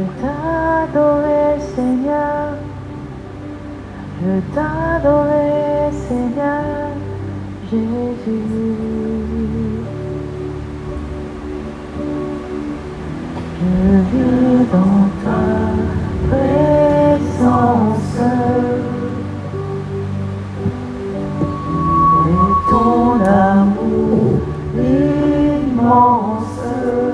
t'adorer, Seigneur. Je t'adorer, Seigneur Jésus. Je vis dans ta présence et ton amour immense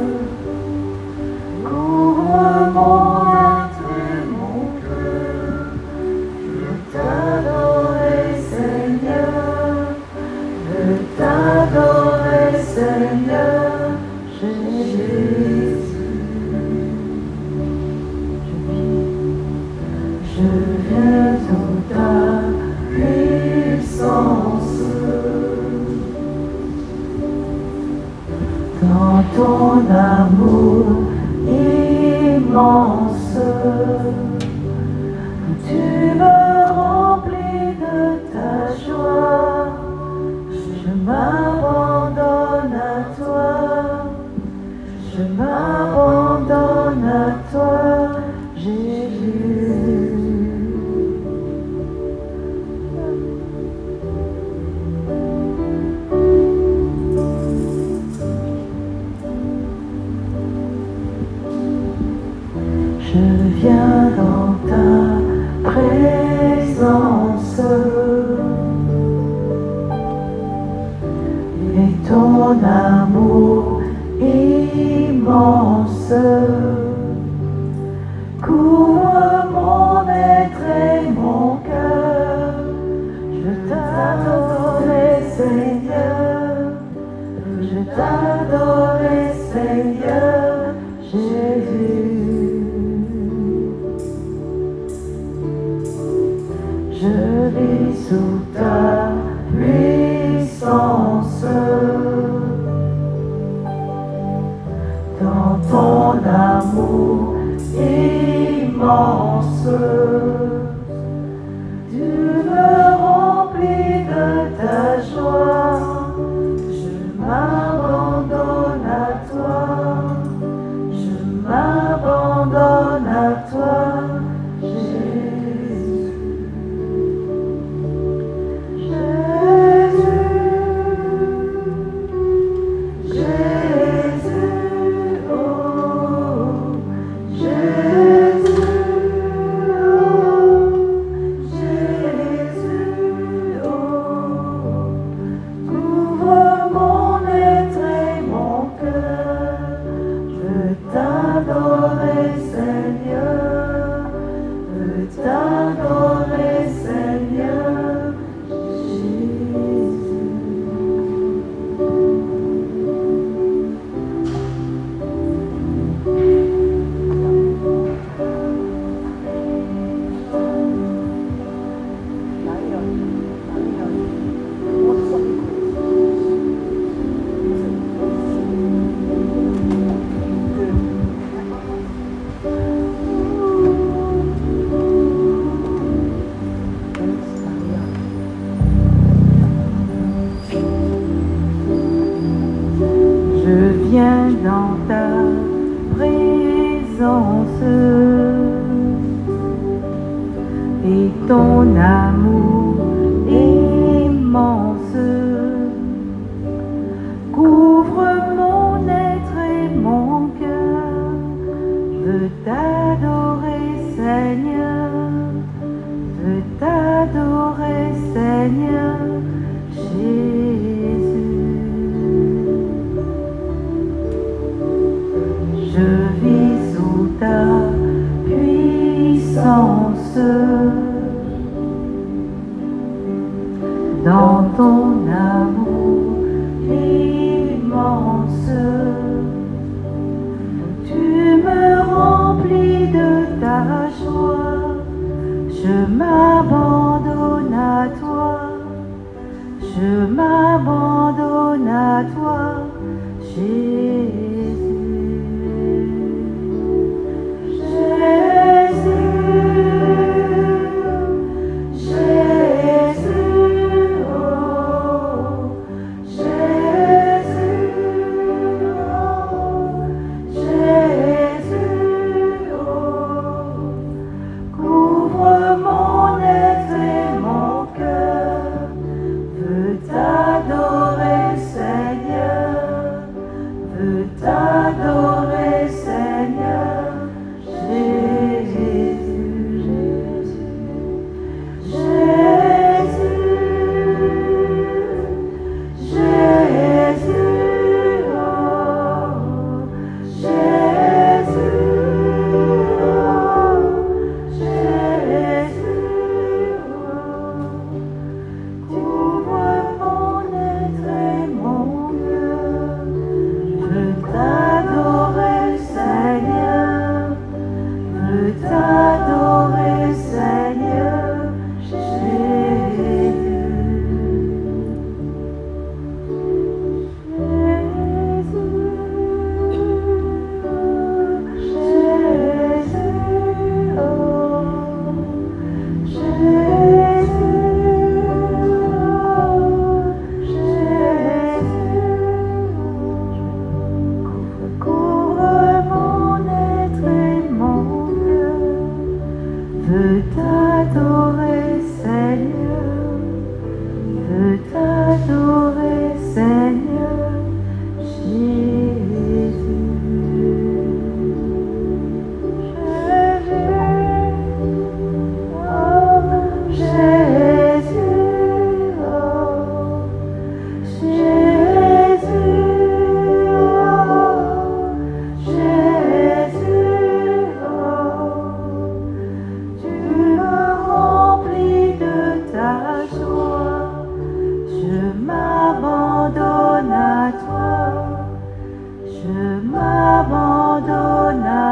couvre mon être et mon cœur. Je t'adorer, Seigneur. Je t'adorer, Seigneur Jésus. Je viens sous ta puissance, dans ton amour immense. Tu me remplis de ta joie. Je m'abandonne à toi. Je m'abandonne à toi, Jésus. Je viens dans ta présence et ton amour immense couvre mon être et mon cœur. Je t'adorer, Seigneur. Je t'adorer, Seigneur Jésus. Je vis sous ta puissance, dans ton amour immense. Tu me remplis de ta joie. Je m'abandonne à toi. Je m'abandonne à toi, Jésus. Jésus, Jésus, oh, Jésus, oh, Jésus, oh, couvre mon être et mon cœur. Je t'adorer, Seigneur. Je t'adorer, Seigneur Jésus. Je viens dans ta présence et ton amour immense couvre mon être et mon cœur. Je veux t'adorer, Seigneur. Je veux t'adorer, Seigneur Jésus. Je vis sous ta puissance, dans ton amour immense. Tu me remplis de ta joie. Je m'abandonne à toi. Je m'abandonne à toi, Jésus. Jésus, oh, Jésus, oh,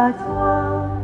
toi,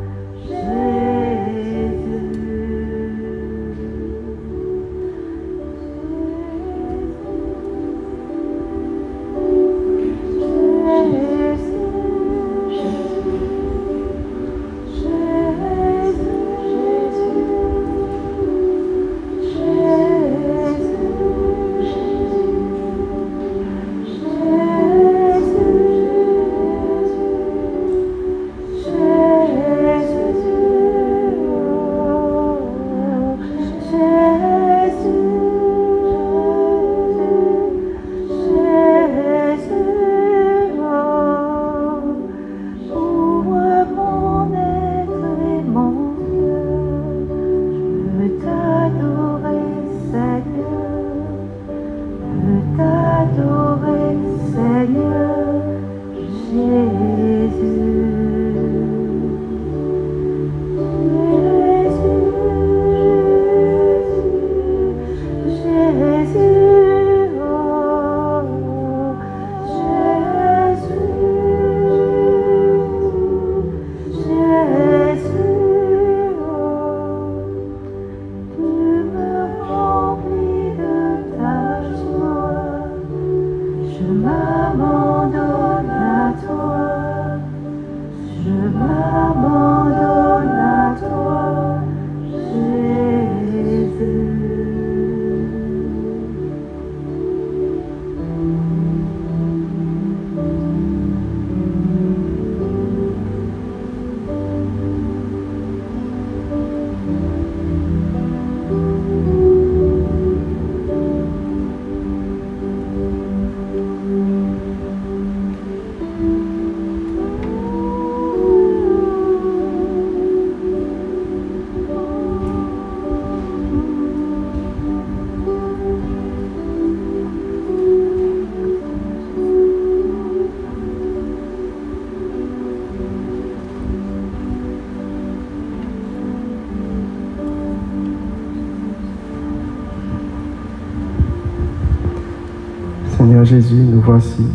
Seigneur Jésus, nous voici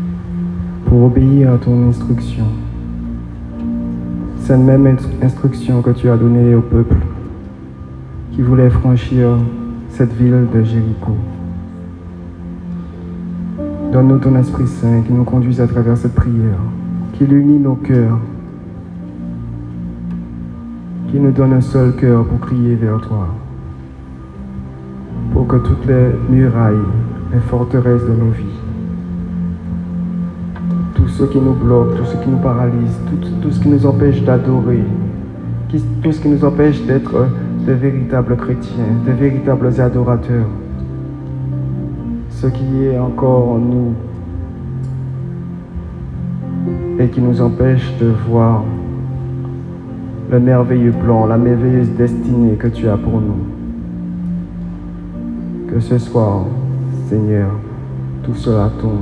pour obéir à ton instruction. Cette même instruction que tu as donnée au peuple qui voulait franchir cette ville de Jéricho. Donne-nous ton Esprit Saint qui nous conduise à travers cette prière, qui unit nos cœurs, qui nous donne un seul cœur pour crier vers toi, pour que toutes les murailles, les forteresses de nos vies, tout ce qui nous bloque, tout ce qui nous paralyse, tout ce qui nous empêche d'adorer, tout ce qui nous empêche d'être de véritables chrétiens, de véritables adorateurs, ce qui est encore en nous et qui nous empêche de voir le merveilleux plan, la merveilleuse destinée que tu as pour nous. Que ce soir, Seigneur, tout cela tombe.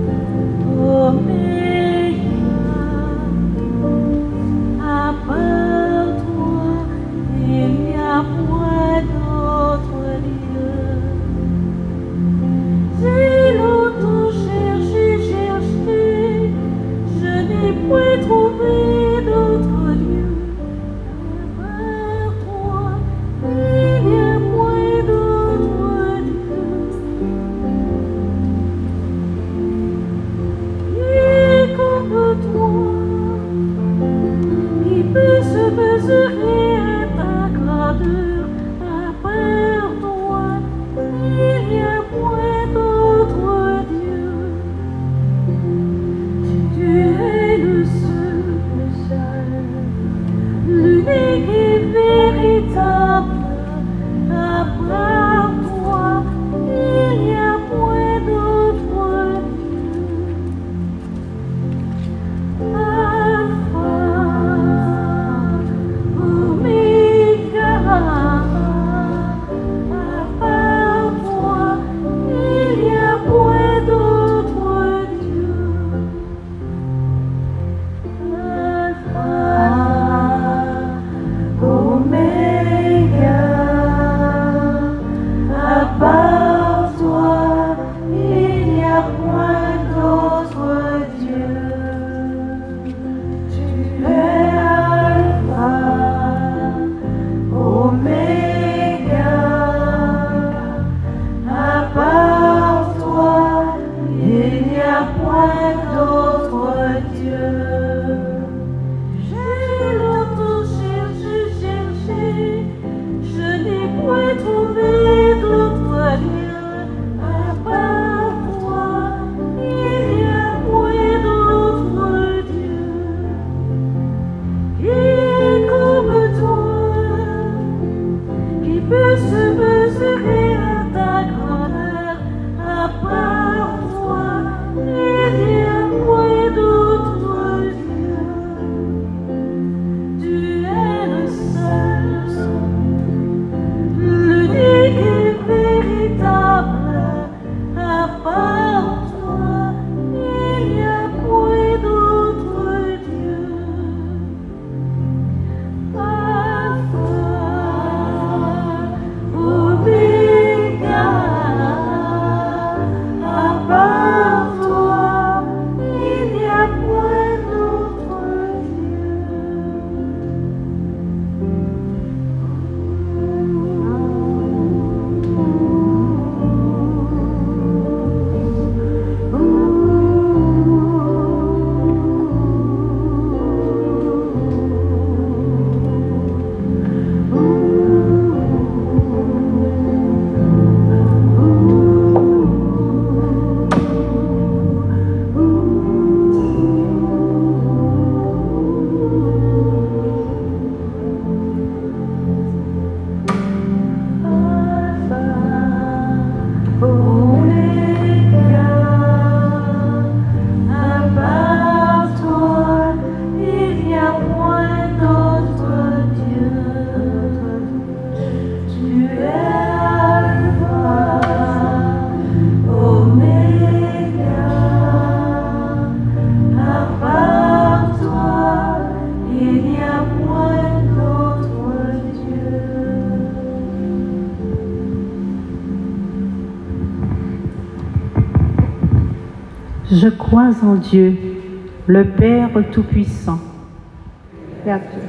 Abba. point trouvé d'autre Dieu à part toi. Il n'y a point d'autre Dieu qui est comme toi, qui peut se mesurer à ta grandeur à part toi. Il n'y a point d'autre Dieu. Tu es le seul, l'unique et véritable, à part toi, il n'y a point d'autre Dieu. Alpha, Oméga, à part toi, il n'y a point d'autre Je crois en Dieu, le Père Tout-Puissant, Père Tout.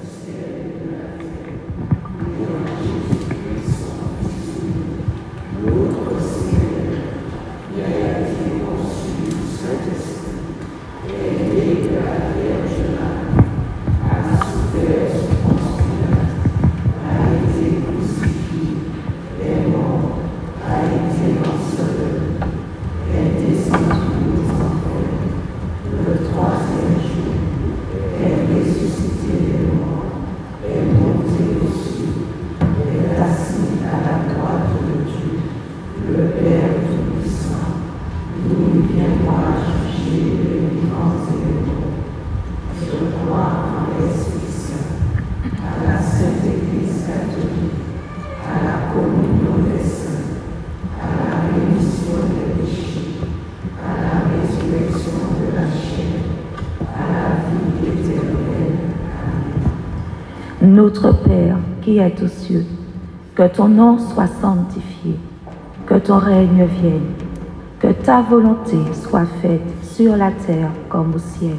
Notre Père qui es aux cieux, que ton nom soit sanctifié, que ton règne vienne, que ta volonté soit faite sur la terre comme au ciel.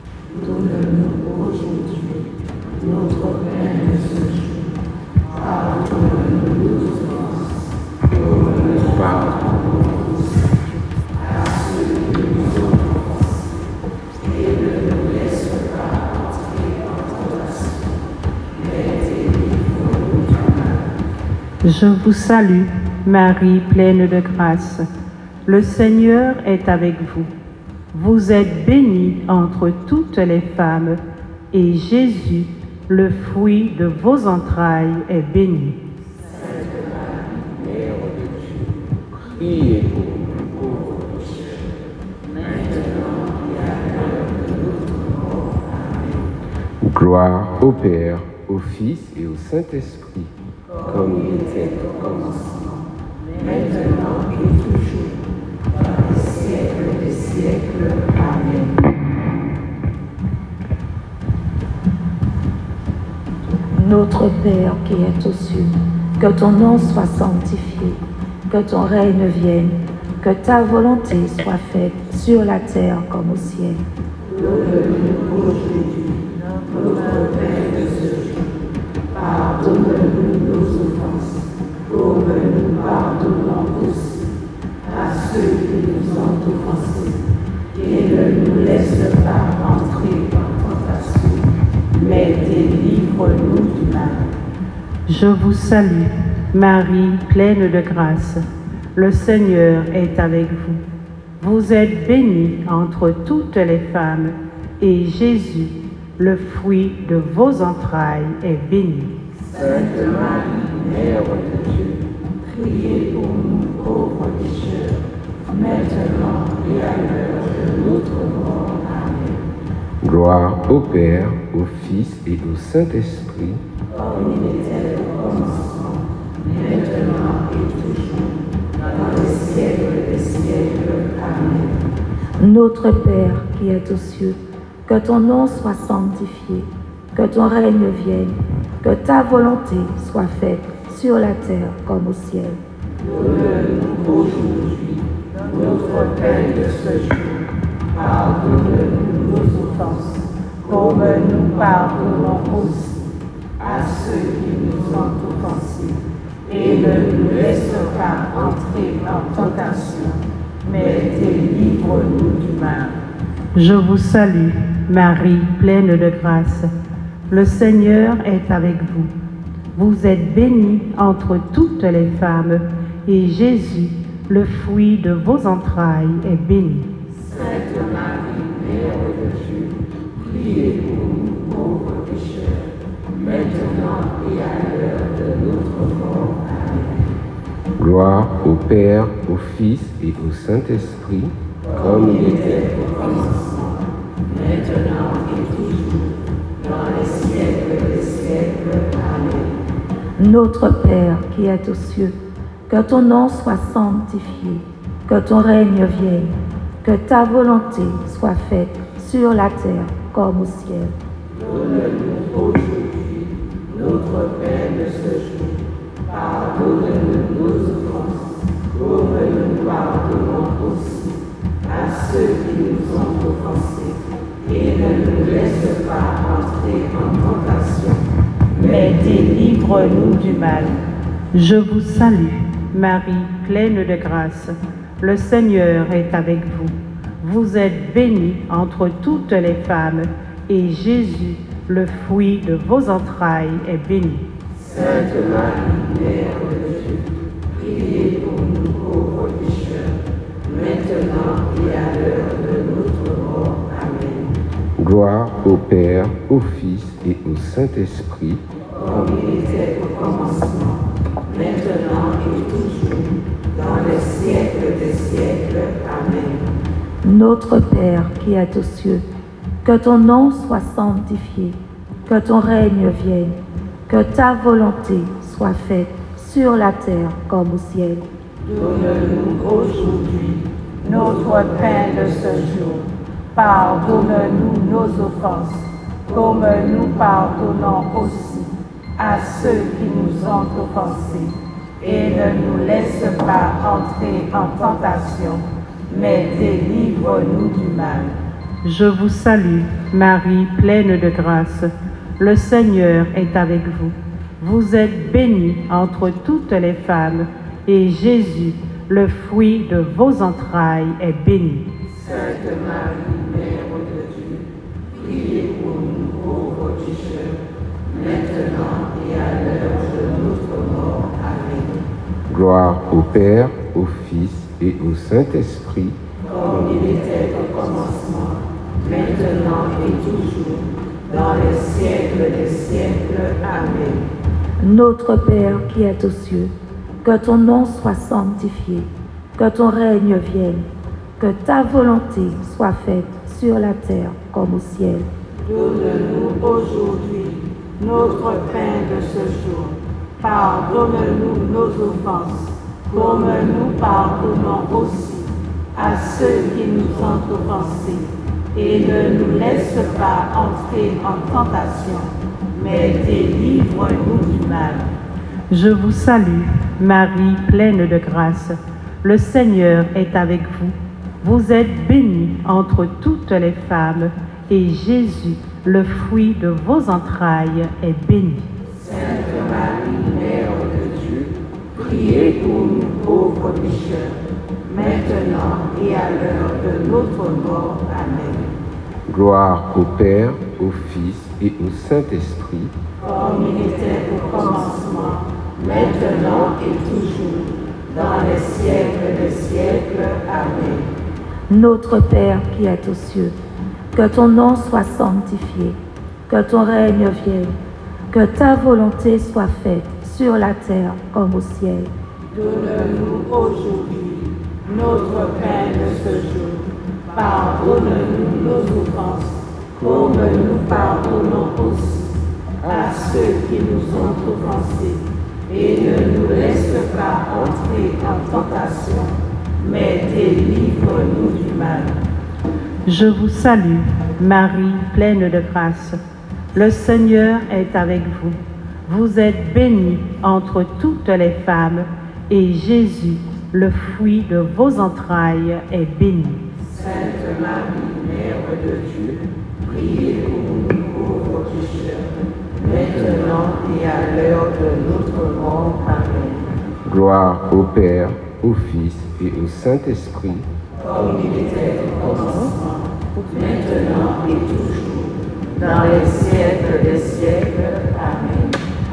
Donne-nous aujourd'hui notre pain de ce jour. Pardonne-nous nos offenses, comme nous pardonnons à ceux qui nous offensent, et ne nous laisse pas entrer en tentation, mais délivre-nous du mal. Je vous salue, Marie, pleine de grâce. Le Seigneur est avec vous. Vous êtes bénie entre toutes les femmes, et Jésus, le fruit de vos entrailles, est béni. Sainte Marie, Mère de Dieu, priez pour nous pauvres pécheurs, maintenant et à l'heure de notre mort. Amen. Gloire au Père, au Fils et au Saint-Esprit, comme il était au commencement, maintenant et toujours, dans les siècles des siècles. Amen. Notre Père qui es aux cieux, que ton nom soit sanctifié, que ton règne vienne, que ta volonté soit faite sur la terre comme au ciel. Donne-nous aujourd'hui notre pain de ce jour. Pardonne-nous nos offenses, comme nous pardonnons aussi à ceux qui nous ont offensés. Et ne nous laisse pas entrer en tentation, mais délivre-nous du mal. Je vous salue, Marie, pleine de grâce, le Seigneur est avec vous. Vous êtes bénie entre toutes les femmes, et Jésus, le fruit de vos entrailles, est béni. Sainte Marie, Mère de Dieu, priez pour nous pauvres pécheurs, maintenant et à l'heure de notre mort. Amen. Gloire au Père, au Fils et au Saint-Esprit, Comme il était au commencement, maintenant et toujours, dans les siècles des siècles. Amen. Notre Père qui es aux cieux, que ton nom soit sanctifié, que ton règne vienne, que ta volonté soit faite sur la terre comme au ciel. Donne-nous aujourd'hui notre pain de ce jour. Pardonne-nous nos offenses, comme nous pardonnons aussi à ceux qui nous ont offensés. Et ne nous laisse pas entrer en tentation, mais délivre-nous du mal. Je vous salue, Marie, pleine de grâce. Le Seigneur est avec vous. Vous êtes bénie entre toutes les femmes, et Jésus, le fruit de vos entrailles, est béni. Sainte Marie, Mère de Dieu, priez pour nous pauvres pécheurs, maintenant et à l'heure de notre mort. Amen. gloire au Père, au Fils et au Saint-Esprit, Comme il était au commencement, maintenant et toujours, dans les siècles des siècles. Amen. Notre Père qui es aux cieux, que ton nom soit sanctifié, que ton règne vienne, que ta volonté soit faite sur la terre comme au ciel. Donne-nous aujourd'hui notre pain de ce jour. Pardonne-nous nos offenses, comme nous pardonnons aussi à ceux qui nous ont offensés. Et ne nous laisse pas entrer en tentation, mais délivre-nous du mal. Je vous salue, Marie, pleine de grâce. Le Seigneur est avec vous. Vous êtes bénie entre toutes les femmes, et Jésus, le fruit de vos entrailles, est béni. Sainte Marie, Mère de Dieu, priez pour nous pauvres pécheurs, maintenant et à l'heure de notre mort. Amen. gloire au Père, au Fils et au Saint-Esprit, Comme il était au commencement, maintenant et toujours, dans les siècles des siècles. Amen. Notre Père qui es aux cieux, que ton nom soit sanctifié, que ton règne vienne, que ta volonté soit faite sur la terre comme au ciel. Donne-nous aujourd'hui notre pain de ce jour. Pardonne-nous nos offenses, comme nous pardonnons aussi à ceux qui nous ont offensés. Et ne nous laisse pas entrer en tentation, mais délivre-nous du mal. Je vous salue, Marie, pleine de grâce. Le Seigneur est avec vous. Vous êtes bénie entre toutes les femmes, et Jésus, le fruit de vos entrailles, est béni. Sainte Marie, Mère de Dieu, priez pour nous pauvres pécheurs, maintenant et à l'heure de notre mort. Amen. gloire au Père, au Fils et au Saint-Esprit, Comme il était au commencement, maintenant et toujours, dans les siècles des siècles. Amen. Notre Père qui es aux cieux, que ton nom soit sanctifié, que ton règne vienne, que ta volonté soit faite sur la terre comme au ciel. Donne-nous aujourd'hui notre pain de ce jour. Pardonne-nous nos offenses, comme nous pardonnons aussi à ceux qui nous ont offensés. Et ne nous laisse pas entrer en tentation, mais délivre-nous du mal. Je vous salue, Marie, pleine de grâce. Le Seigneur est avec vous. Vous êtes bénie entre toutes les femmes, et Jésus, le fruit de vos entrailles, est béni. Sainte Marie, Mère de Dieu, priez pour nous pauvres pécheurs, maintenant et à l'heure de notre mort. Amen. gloire au Père, au Fils et au Saint-Esprit, Comme il était au commencement, maintenant et toujours, dans les siècles des siècles. Amen. Notre Père qui es aux cieux, que ton nom soit sanctifié, que ton règne vienne, que ta volonté soit faite sur la terre comme au ciel. Donne-nous aujourd'hui notre pain de ce jour. Pardonne-nous nos offenses, comme nous pardonnons aussi à ceux qui nous ont offensés. Et ne nous laisse pas entrer en tentation, mais délivre-nous du mal. Je vous salue, Marie, pleine de grâce. Le Seigneur est avec vous. Vous êtes bénie entre toutes les femmes, et Jésus, le fruit de vos entrailles, est béni. Sainte Marie, Mère de Dieu, priez pour nous pauvres pécheurs, maintenant et à l'heure de notre mort. Amen. Gloire au Père, au Fils et au Saint-Esprit. Comme il était au commencement, maintenant et toujours, dans les siècles des siècles. Amen.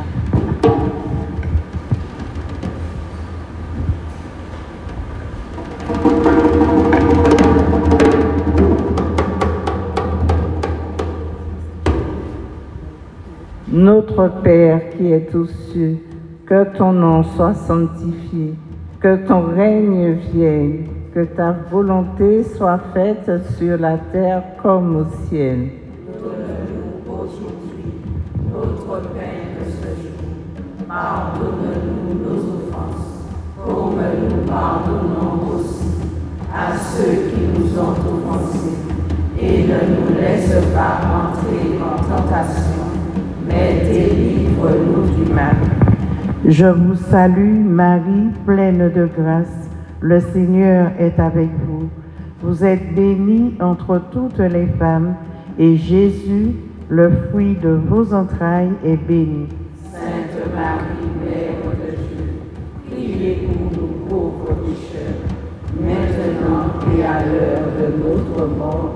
Notre Père qui es aux cieux, que ton nom soit sanctifié, que ton règne vienne, que ta volonté soit faite sur la terre comme au ciel. Donne-nous aujourd'hui notre pain de ce jour. Pardonne-nous nos offenses, comme nous pardonnons aussi à ceux qui nous ont offensés. Et ne nous laisse pas entrer en tentation, mais délivre-nous du mal. Je vous salue, Marie, pleine de grâce. Le Seigneur est avec vous. Vous êtes bénie entre toutes les femmes, et Jésus, le fruit de vos entrailles, est béni. Sainte Marie, Mère de Dieu, priez pour nous pauvres pécheurs, maintenant et à l'heure de notre mort.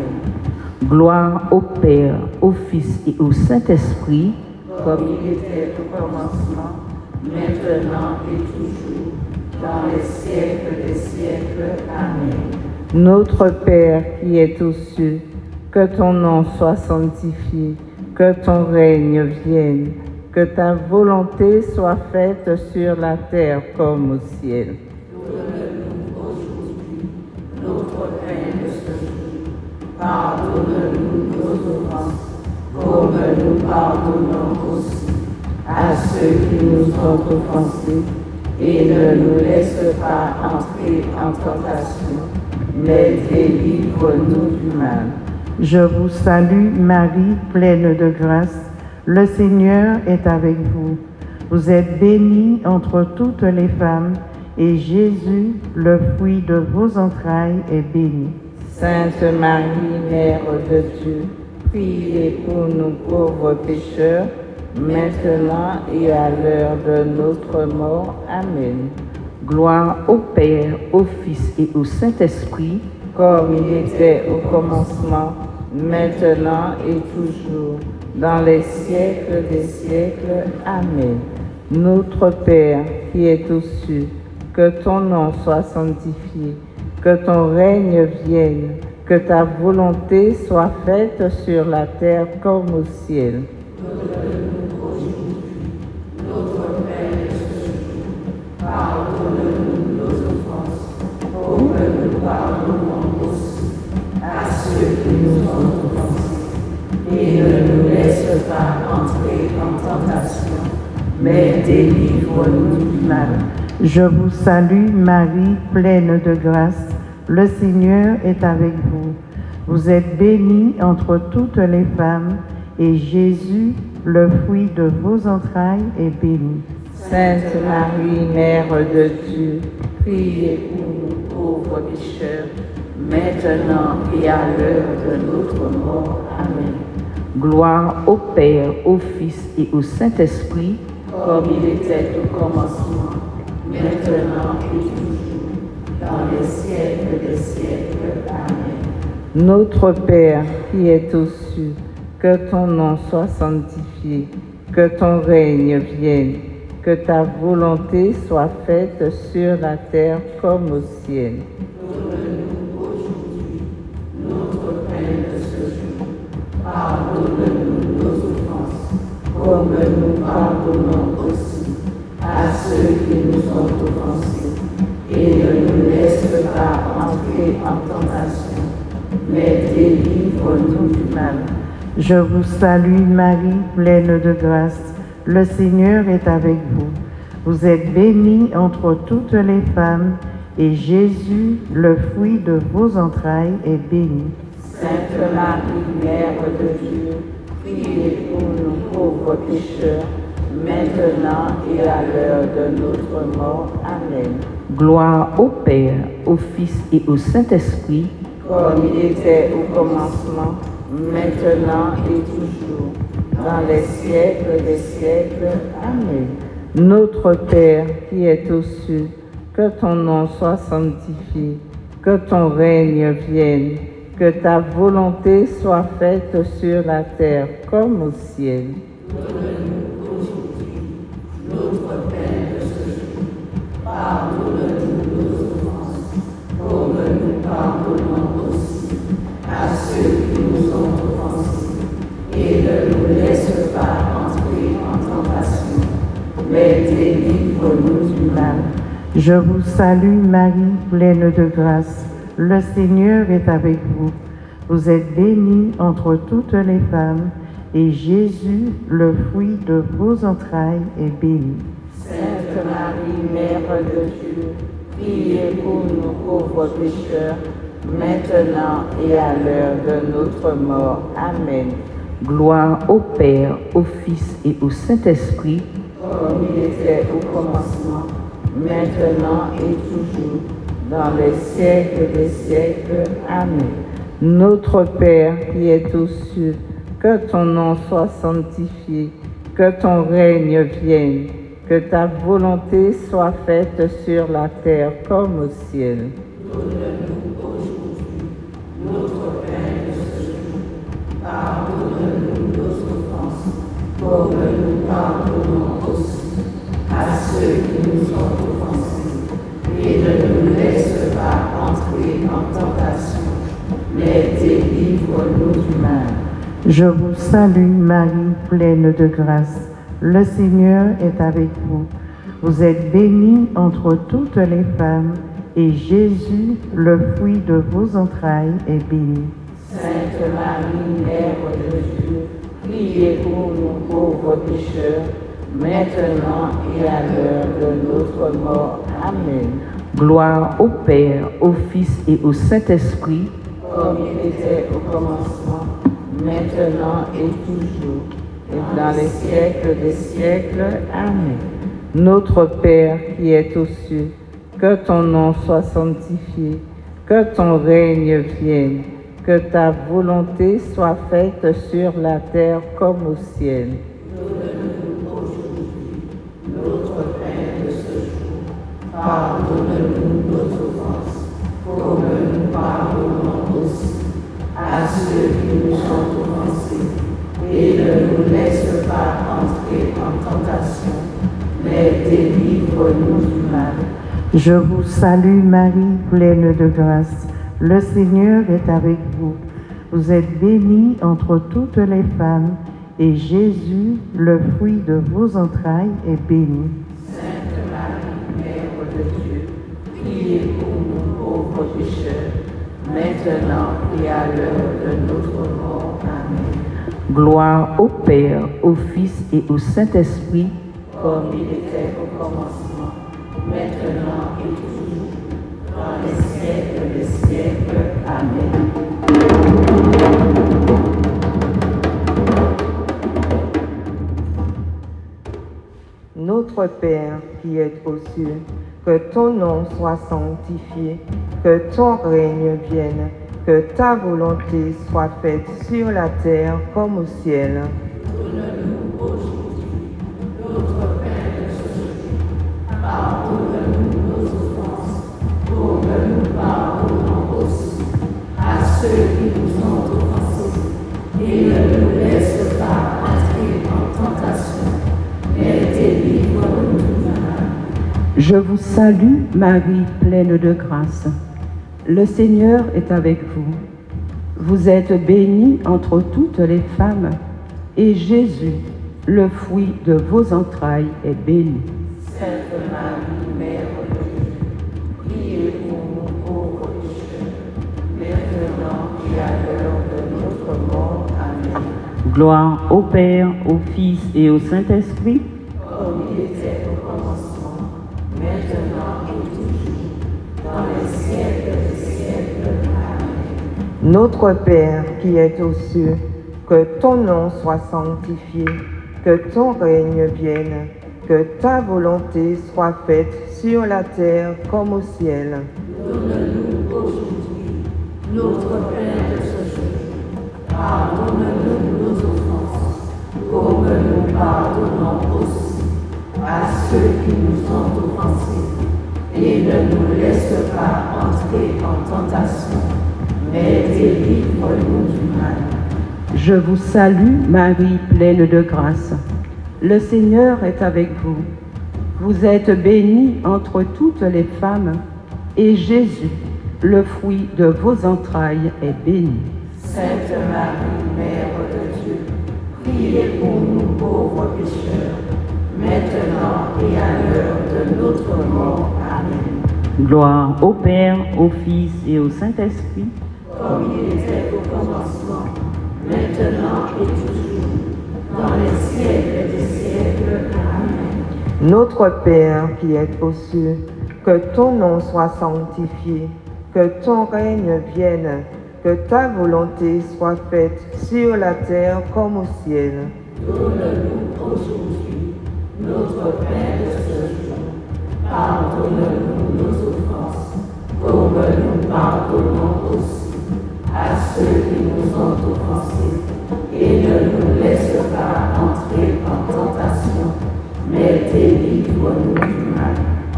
Amen. Gloire au Père, au Fils et au Saint-Esprit, comme il était au commencement, maintenant et toujours, dans les siècles des siècles. Amen. Notre Père qui es aux cieux, que ton nom soit sanctifié, que ton règne vienne, que ta volonté soit faite sur la terre comme au ciel. Donne-nous aujourd'hui notre pain de ce jour. Pardonne-nous nos offenses, comme nous pardonnons aussi à ceux qui nous ont offensés. Et ne nous laisse pas entrer en tentation, mais délivre-nous du mal. Je vous salue, Marie, pleine de grâce. Le Seigneur est avec vous. Vous êtes bénie entre toutes les femmes, et Jésus, le fruit de vos entrailles, est béni. Sainte Marie, Mère de Dieu, priez pour nous pauvres pécheurs, maintenant et à l'heure de notre mort. Amen. gloire au Père, au Fils et au Saint-Esprit, comme il était au commencement, maintenant et toujours, dans les siècles des siècles. Amen. Notre Père qui es aux cieux, que ton nom soit sanctifié, que ton règne vienne, que ta volonté soit faite sur la terre comme au ciel. Donne-nous aujourd'hui notre pain de ce jour. Pardonne-nous nos offenses, comme nous pardonnons aussi à ceux qui nous ont offensés. Et ne nous laisse pas entrer en tentation, mais délivre-nous du mal. Je vous salue, Marie, pleine de grâce. Le Seigneur est avec vous. Vous êtes bénie entre toutes les femmes, et Jésus, le fruit de vos entrailles, est béni. Sainte Marie, Mère de Dieu, Priez pour nous pauvres pécheurs, maintenant et à l'heure de notre mort. Amen. gloire au Père, au Fils et au Saint-Esprit, Comme il était au commencement, maintenant et toujours, dans les siècles des siècles. Amen. Notre Père qui es aux cieux, que ton nom soit sanctifié, que ton règne vienne, que ta volonté soit faite sur la terre comme au ciel. Donne-nous aujourd'hui notre pain de ce jour. Pardonne-nous nos offenses, comme nous pardonnons aussi à ceux qui nous ont offensés. Et ne nous laisse pas entrer en tentation, mais délivre-nous du mal. Je vous salue Marie, pleine de grâce. Le Seigneur est avec vous. Vous êtes bénie entre toutes les femmes, et Jésus, le fruit de vos entrailles, est béni. Sainte Marie, Mère de Dieu, priez pour nous pauvres pécheurs, maintenant et à l'heure de notre mort. Amen. Gloire au Père, au Fils et au Saint-Esprit, Comme il était au commencement, maintenant et toujours, dans les siècles des siècles. Amen. Notre Père qui es aux cieux, que ton nom soit sanctifié, que ton règne vienne, que ta volonté soit faite sur la terre comme au ciel. Donne-nous aujourd'hui notre pain de ce jour. Pardonne-nous nos offenses, comme nous pardonnons aussi à ceux qui nous ont offensés. Et ne nous laisse pas entrer en tentation, mais délivre-nous du mal. Je vous salue Marie, pleine de grâce. Le Seigneur est avec vous. Vous êtes bénie entre toutes les femmes, et Jésus, le fruit de vos entrailles, est béni. Sainte Marie, Mère de Dieu, priez pour nous pauvres pécheurs, maintenant et à l'heure de notre mort. Amen. gloire au Père, au Fils et au Saint-Esprit, Comme il était au commencement, maintenant et toujours, dans les siècles des siècles. Amen. Notre Père qui es aux cieux, que ton nom soit sanctifié, que ton règne vienne, que ta volonté soit faite sur la terre comme au ciel. Donne-nous aujourd'hui notre pain de ce jour. Pardonne-nous nos offenses, comme nous pardonnons aussi à ceux qui nous ont offensés. Et ne nous laisse pas entrer en tentation, mais délivre-nous du mal. Je vous salue Marie, pleine de grâce. Le Seigneur est avec vous. Vous êtes bénie entre toutes les femmes, et Jésus, le fruit de vos entrailles, est béni. Sainte Marie, Mère de Dieu, priez pour nous pauvres pécheurs, maintenant et à l'heure de notre mort. Amen. gloire au Père, au Fils et au Saint-Esprit, Comme il était au commencement, maintenant et toujours, et dans les siècles des siècles. Amen. Notre Père qui es aux cieux, que ton nom soit sanctifié, que ton règne vienne, que ta volonté soit faite sur la terre comme au ciel. Donne-nous aujourd'hui notre pain de ce jour. Pardonne-nous nos offenses, comme nous pardonnons aussi à ceux qui nous ont offensés. Et ne nous laisse pas entrer en tentation, mais délivre-nous du mal. Je vous salue Marie, pleine de grâce. Le Seigneur est avec vous. Vous êtes bénie entre toutes les femmes, et Jésus, le fruit de vos entrailles, est béni. Sainte Marie, Mère de Dieu, priez pour nous pauvres pécheurs, maintenant et à l'heure de notre mort. Amen. gloire au Père, au Fils et au Saint-Esprit, Comme il était au commencement, maintenant et toujours, dans les siècles des siècles. Amen. Notre Père qui es aux cieux, que ton nom soit sanctifié, que ton règne vienne, que ta volonté soit faite sur la terre comme au ciel. Donne-nous aujourd'hui notre pain de ce jour. Pardonne-nous nos offenses, comme nous pardonnons aussi à ceux qui nous ont offensés. Et ne nous laisse pas entrer en tentation, mais délivre-nous Je vous salue, Marie, pleine de grâce. Le Seigneur est avec vous. Vous êtes bénie entre toutes les femmes, et Jésus, le fruit de vos entrailles, est béni. Sainte Marie, Mère de Dieu, priez pour nous pauvres pécheurs, maintenant et à l'heure de notre mort. Amen. Gloire au Père, au Fils et au Saint-Esprit, Comme il était au commencement, maintenant et toujours, dans les siècles des siècles. Amen. Notre Père qui es aux cieux, que ton nom soit sanctifié, que ton règne vienne, que ta volonté soit faite sur la terre comme au ciel. Donne-nous aujourd'hui notre pain de ce jour. Pardonne-nous nos offenses, comme nous pardonnons aussi à ceux qui nous ont offensés. Et ne nous laisse pas entrer en tentation, mais délivre-nous du mal. je vous salue, Marie, pleine de grâce. Le Seigneur est avec vous. Vous êtes bénie entre toutes les femmes, et Jésus, le fruit de vos entrailles, est béni. Sainte Marie, Mère de Dieu, priez pour nous pauvres pécheurs, maintenant et à l'heure de notre mort. Amen. Gloire au Père, au Fils et au Saint-Esprit, Comme il était au commencement, maintenant et toujours, dans les siècles des siècles. Amen. Notre Père qui es aux cieux, que ton nom soit sanctifié, que ton règne vienne, que ta volonté soit faite sur la terre comme au ciel. Donne-nous aujourd'hui notre pain de ce jour. Pardonne-nous nos offenses, comme nous pardonnons aussi à ceux qui nous ont offensés. Et ne nous laisse pas entrer en tentation, mais délivre-nous du mal.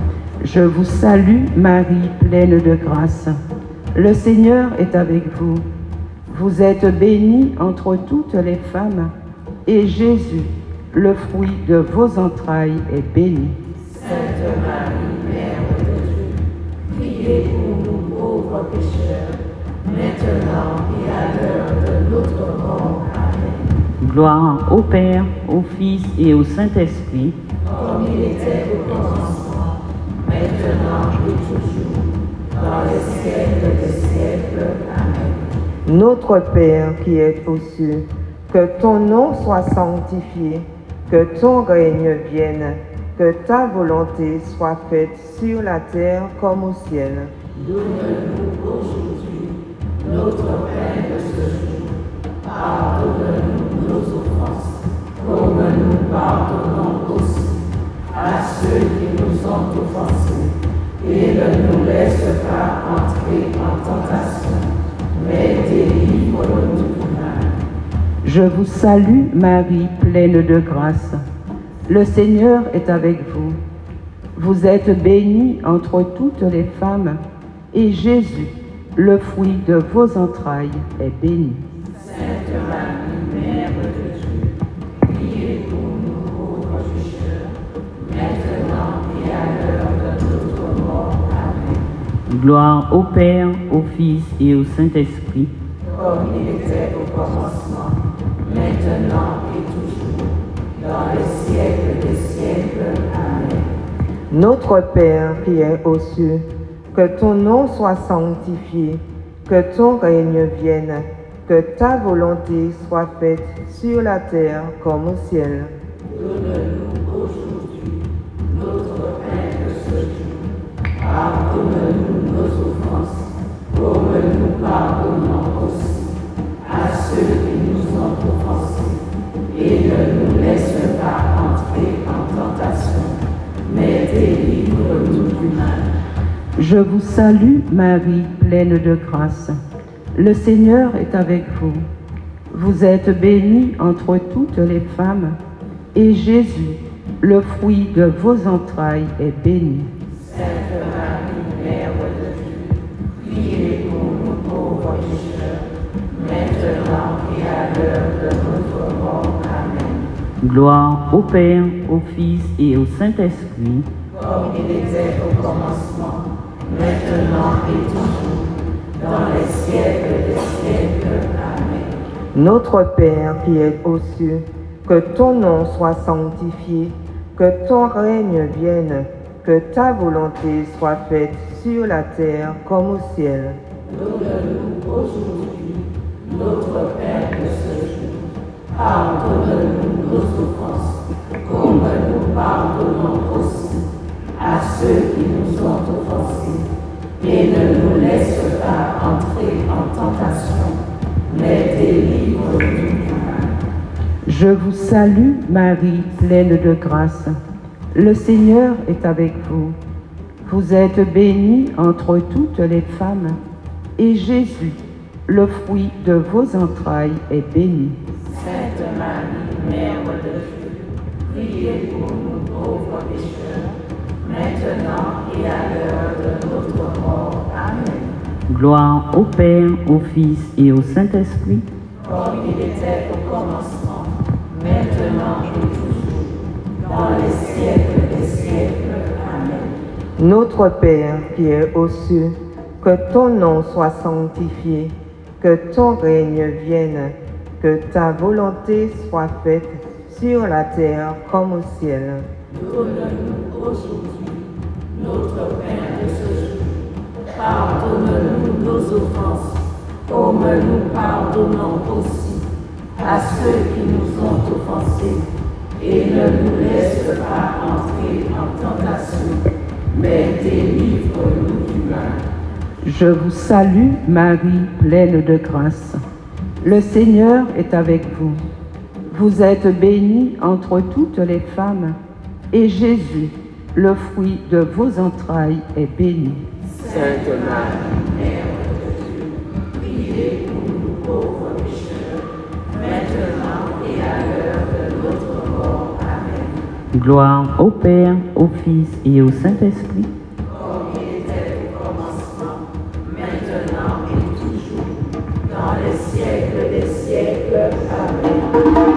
je vous salue, Marie, pleine de grâce. Le Seigneur est avec vous. Vous êtes bénie entre toutes les femmes, et Jésus, le fruit de vos entrailles, est béni. Sainte Marie, Mère de Dieu, priez pour nous pauvres pécheurs, maintenant et à l'heure de notre mort. Amen. Gloire au Père, au Fils et au Saint-Esprit, Comme il était au commencement, maintenant et toujours, dans les siècles des siècles. Amen. Notre Père qui es aux cieux, que ton nom soit sanctifié, que ton règne vienne, que ta volonté soit faite sur la terre comme au ciel. Donne-nous aujourd'hui notre pain de ce jour. Pardonne-nous nos offenses, comme nous pardonnons aussi à ceux qui nous ont offensés. Et ne nous laisse pas entrer en tentation, mais délivre-nous du mal. je vous salue, Marie, pleine de grâce. Le Seigneur est avec vous. Vous êtes bénie entre toutes les femmes, et Jésus, le fruit de vos entrailles, est béni. Sainte Marie, Mère de Dieu, priez pour nous pauvres pécheurs, maintenant et à l'heure de notre mort. Amen. Gloire au Père, au Fils et au Saint-Esprit, Comme il était au commencement, maintenant et toujours, dans les siècles des siècles. Amen. Notre Père qui es aux cieux, que ton nom soit sanctifié, que ton règne vienne, que ta volonté soit faite sur la terre comme au ciel. Donne-nous aujourd'hui notre pain de ce jour. Pardonne-nous nos offenses, comme nous pardonnons aussi à ceux qui nous ont offensés. Et ne nous laisse pas entrer en tentation, mais délivre-nous du mal. je vous salue, Marie, pleine de grâce. Le Seigneur est avec vous. Vous êtes bénie entre toutes les femmes, et Jésus, le fruit de vos entrailles, est béni. Sainte Marie, Mère de Dieu, priez pour nous pauvres pécheurs, maintenant et à l'heure de notre mort. Amen. Gloire au Père, au Fils et au Saint-Esprit, comme il était au commencement, maintenant et toujours, dans les siècles des siècles. Amen. Notre Père qui es aux cieux, que ton nom soit sanctifié, que ton règne vienne, que ta volonté soit faite sur la terre comme au ciel. Donne-nous aujourd'hui notre pain de ce jour. Pardonne-nous nos offenses, comme nous pardonnons aussi à ceux qui nous ont offensés. Et ne nous laisse pas entrer en tentation, mais délivre-nous du mal. Je vous salue, Marie, pleine de grâce. Le Seigneur est avec vous. Vous êtes bénie entre toutes les femmes, et Jésus, le fruit de vos entrailles, est béni. Sainte Marie, Mère de Dieu, priez pour nous pauvres pécheurs, maintenant et à l'heure de notre mort. Amen. Gloire au Père, au Fils et au Saint-Esprit. Comme il était au commencement, maintenant et toujours, dans les siècles des siècles. Amen. Notre Père qui es aux cieux, que ton nom soit sanctifié, que ton règne vienne, que ta volonté soit faite sur la terre comme au ciel. Donne-nous aujourd'hui notre pain de ce jour. Pardonne-nous nos offenses, comme nous pardonnons aussi à ceux qui nous ont offensés. Et ne nous laisse pas entrer en tentation, mais délivre-nous du mal. Je vous salue, Marie, pleine de grâce. Le Seigneur est avec vous. Vous êtes bénie entre toutes les femmes, et Jésus, le fruit de vos entrailles, est béni. Sainte Marie, Mère de Dieu, priez pour nous pauvres pécheurs, maintenant et à l'heure de notre mort. Amen. Gloire au Père, au Fils et au Saint-Esprit. Comme il était au commencement, maintenant et toujours, dans les siècles des siècles. Amen.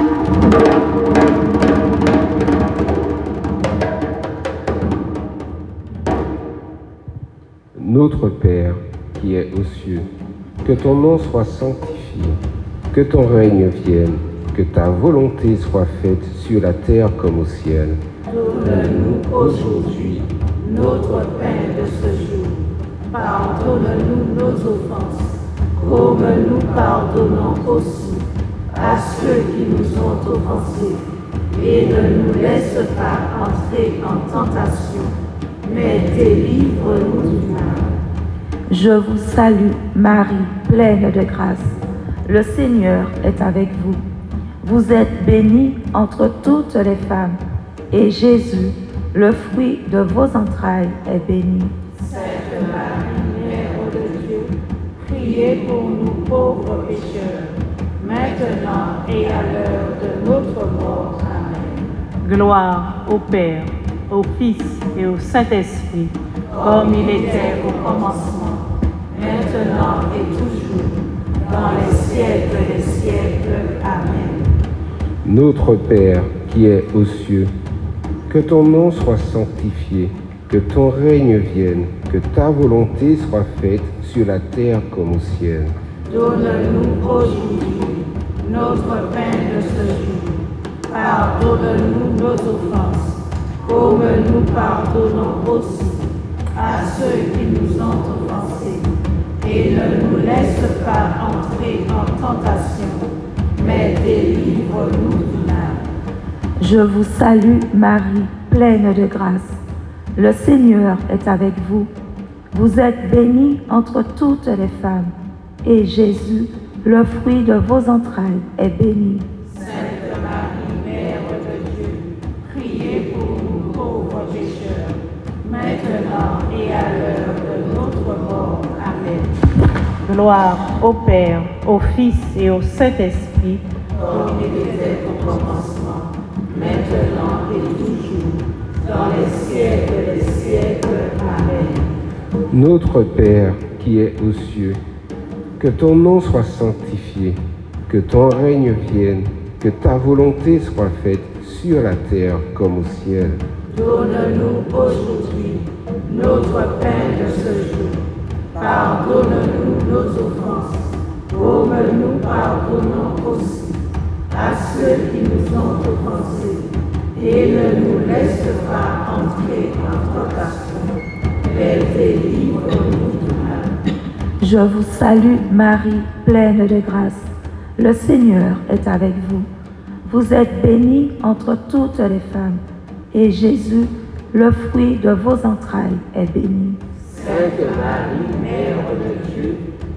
Notre Père, qui es aux cieux, que ton nom soit sanctifié, que ton règne vienne, que ta volonté soit faite sur la terre comme au ciel. Donne-nous aujourd'hui notre pain de ce jour. Pardonne-nous nos offenses, comme nous pardonnons aussi à ceux qui nous ont offensés. Et ne nous laisse pas entrer en tentation, mais délivre-nous du mal. Je vous salue, Marie, pleine de grâce. Le Seigneur est avec vous. Vous êtes bénie entre toutes les femmes, et Jésus, le fruit de vos entrailles, est béni. Sainte Marie, Mère de Dieu, priez pour nous pauvres pécheurs, maintenant et à l'heure de notre mort. Amen. Gloire au Père, au Fils et au Saint-Esprit, comme il était au commencement, maintenant et toujours, dans les siècles des siècles. Amen. Notre Père, qui es aux cieux, que ton nom soit sanctifié, que ton règne vienne, que ta volonté soit faite sur la terre comme au ciel. Donne-nous aujourd'hui notre pain de ce jour. Pardonne-nous nos offenses, comme nous pardonnons aussi à ceux qui nous ont offensés. Et ne nous laisse pas entrer en tentation, mais délivre-nous du mal. Je vous salue, Marie, pleine de grâce. Le Seigneur est avec vous. Vous êtes bénie entre toutes les femmes, et Jésus, le fruit de vos entrailles, est béni. Sainte Marie, Mère de Dieu, priez pour nous pauvres pécheurs, maintenant et à l'heure de notre mort. Amen. gloire au Père, au Fils et au Saint-Esprit, comme il était au commencement, maintenant et toujours, dans les siècles des siècles. Amen. Notre Père qui es aux cieux, que ton nom soit sanctifié, que ton règne vienne, que ta volonté soit faite sur la terre comme au ciel. Donne-nous aujourd'hui notre pain de ce jour. Pardonne-nous nos offenses, comme nous pardonnons aussi à ceux qui nous ont offensés. Et ne nous laisse pas entrer en tentation, mais délivre-nous du mal. Je vous salue Marie, pleine de grâce. Le Seigneur est avec vous. Vous êtes bénie entre toutes les femmes, et Jésus, le fruit de vos entrailles, est béni. Sainte Marie, Mère de Dieu,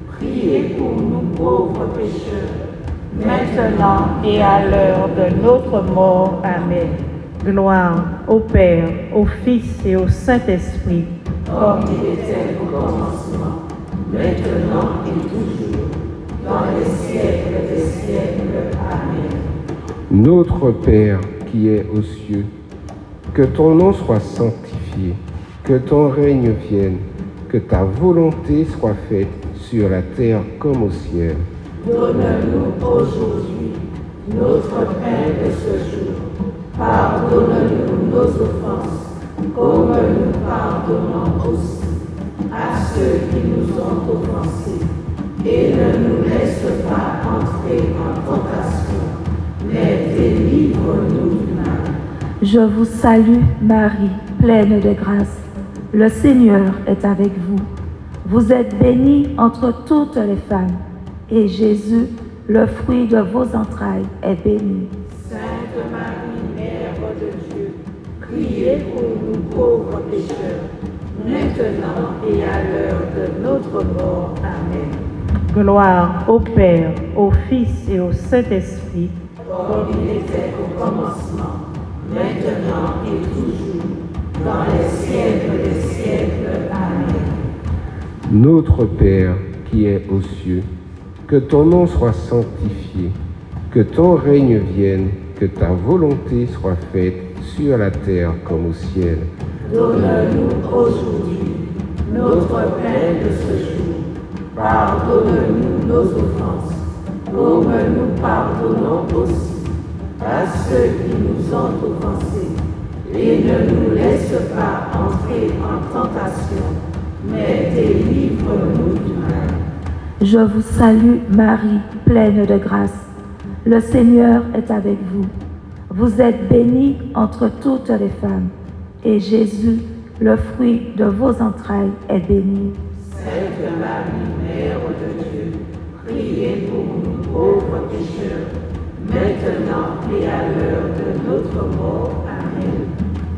priez pour nous pauvres pécheurs, maintenant et à l'heure de notre mort. Amen. Gloire au Père, au Fils et au Saint-Esprit, Comme il était au commencement, maintenant et toujours, dans les siècles des siècles. Amen. Notre Père qui es aux cieux, que ton nom soit sanctifié, que ton règne vienne, que ta volonté soit faite sur la terre comme au ciel. Donne-nous aujourd'hui notre pain de ce jour. Pardonne-nous nos offenses, comme nous pardonnons aussi à ceux qui nous ont offensés. Et ne nous laisse pas entrer en tentation, mais délivre-nous du mal. Je vous salue Marie, pleine de grâce. Le Seigneur est avec vous. Vous êtes bénie entre toutes les femmes, et Jésus, le fruit de vos entrailles, est béni. Sainte Marie, Mère de Dieu, priez pour nous pauvres pécheurs, maintenant et à l'heure de notre mort. Amen. gloire au Père, au Fils et au Saint-Esprit, Comme il était au commencement, maintenant et toujours, dans les siècles des siècles. Amen. Notre Père qui es aux cieux, que ton nom soit sanctifié, que ton règne vienne, que ta volonté soit faite sur la terre comme au ciel. Donne-nous aujourd'hui notre pain de ce jour. Pardonne-nous nos offenses, comme nous pardonnons aussi à ceux qui nous ont offensés. Et ne nous laisse pas entrer en tentation, mais délivre-nous du mal. Je vous salue Marie, pleine de grâce. Le Seigneur est avec vous. Vous êtes bénie entre toutes les femmes, et Jésus, le fruit de vos entrailles, est béni. Sainte Marie, Mère de Dieu, priez pour nous pauvres pécheurs, maintenant et à l'heure de notre mort. Amen.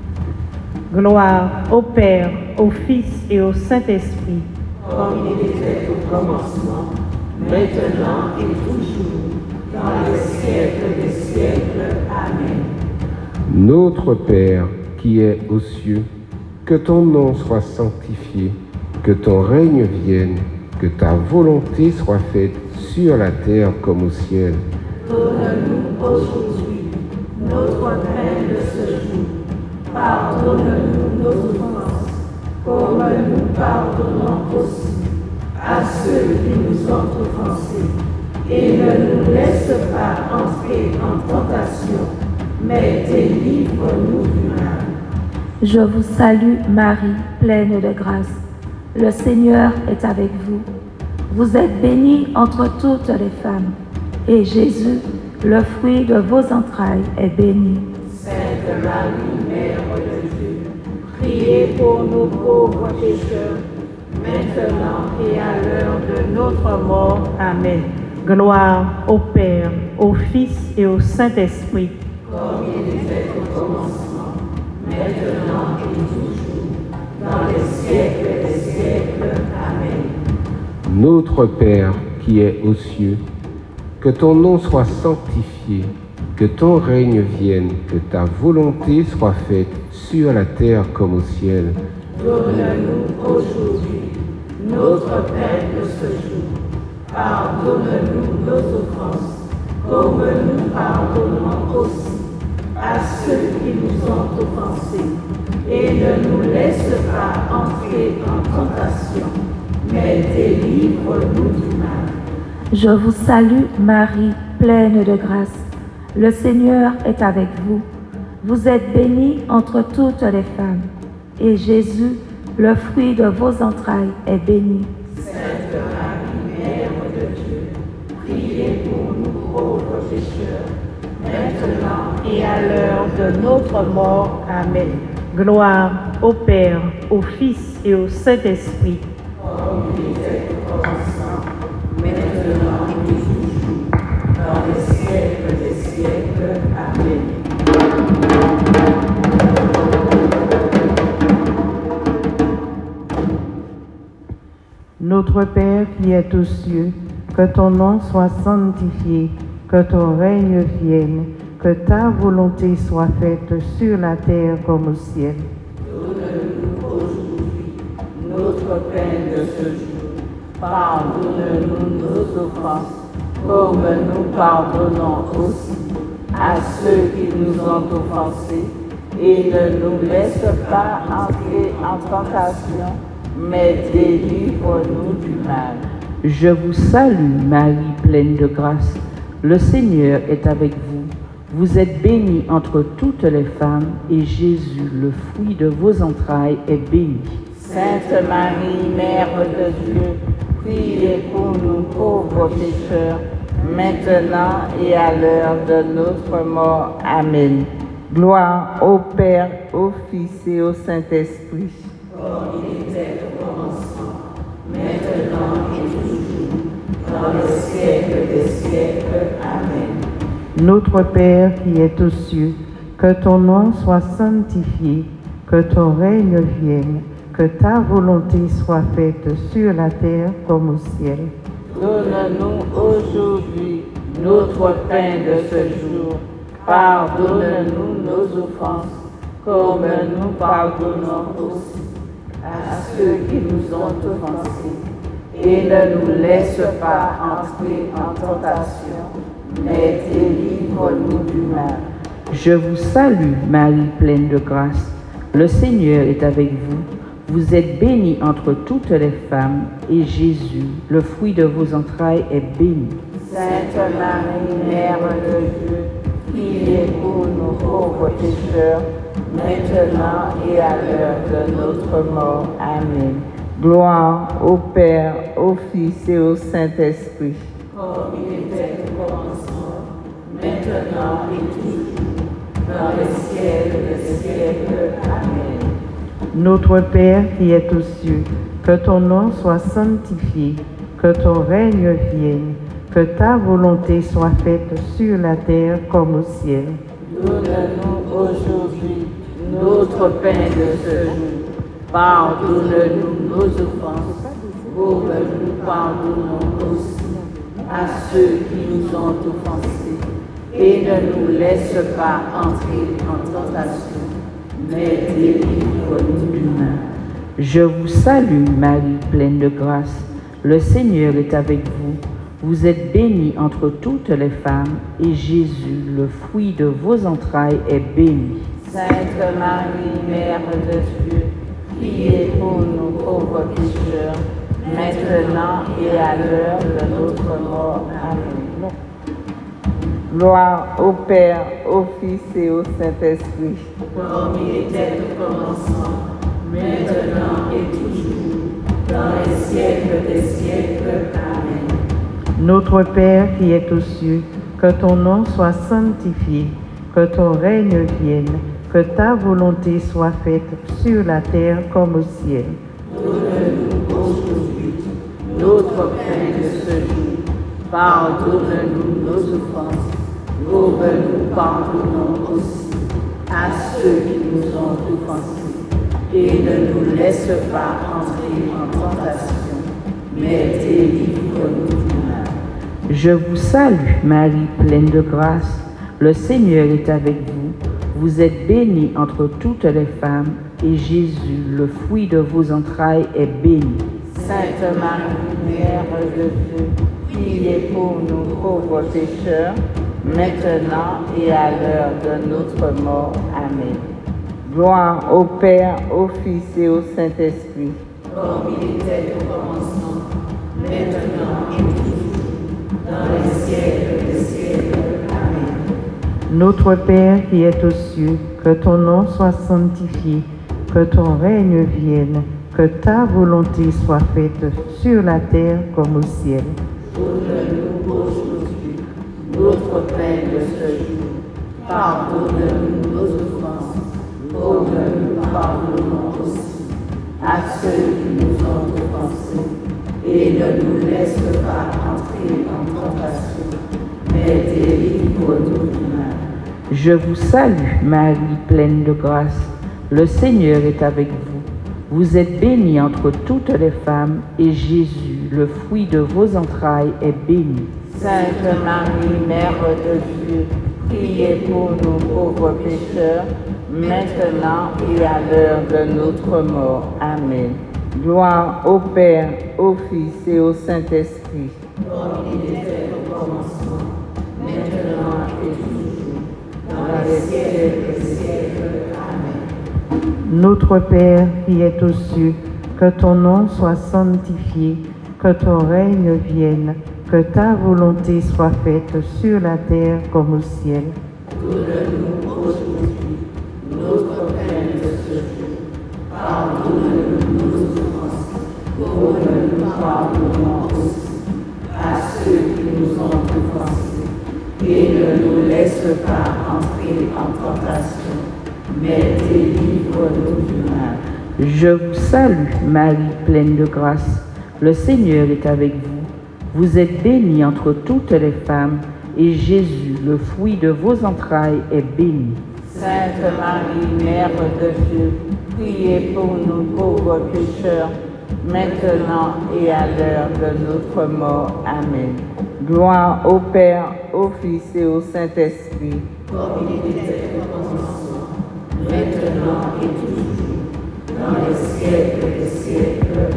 gloire au Père, au Fils et au Saint-Esprit, Comme il était au commencement, maintenant et toujours, dans les siècles des siècles. Amen. Notre Père qui es aux cieux, que ton nom soit sanctifié, que ton règne vienne, que ta volonté soit faite sur la terre comme au ciel. Donne-nous aujourd'hui notre pain de ce jour. Pardonne-nous nos offenses, comme nous pardonnons aussi à ceux qui nous ont offensés. Et ne nous laisse pas entrer en tentation, mais délivre-nous du mal. Je vous salue Marie, pleine de grâce. Le Seigneur est avec vous. Vous êtes bénie entre toutes les femmes, et Jésus, le fruit de vos entrailles, est béni. Sainte Marie, Mère de Dieu, priez pour nous pauvres pécheurs, maintenant et à l'heure de notre mort. Amen. gloire au Père, au Fils et au Saint-Esprit, Comme il était au commencement, maintenant et toujours, dans les siècles des siècles. Amen. Notre Père qui es aux cieux, que ton nom soit sanctifié, que ton règne vienne, que ta volonté soit faite sur la terre comme au ciel. Donne-nous aujourd'hui notre pain de ce jour. Pardonne-nous nos offenses, comme nous pardonnons aussi à ceux qui nous ont offensés. Et ne nous laisse pas entrer en tentation, mais délivre-nous du mal. Je vous salue Marie, pleine de grâce. Le Seigneur est avec vous. Vous êtes bénie entre toutes les femmes, et Jésus, le fruit de vos entrailles, est béni. Sainte Marie, Mère de Dieu, priez pour nous pauvres pécheurs, maintenant et à l'heure de notre mort. Amen. Gloire au Père, au Fils et au Saint-Esprit. Comme il était au commencement, maintenant et toujours, dans les siècles des siècles. Amen. Notre Père qui es aux cieux, que ton nom soit sanctifié, que ton règne vienne, que ta volonté soit faite sur la terre comme au ciel. Donne-nous aujourd'hui notre pain de ce jour. Pardonne-nous nos offenses, comme nous pardonnons aussi à ceux qui nous ont offensés. Et ne nous laisse pas entrer en tentation, mais délivre-nous du mal. Je vous salue, Marie, pleine de grâce. Le Seigneur est avec vous. Vous êtes bénie entre toutes les femmes, et Jésus, le fruit de vos entrailles, est béni. Sainte Marie, Mère de Dieu, priez pour nous pauvres pécheurs, maintenant et à l'heure de notre mort. Amen. Gloire au Père, au Fils et au Saint-Esprit. Comme il était au commencement, maintenant et toujours, dans les siècles des siècles. Amen. Notre Père qui es aux cieux, que ton nom soit sanctifié, que ton règne vienne, que ta volonté soit faite sur la terre comme au ciel. Donne-nous aujourd'hui notre pain de ce jour. Pardonne-nous nos offenses, comme nous pardonnons aussi à ceux qui nous ont offensés. Et ne nous laisse pas entrer en tentation, mais délivre-nous du mal. Je vous salue, Marie, pleine de grâce. Le Seigneur est avec vous. Vous êtes bénie entre toutes les femmes, et Jésus, le fruit de vos entrailles, est béni. Sainte Marie, Mère de Dieu, priez pour nous pauvres pécheurs, maintenant et à l'heure de notre mort. Amen. Gloire au Père, au Fils et au Saint-Esprit. Comme il était au commencement, maintenant et toujours, dans les siècles des siècles. Amen. Notre Père qui es aux cieux, que ton nom soit sanctifié, que ton règne vienne, que ta volonté soit faite sur la terre comme au ciel. Donne-nous aujourd'hui notre pain de ce jour. Pardonne-nous nos offenses, comme nous pardonnons aussi à ceux qui nous ont offensés. Et ne nous laisse pas entrer en tentation, mais délivre-nous du mal. Je vous salue, Marie, pleine de grâce. Le Seigneur est avec vous. Vous êtes bénie entre toutes les femmes, et Jésus, le fruit de vos entrailles, est béni. Sainte Marie, Mère de Dieu, priez pour nous pauvres pécheurs, maintenant et à l'heure de notre mort. Amen. Gloire au Père, au Fils et au Saint-Esprit. Comme il était au commencement, maintenant et toujours, dans les siècles des siècles. Amen. Notre Père qui es aux cieux, que ton nom soit sanctifié, que ton règne vienne, que ta volonté soit faite sur la terre comme au ciel. Donne-nous aujourd'hui notre pain de ce jour. Pardonne-nous nos offenses, comme nous pardonnons aussi à ceux qui nous ont offensés. Et ne nous laisse pas entrer en tentation, mais délivre-nous du mal. Je vous salue, Marie, pleine de grâce. Le Seigneur est avec vous. Vous êtes bénie entre toutes les femmes, et Jésus, le fruit de vos entrailles, est béni. Sainte Marie, Mère de Dieu, priez pour nous pauvres pécheurs, maintenant et à l'heure de notre mort. Amen. Gloire au Père, au Fils et au Saint-Esprit. Comme il était au commencement, maintenant et toujours, dans les siècles des siècles. Amen. Notre Père qui es aux cieux, que ton nom soit sanctifié, que ton règne vienne, que ta volonté soit faite sur la terre comme au ciel. Donne-nous aujourd'hui notre pain de ce jour. Pardonne-nous nos offenses, comme nous pardonnons aussi à ceux qui nous ont offensés. Et ne nous laisse pas entrer en tentation, mais délivre-nous du mal. Je vous salue, Marie, pleine de grâce. Le Seigneur est avec vous. Vous êtes bénie entre toutes les femmes, et Jésus, le fruit de vos entrailles, est béni. Sainte Marie, Mère de Dieu, priez pour nous pauvres pécheurs, maintenant et à l'heure de notre mort. Amen. Gloire au Père, au Fils et au Saint-Esprit. Comme il était au commencement, maintenant et toujours, dans les siècles des siècles. Amen. Notre Père qui es aux cieux, que ton nom soit sanctifié, que ton règne vienne, que ta volonté soit faite sur la terre comme au ciel. Donne-nous aujourd'hui notre pain de ce jour. Pardonne-nous nos offenses, comme nous pardonnons aussi à ceux qui nous ont offensés. Et ne nous laisse pas entrer en tentation, mais délivre-nous du mal. Je vous salue, Marie, pleine de grâce. Le Seigneur est avec vous. Vous êtes bénie entre toutes les femmes, et Jésus, le fruit de vos entrailles, est béni. Sainte Marie, Mère de Dieu, priez pour nous pauvres pécheurs, maintenant et à l'heure de notre mort. Amen. Gloire au Père, au Fils et au Saint-Esprit. Comme il était au commencement, maintenant et toujours, dans les siècles des siècles.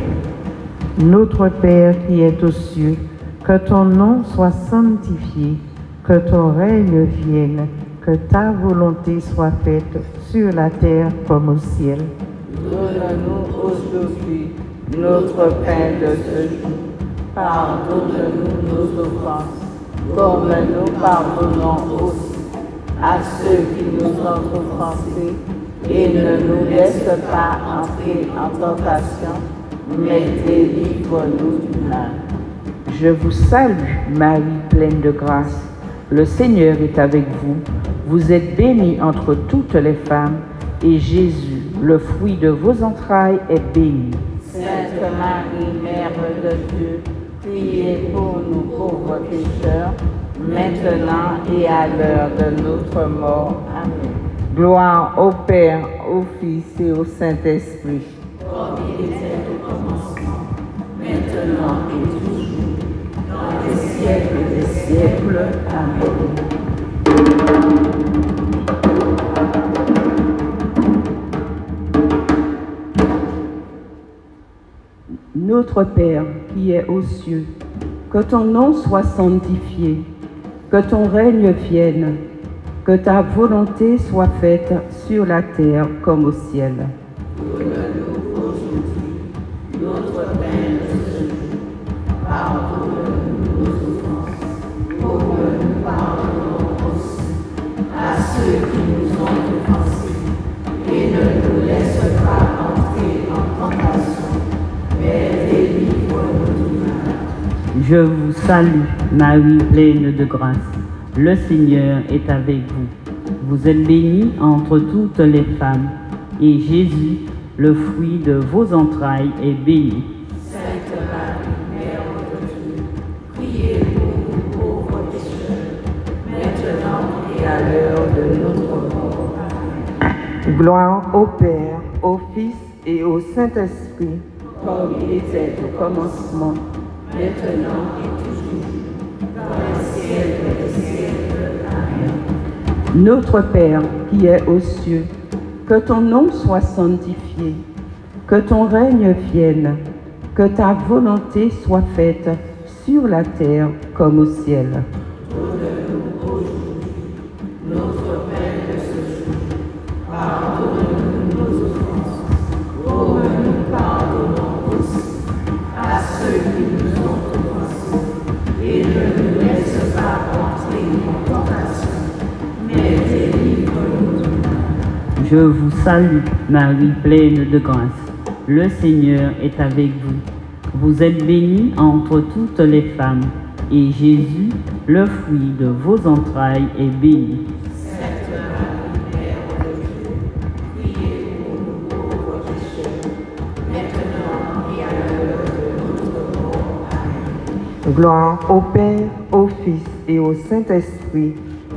Amen. Notre Père qui es aux cieux, que ton nom soit sanctifié, que ton règne vienne, que ta volonté soit faite sur la terre comme au ciel. Donne-nous aujourd'hui notre pain de ce jour. Pardonne-nous nos offenses, comme nous pardonnons aussi à ceux qui nous ont offensés, et ne nous laisse pas entrer en tentation, mais délivre-nous du mal. Je vous salue, Marie, pleine de grâce. Le Seigneur est avec vous. Vous êtes bénie entre toutes les femmes, et Jésus, le fruit de vos entrailles, est béni. Sainte Marie, Mère de Dieu, priez pour nous pauvres pécheurs, maintenant et à l'heure de notre mort. Amen. Gloire au Père, au Fils et au Saint-Esprit. Comme il était au commencement, maintenant et toujours, dans les siècles des siècles. Amen. Notre Père qui es aux cieux, que ton nom soit sanctifié, que ton règne vienne, que ta volonté soit faite sur la terre comme au ciel. Donne-nous aujourd'hui notre pain de ce jour. Pardonne-nous nos offenses, comme nous pardonnons aussi à ceux qui nous ont offensés. Et ne nous laisse pas entrer en tentation, mais délivre-nous du mal. Je vous salue, Marie pleine de grâce. Le Seigneur est avec vous. Vous êtes bénie entre toutes les femmes, et Jésus, le fruit de vos entrailles, est béni. Sainte Marie, Mère de Dieu, priez pour nous pauvres pécheurs, maintenant et à l'heure de notre mort. Amen. Gloire au Père, au Fils et au Saint-Esprit. Comme il était au commencement, maintenant et toujours, dans les siècles des siècles. Amen. Notre Père qui es aux cieux, que ton nom soit sanctifié, que ton règne vienne, que ta volonté soit faite sur la terre comme au ciel. Donne-nous aujourd'hui notre pain de ce jour. Pardonne-nous nos offenses, comme nous pardonnons aussi à ceux qui nous ont offensés. Et ne nous laisse pas entrer en tentation, Je vous salue, Marie pleine de grâce. Le Seigneur est avec vous. Vous êtes bénie entre toutes les femmes, et Jésus, le fruit de vos entrailles, est béni. Gloire au Père, au Fils et au Saint-Esprit.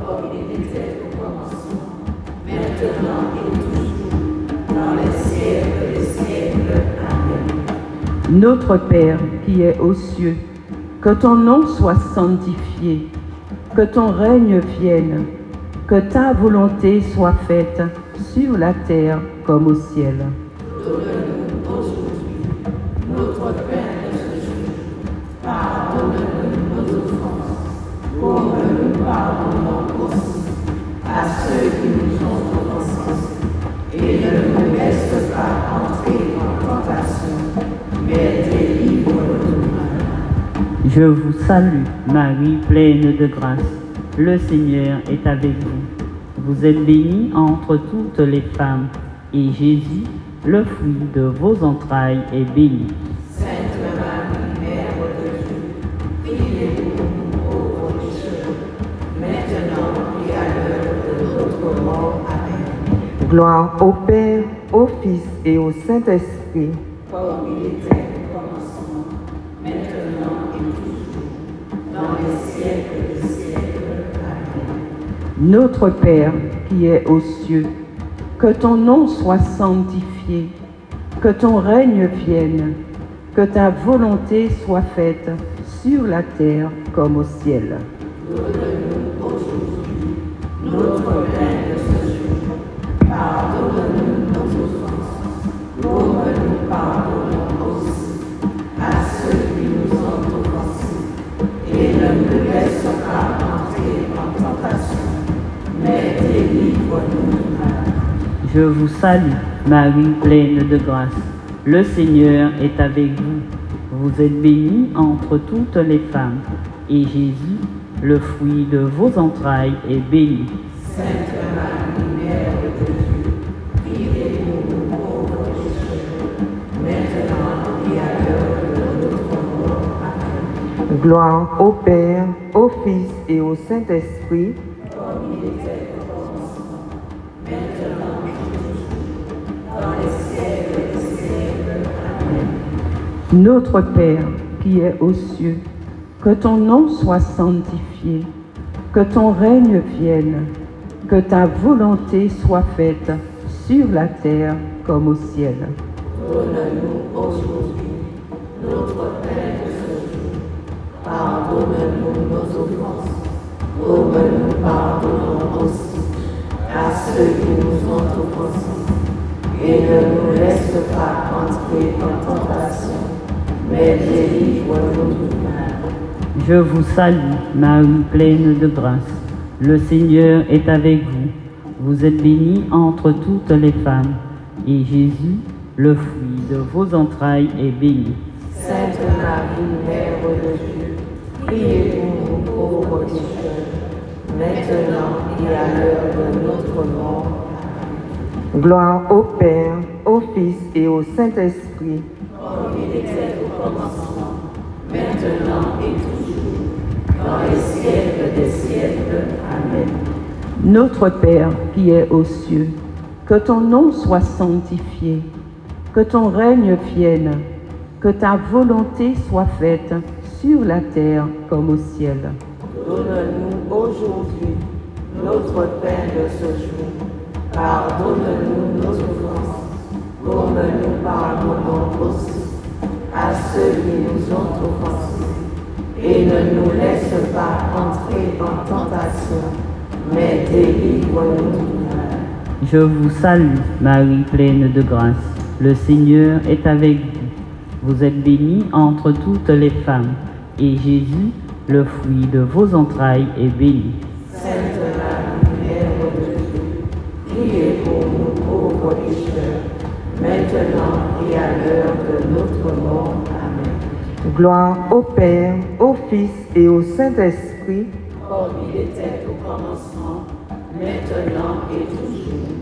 Notre Père qui es aux cieux, que ton nom soit sanctifié, que ton règne vienne, que ta volonté soit faite sur la terre comme au ciel. Donne-nous aujourd'hui notre pain de ce jour. Pardonne-nous nos offenses, comme nous pardonnons aussi à ceux qui nous ont offensés. Et ne nous laisse pas entrer en tentation, mais délivre-nous du mal. Je vous salue, Marie pleine de grâce. Le Seigneur est avec vous. Vous êtes bénie entre toutes les femmes, et Jésus, le fruit de vos entrailles, est béni. Sainte Marie, Mère de Dieu, priez pour nous pauvres pécheurs, maintenant et à l'heure de notre mort. Amen. Gloire au Père, au Fils et au Saint-Esprit. Comme il était au commencement, maintenant et toujours, dans les siècles des siècles. Amen. Notre Père qui es aux cieux, que ton nom soit sanctifié, que ton règne vienne, que ta volonté soit faite sur la terre comme au ciel. Donne-nous aujourd'hui notre pain de ce jour. Pardonne-nous nos offenses, comme nous pardonnons aussi à ceux qui nous ont offensés. Et ne nous laisse pas entrer en tentation, mais délivre-nous du mal. Je vous salue, Marie pleine de grâce. Le Seigneur est avec vous. Vous êtes bénie entre toutes les femmes, et Jésus, le fruit de vos entrailles, est béni. Sainte Marie, Mère de Dieu, priez pour nous pauvres pécheurs, maintenant et à l'heure de notre mort. Amen. Gloire au Père, au Fils et au Saint-Esprit. Comme il était au commencement, maintenant et toujours, dans les siècles des siècles. Amen. Notre Père qui es aux cieux, que ton nom soit sanctifié, que ton règne vienne, que ta volonté soit faite sur la terre comme au ciel. Donne-nous aujourd'hui notre pain de ce jour. Pardonne-nous nos offenses, comme nous pardonnons aussi à ceux qui nous ont offensés. Et ne nous laisse pas entrer en tentation, mais délivre-nous du mal. Je vous salue, Marie pleine de grâce. Le Seigneur est avec vous. Vous êtes bénie entre toutes les femmes, et Jésus, le fruit de vos entrailles, est béni. Sainte Marie, Mère de Dieu, priez pour nous pauvres pécheurs, maintenant et à l'heure de notre mort. Gloire au Père, au Fils et au Saint-Esprit. Comme il était au commencement, maintenant et toujours, dans les siècles des siècles. Amen. Notre Père qui es aux cieux, que ton nom soit sanctifié, que ton règne vienne, que ta volonté soit faite sur la terre comme au ciel. Donne-nous aujourd'hui notre pain de ce jour. Pardonne-nous nos offenses, comme nous pardonnons aussi à ceux qui nous ont offensés. Et ne nous laisse pas entrer en tentation, mais délivre-nous du mal. Je vous salue, Marie pleine de grâce. Le Seigneur est avec vous. Vous êtes bénie entre toutes les femmes, et Jésus, le fruit de vos entrailles, est béni. Sainte Marie, Mère de Dieu, priez pour nous pauvres pécheurs, maintenant et à l'heure de notre mort. Amen. Gloire au Père, au Fils et au Saint-Esprit. Comme il était au commencement, maintenant et toujours,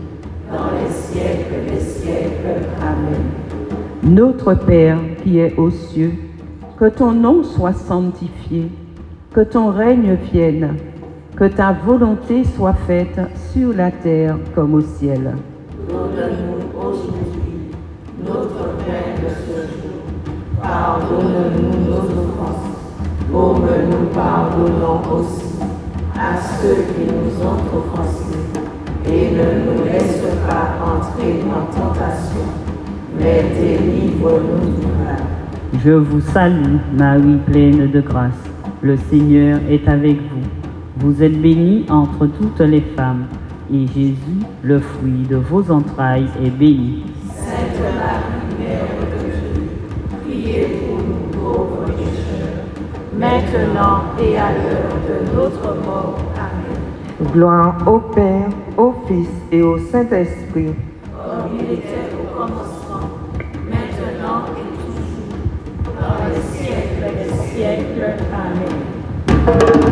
dans les siècles des siècles. Amen. Notre Père qui es aux cieux, que ton nom soit sanctifié, que ton règne vienne, que ta volonté soit faite sur la terre comme au ciel. Donne-nous aujourd'hui notre pain de ce jour. Pardonne-nous nos offenses, comme nous pardonnons aussi à ceux qui nous ont offensés. Et ne nous laisse pas entrer en tentation, mais délivre-nous du mal. Je vous salue, Marie pleine de grâce. Le Seigneur est avec vous. Vous êtes bénie entre toutes les femmes, et Jésus, le fruit de vos entrailles, est béni. Sainte Marie, Mère de Dieu, priez pour nous pauvres pécheurs, maintenant et à l'heure de notre mort. Amen. Gloire au Père, au Fils et au Saint-Esprit. Comme il était au commencement, maintenant et toujours, dans les siècles des siècles. Amen.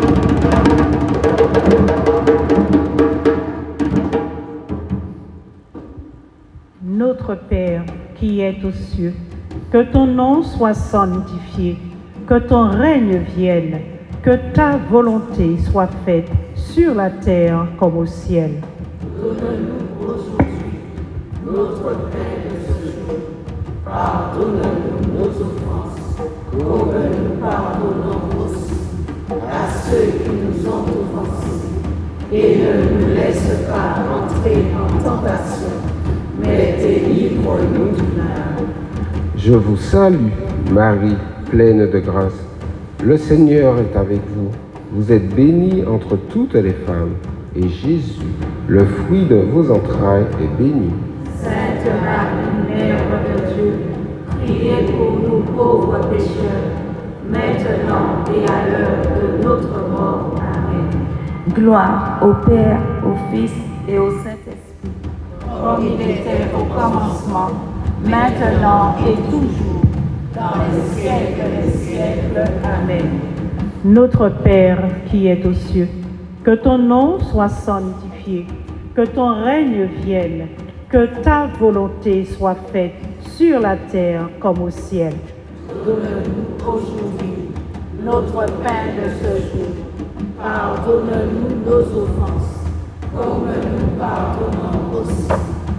Notre Père qui es aux cieux, que ton nom soit sanctifié, que ton règne vienne, que ta volonté soit faite sur la terre comme au ciel. Donne-nous aujourd'hui notre pain de ce jour. Pardonne-nous nos offenses, comme nous pardonnons aussi à ceux qui nous ont offensés. Et ne nous laisse pas entrer en tentation, mais délivre-nous du mal. Je vous salue, Marie, pleine de grâce. Le Seigneur est avec vous. Vous êtes bénie entre toutes les femmes, et Jésus, le fruit de vos entrailles, est béni. Sainte Marie, Mère de Dieu, priez pour nous pauvres pécheurs, maintenant et à l'heure de notre mort. Amen. Gloire au Père, au Fils et au Saint-Esprit. Comme il était au commencement, maintenant et toujours, dans les siècles des siècles. Amen. Notre Père qui es aux cieux, que ton nom soit sanctifié, que ton règne vienne, que ta volonté soit faite sur la terre comme au ciel. Donne-nous aujourd'hui notre pain de ce jour. Pardonne-nous nos offenses, comme nous pardonnons aussi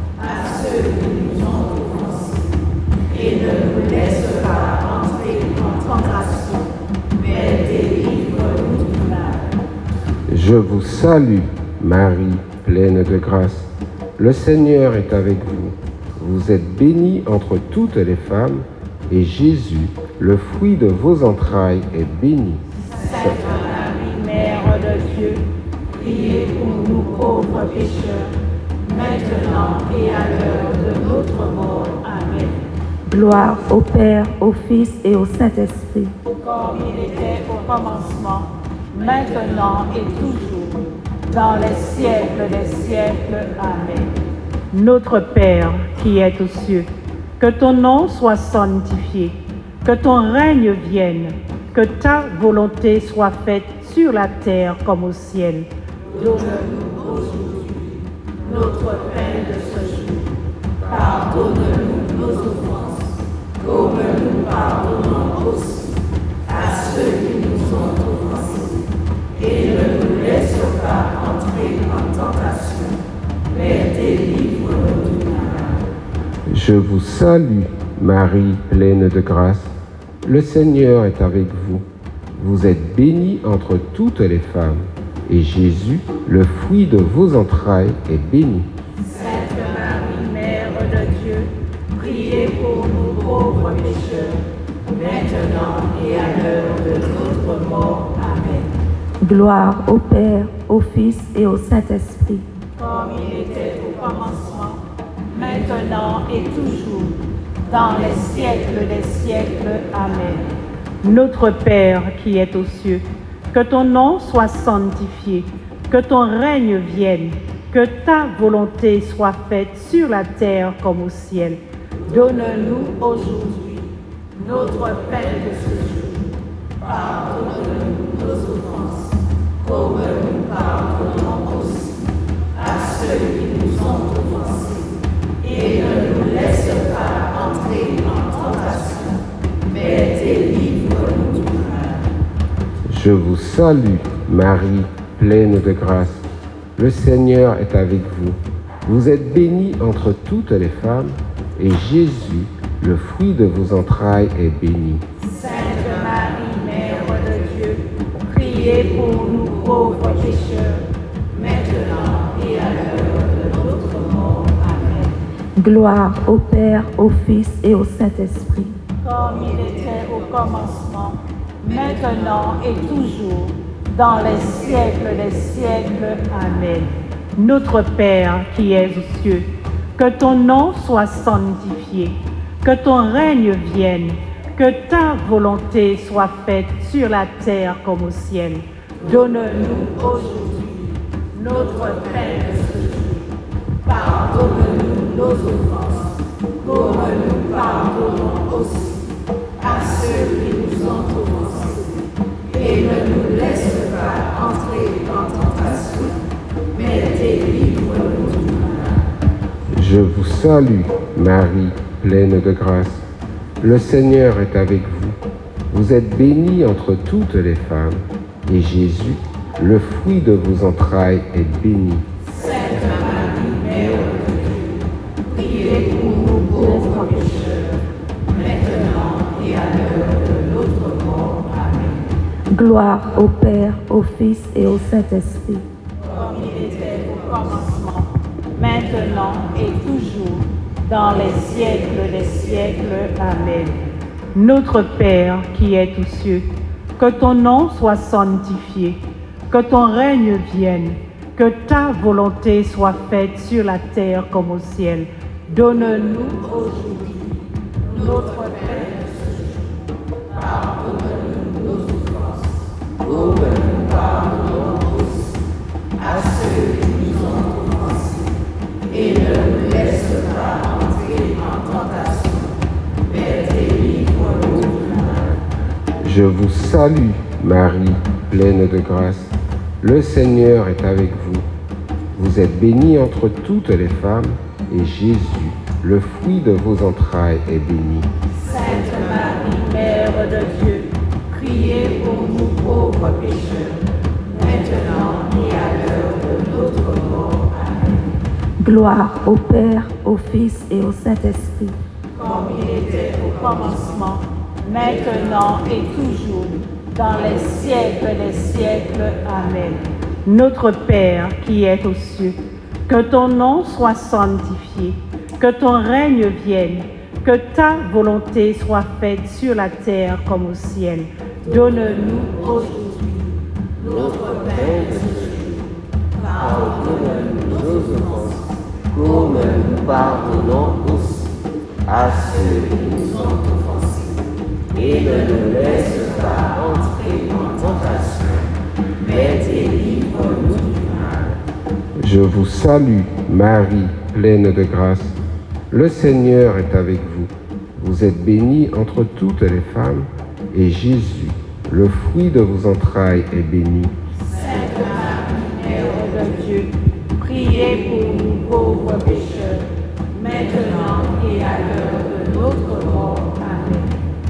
à ceux qui nous ont offensés. Et ne nous laisse pas entrer en tentation, mais délivre-nous du mal. Je vous salue, Marie, pleine de grâce. Le Seigneur est avec vous. Vous êtes bénie entre toutes les femmes, et Jésus, le fruit de vos entrailles, est béni. Sainte Marie, Mère de Dieu, priez pour nous pauvres pécheurs, maintenant et à l'heure de notre mort. Amen. Gloire au Père, au Fils et au Saint-Esprit. Comme il était au commencement, maintenant et toujours, dans les siècles des siècles. Amen. Notre Père qui es aux cieux, que ton nom soit sanctifié, que ton règne vienne, que ta volonté soit faite sur la terre comme au ciel. Donne-nous aujourd'hui notre pain de ce jour. Pardonne-nous nos offenses, comme nous pardonnons aussi à ceux qui nous ont offensés. Et ne nous laisse pas entrer en tentation, mais délivre-nous du mal. Je vous salue, Marie, pleine de grâce. Le Seigneur est avec vous. Vous êtes bénie entre toutes les femmes, et Jésus, le fruit de vos entrailles, est béni. Sainte Marie, Mère de Dieu, priez pour nous pauvres pécheurs, maintenant et à l'heure de notre mort. Amen. Gloire au Père, au Fils et au Saint-Esprit. Comme il était au commencement, maintenant et toujours, dans les siècles des siècles. Amen. Notre Père qui es aux cieux, que ton nom soit sanctifié, que ton règne vienne, que ta volonté soit faite sur la terre comme au ciel. Donne-nous aujourd'hui notre pain de ce jour. Pardonne-nous nos offenses, comme nous pardonnons aussi à ceux qui nous ont offensés. Je vous salue, Marie, pleine de grâce. Le Seigneur est avec vous. Vous êtes bénie entre toutes les femmes, et Jésus, le fruit de vos entrailles, est béni. Sainte Marie, Mère de Dieu, priez pour nous pauvres pécheurs, maintenant et à l'heure de notre mort. Amen. Gloire au Père, au Fils et au Saint-Esprit. Comme il était au commencement, maintenant et toujours, dans les siècles des siècles. Amen. Notre Père qui es aux cieux, que ton nom soit sanctifié, que ton règne vienne, que ta volonté soit faite sur la terre comme au ciel. Donne-nous aujourd'hui notre pain de ce jour. Pardonne-nous nos offenses, comme nous pardonnons aussi à ceux qui nous ont offensés. Et ne nous laisse pas entrer en tentation, mais délivre-nous du mal. Je vous salue, Marie, pleine de grâce. Le Seigneur est avec vous. Vous êtes bénie entre toutes les femmes, et Jésus, le fruit de vos entrailles, est béni. Sainte Marie, Mère de Dieu, priez pour nous pauvres pécheurs, maintenant et à l'heure de notre mort. Amen. Gloire au Père, au Fils et au Saint-Esprit. Comme il était au commencement, maintenant et toujours, dans les siècles des siècles. Amen. Notre Père qui es aux cieux, que ton nom soit sanctifié, que ton règne vienne, que ta volonté soit faite sur la terre comme au ciel. Donne-nous aujourd'hui notre pain de ce jour. Pardonne-nous nos offenses, comme nous pardonnons aussi à ceux qui nous ont offensés. Et ne nous laisse pas entrer en tentation, mais délivre-nous du mal. Je vous salue, Marie, pleine de grâce. Le Seigneur est avec vous. Vous êtes bénie entre toutes les femmes, et Jésus, le fruit de vos entrailles, est béni. Sainte Marie, Mère de Dieu, priez pour nous pauvres pécheurs, maintenant et à l'heure de notre mort. Amen. Gloire au Père, au Fils et au Saint-Esprit. Comme il était au commencement, maintenant et toujours, dans les siècles des siècles. Amen. Notre Père qui es aux cieux, que ton nom soit sanctifié, que ton règne vienne, que ta volonté soit faite sur la terre comme au ciel. Donne-nous aujourd'hui notre pain de ce jour. Pardonne-nous nos offenses, comme nous pardonnons aussi à ceux qui nous ont offensés. Et ne nous laisse pas entrer en tentation, mais délivre-nous du mal. Je vous salue, Marie, pleine de grâce. Le Seigneur est avec vous. Vous êtes bénie entre toutes les femmes, et Jésus, le fruit de vos entrailles, est béni. Sainte Marie, Mère de Dieu, priez pour nous pauvres pécheurs, maintenant et à l'heure de notre mort. Amen.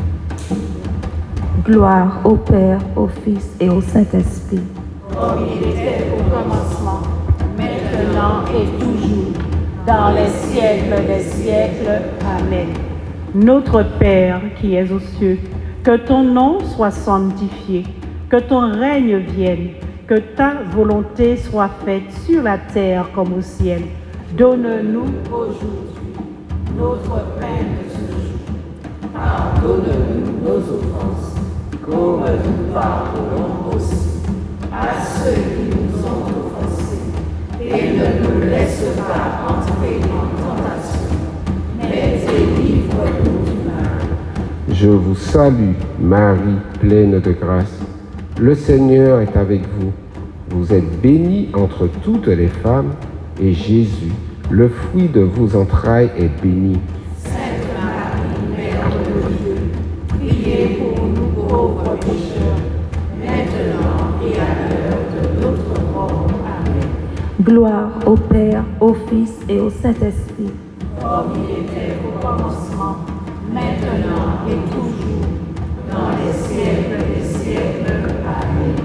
Gloire au Père, au Fils et au Saint-Esprit. Comme il était au commencement, maintenant et toujours, dans les siècles des siècles. Amen. Notre Père qui es aux cieux, que ton nom soit sanctifié, que ton règne vienne, que ta volonté soit faite sur la terre comme au ciel. Donne-nous aujourd'hui notre pain de ce jour. Pardonne-nous nos offenses, comme nous pardonnons aussi à ceux qui nous ont offensés. Et ne nous laisse pas entrer en tentation, mais délivre-nous du mal. Je vous salue, Marie, pleine de grâce. Le Seigneur est avec vous. Vous êtes bénie entre toutes les femmes, et Jésus, le fruit de vos entrailles, est béni. Sainte Marie, Mère de Dieu, priez pour nous pauvres pécheurs, maintenant et à l'heure de notre mort. Amen. Gloire au Père, au Fils et au Saint-Esprit. Comme il était au commencement, maintenant et toujours, dans les siècles des siècles. Amen.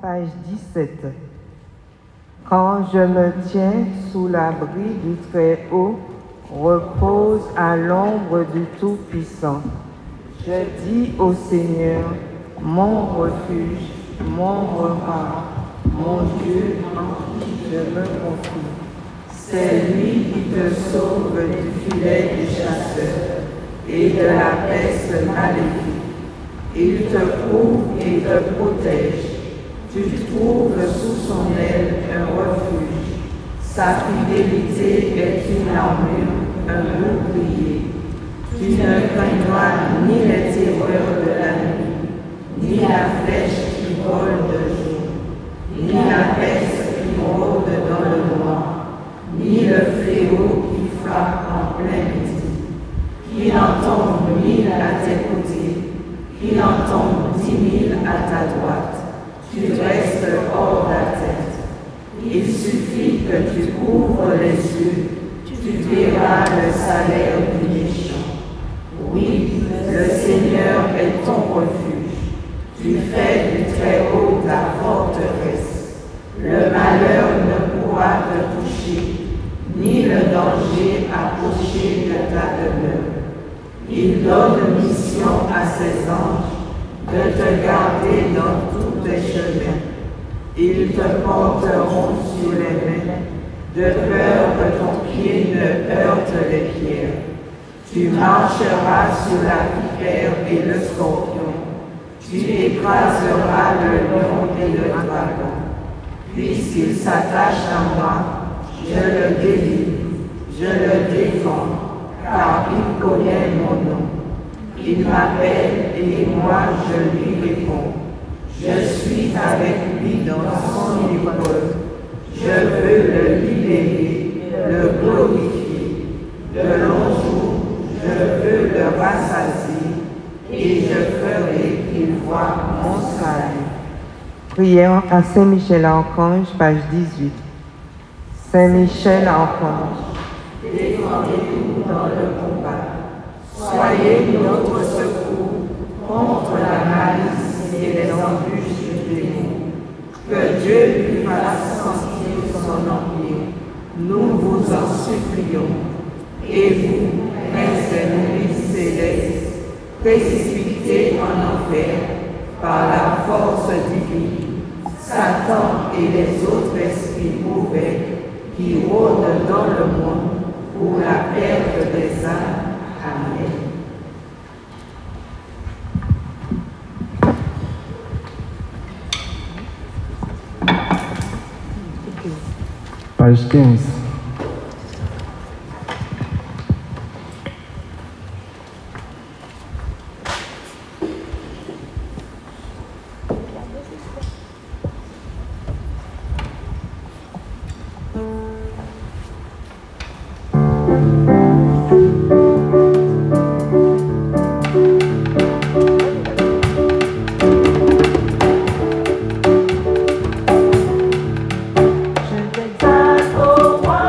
page 17. Quand je me tiens sous l'abri du Très-Haut, repose à l'ombre du Tout-Puissant. Je dis au Seigneur, mon refuge, mon rempart, mon Dieu en qui je me confie. C'est lui qui te sauve du filet du chasseur et de la peste maléfique. Il te couvre et te protège. Tu trouves sous son aile un refuge. Sa fidélité est une armure, un bouclier. Tu ne craindras ni les terreurs de la nuit, ni la flèche qui vole de jour, ni la peste qui rôde dans le noir, ni le fléau qui frappe en plein midi. Qu'il en tombe 1000 à tes côtés, qu'il en tombe 10 000 à ta droite, tu restes hors d'atteinte. Il suffit que tu ouvres les yeux, tu verras le salaire du méchant. Oui, le Seigneur est ton refuge. Tu fais du Très-Haut ta forteresse. Le malheur ne pourra te toucher, ni le danger approcher de ta demeure. Il donne mission à ses anges de te garder dans tous tes chemins. Ils te porteront sur les mains, de peur que ton pied ne heurte les pierres. Tu marcheras sur la vipère et le scorpion. Tu écraseras le lion et le dragon. Puisqu'il s'attache à moi, je le délivre, je le défends, car il connaît mon nom. Il m'appelle et moi je lui réponds. Je suis avec lui dans son épreuve. Je veux le libérer, le glorifier. De longs jours, je veux le rassasier et je ferai qu'il voie mon salut. Prions à Saint-Michel-Archange, page 18. Saint-Michel-Archange, défendez-nous dans le combat. Soyez notre secours contre la malice et les embûches du démon. Que Dieu lui fasse sentir son empire. Nous vous en supplions. Et vous, princes et milices célestes, précipités en enfer par la force divine, Satan et les autres esprits mauvais qui rôdent dans le monde pour la perte des âmes. Amen. Page 15. Je t'exalte, ô roi.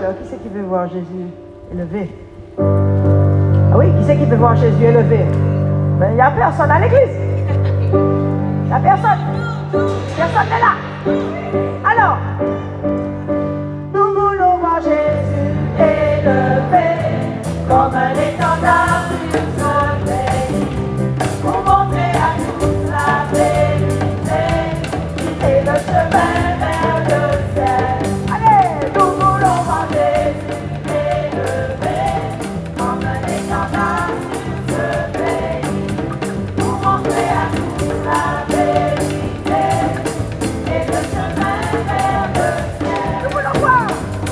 alors, qui c'est qui veut voir Jésus élevé? Ah oui, qui c'est qui veut voir Jésus élevé? Mais il n'y a personne à l'église. Il n'y a personne. Personne n'est là. Alors, nous voulons voir Jésus élevé comme un étendard sur ce pays, pour montrer à tous la vérité et le chemin vers le ciel. Allez, nous voulons voir Jésus élevé comme un étendard sur ce pays, pour montrer à tous la vérité et le chemin vers le ciel. Nous voulons voir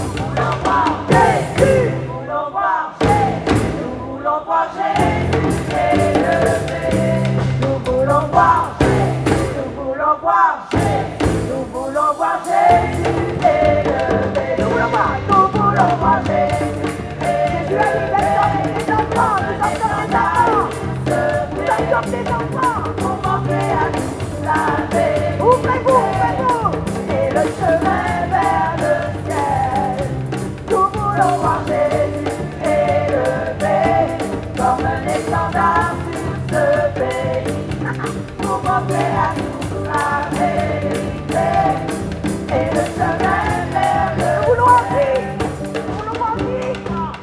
Jésus, nous voulons voir Jésus, nous voulons voir Jésus élevé. Nous voulons voir Jésus, nous voulons voir Jésus, nous voulons voir Jésus élevé. Nous voulons voir Jésus. Jésus a dit des enfants, nous sommes des enfants, pour montrer à tous la vérité. Ouvrez-vous, et le chemin vers le ciel. Nous voulons voir Jésus élevé comme un étendard sur ce pays, pour montrer à tous la vérité et le chemin vers le ciel. Nous voulons voir Jésus, nous voulons voir Jésus,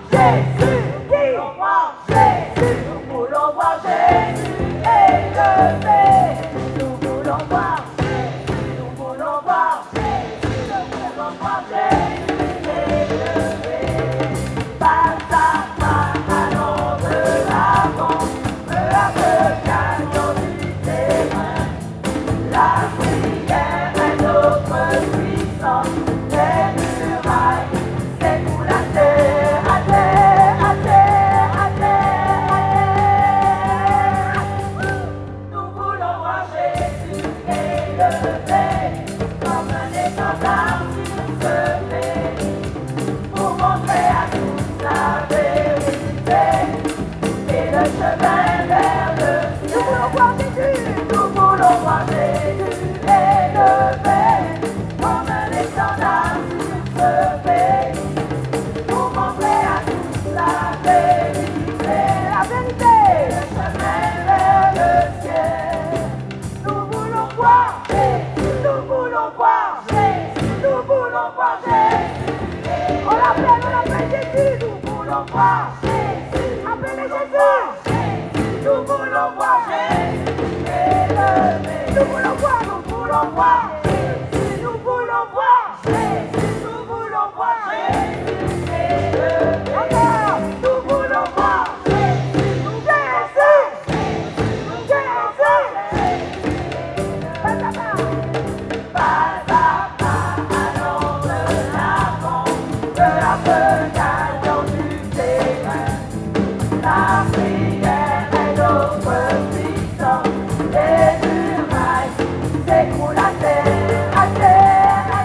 nous voulons voir Jésus élevé. Nous voulons voir Jésus, nous voulons voir Jésus, nous voulons voir Jésus élevé. Pas à pas, allons de l'avant, peu à peu gagnons du terrain. La prière est notre puissance, les murailles s'écoulent à terre, à terre, à terre, à terre, à terre. Nous voulons voir Jésus élevé comme un étendard sur ce pays, pour montrer à tous la vérité et le chemin vers le ciel. Nous voulons voir Jésus, nous voulons voir Jésus élevé comme un étendard sur ce pays, pour montrer à tous la vérité, le chemin vers le ciel. Nous voulons voir Jésus, nous voulons voir Jésus, nous voulons voir Jésus. On l'appelle Jésus, nous voulons voir Jésus. Appelez Jésus. Nous voulons voir Jésus élevé. Nous voulons voir Jésus. Nous voulons voir Jésus. Nous voulons voir Jésus élevé. Encore. Nous voulons voir Jésus. Pas à pas, allons de l'avant, peu à peu gagnons du terrain. La prière est notre puissance, les murailles s'écoulent à terre, à terre, à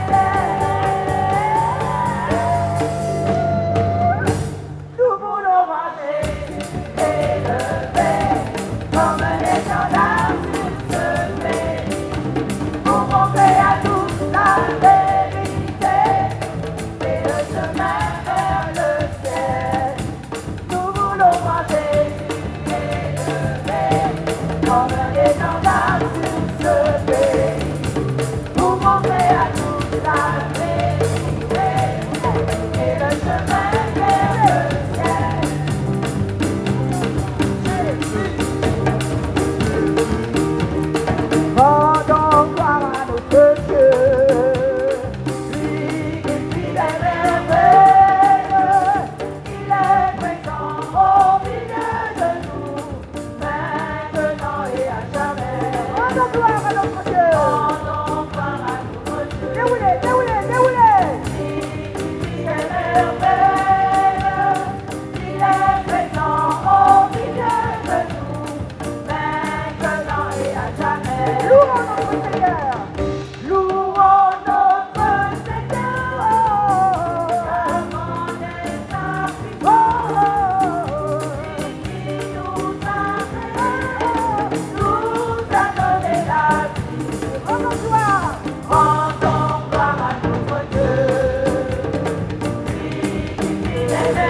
terre. Nous voulons voir Jésus élevé comme un étendard sur ce pays, pour montrer à tous la vérité et le chemin vers le ciel. Nous voulons voir Jésus élevé comme un étendard sur ce pays, pour montrer à tous la vérité et le chemin vers le ciel. Rendons gloire à notre Dieu, lui qui fit des merveilles. Il est présent au milieu de nous, maintenant et à jamais. Rendons gloire à notre Dieu. Rendons gloire à notre Dieu. Déroulez. Lui qui fit des merveilles. Il est présent au milieu de nous, maintenant et à jamais. Louons notre Seigneur. Louons notre Seigneur. Avant des sacrifices, qui nous a donné la vie. Rendons gloire à notre Dieu. Lui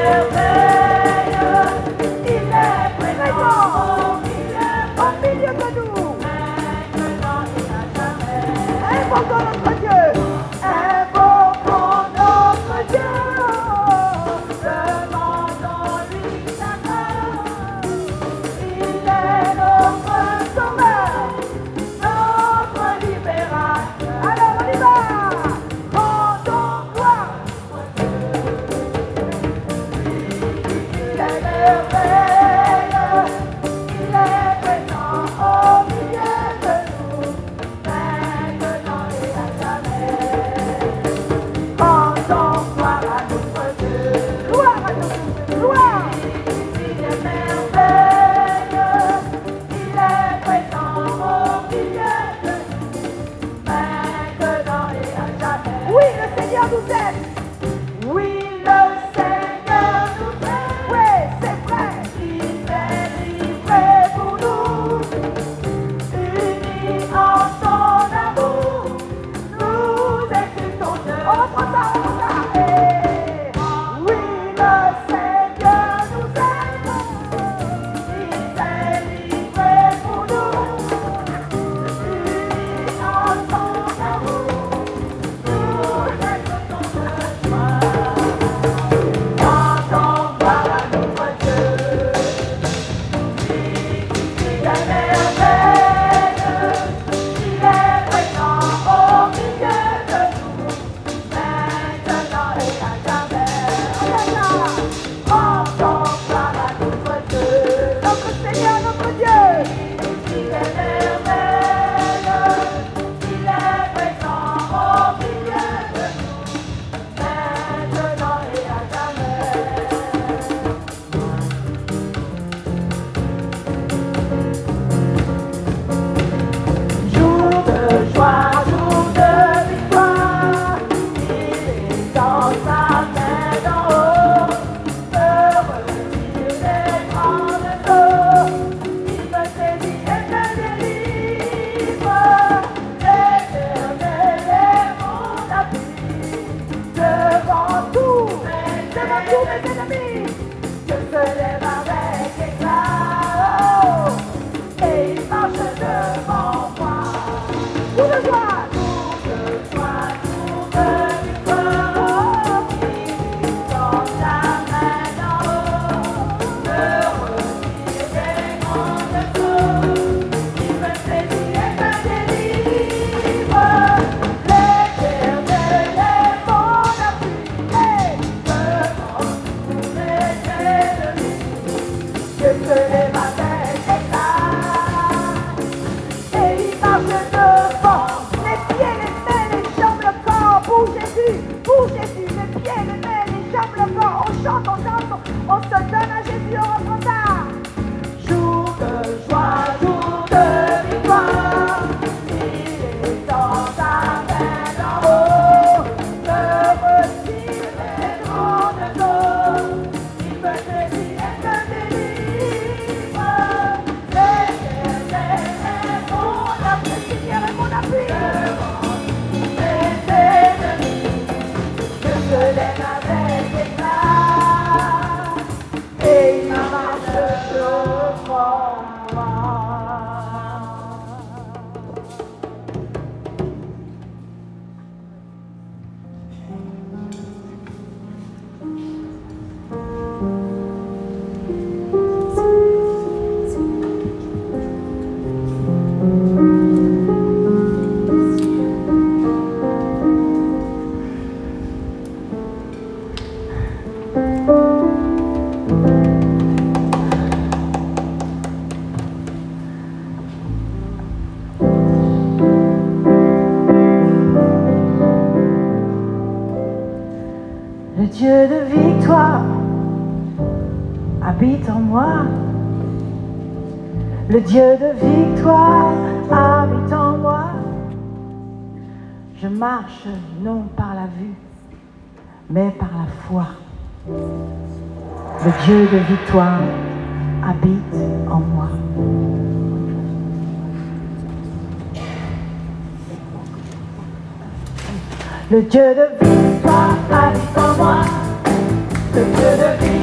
Dieu de victoire habite en moi. Le Dieu de victoire habite en moi. Je marche non par la vue, mais par la foi. Le Dieu de victoire habite en moi. Le Dieu de victoire habite en moi. Le Dieu de victoire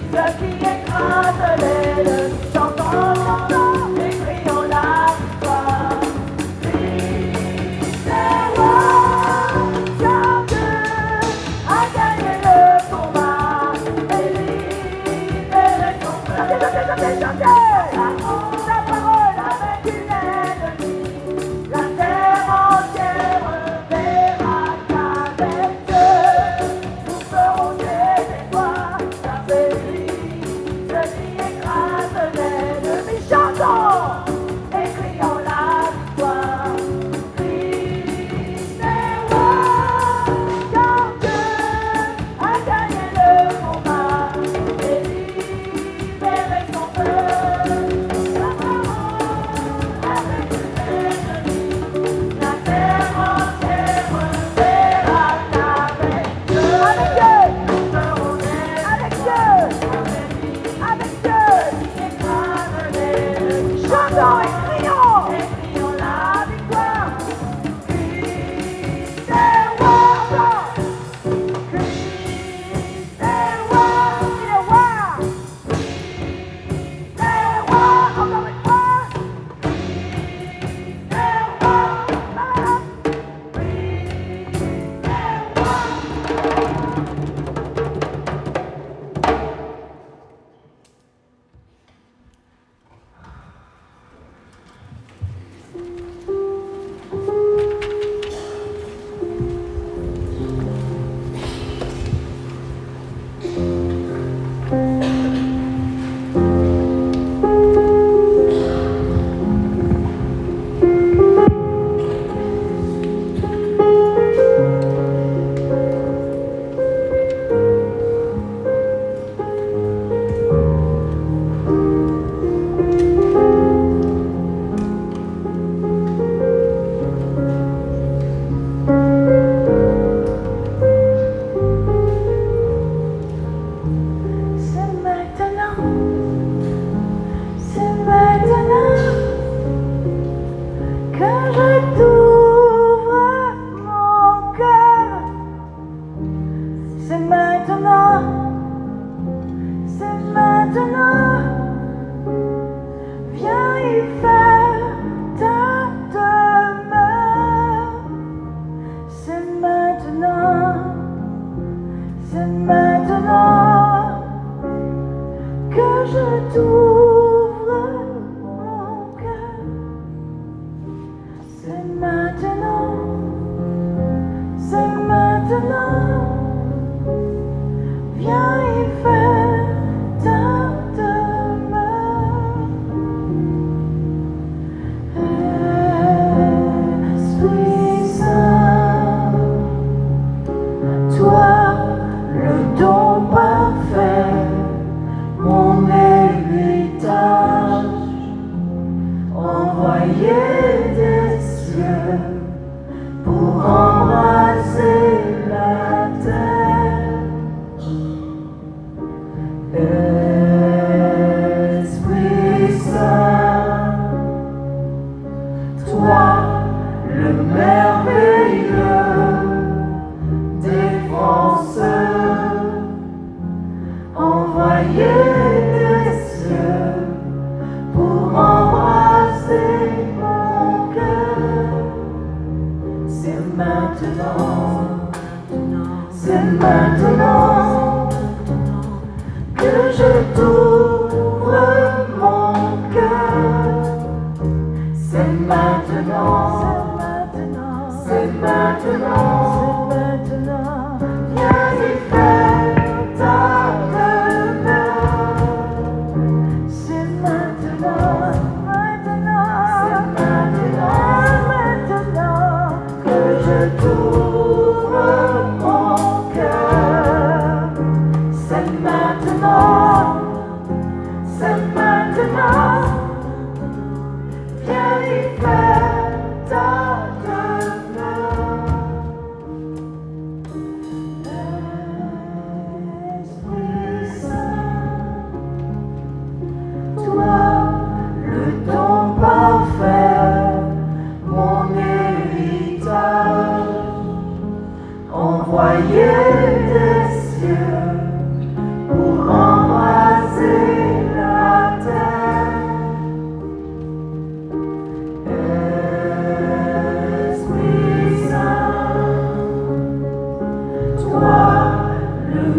Ceux qui écrasent l'aile, chantons, chantons, et crions la victoire. Christ est roi, car Dieu a gagné le combat et libéré son peuple. Chantez, chantez, chantez. La parole avec une ennemi, la terre entière verra qu'avec Dieu nous ferons des exploits. Car c'est lui, celui qui écrase l'ennemi. Chantons et crions la victoire. Christ est roi, car Dieu a gagné le combat et libéré son peuple. La parole avec l'ennemi, la terre entière verra qu'avec Dieu nous ferons des avec Dieu, avec Dieu qui écrase l'ennemi. Chantons et crions la victoire. Christ est roi, Christ est roi, il est roi. Christ est roi, encore une fois. Christ est roi, Christ est roi. C'est maintenant que je t'ouvre mon cœur. C'est maintenant, viens y faire ta demeure. C'est maintenant que je t'ouvre mon cœur. C'est maintenant, viens y faire ta demeure. Esprit Saint, toi le don parfait, mon héritage, envoyé des cieux pour embraser la terre. Esprit Saint, toi le merveilleux défenseur, envoyé des cieux pour embrasser mon cœur. C'est maintenant que je t'ouvre mon cœur. C'est maintenant, viens y faire ta demeure. C'est maintenant que je t'ouvre mon cœur. C'est maintenant, viens y faire ta demeure. Esprit Saint, toi le don parfait, mon héritage, envoyé des cieux pour embrasser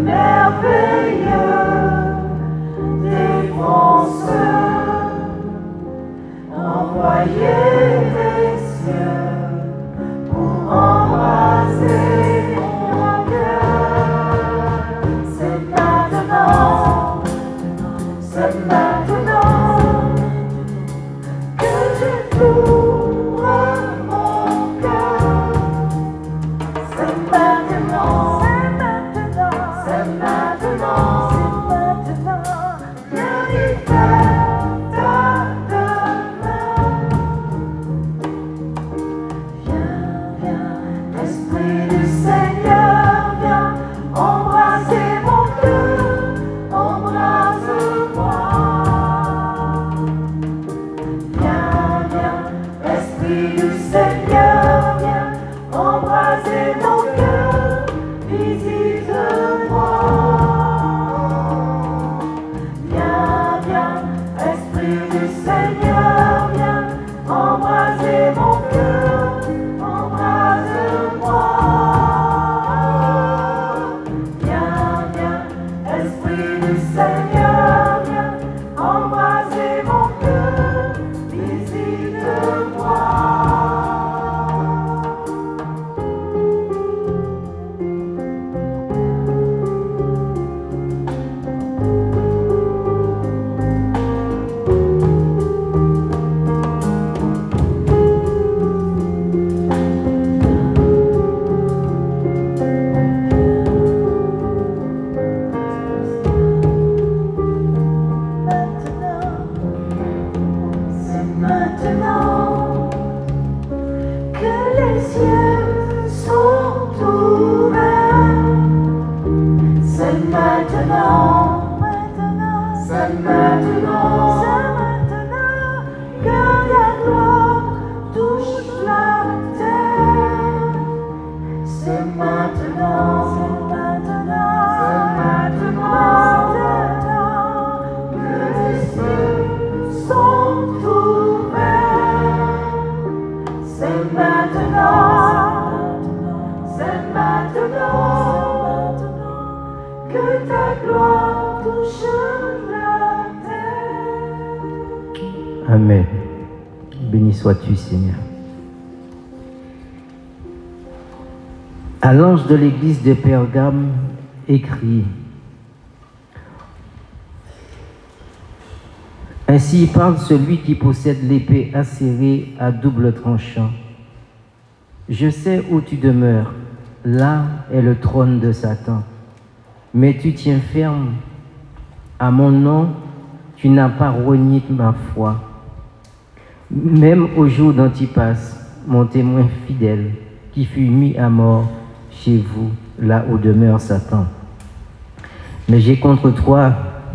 Amen. Béni sois-tu, Seigneur. À l'ange de l'église de Pergame, écrit: Ainsi parle celui qui possède l'épée acérée à double tranchant. Je sais où tu demeures, là est le trône de Satan. Mais tu tiens ferme. À mon nom, tu n'as pas renié ma foi. Même au jour d'Antipas, mon témoin fidèle, qui fut mis à mort chez vous, là où demeure Satan. Mais j'ai contre toi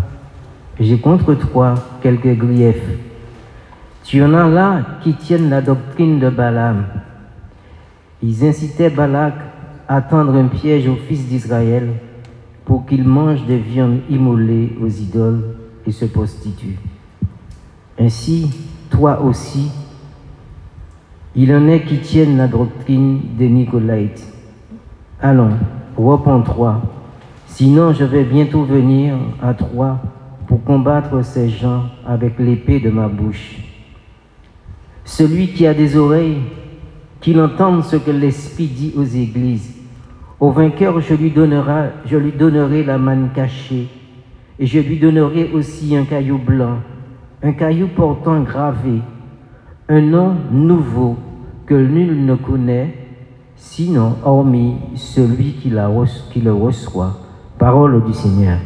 quelques griefs. Tu en as là qui tiennent la doctrine de Balaam. Ils incitaient Balak à tendre un piège aux fils d'Israël pour qu'ils mangent des viandes immolées aux idoles et se prostituent. Ainsi, toi aussi, il en est qui tiennent la doctrine des Nicolaïtes. Allons, repens-toi, sinon je vais bientôt venir à toi pour combattre ces gens avec l'épée de ma bouche. Celui qui a des oreilles, qu'il entende ce que l'Esprit dit aux églises. Au vainqueur, je lui donnerai la manne cachée, et je lui donnerai aussi un caillou blanc, un caillou portant gravé, un nom nouveau que nul ne connaît, sinon hormis celui qui le reçoit. Parole du Seigneur.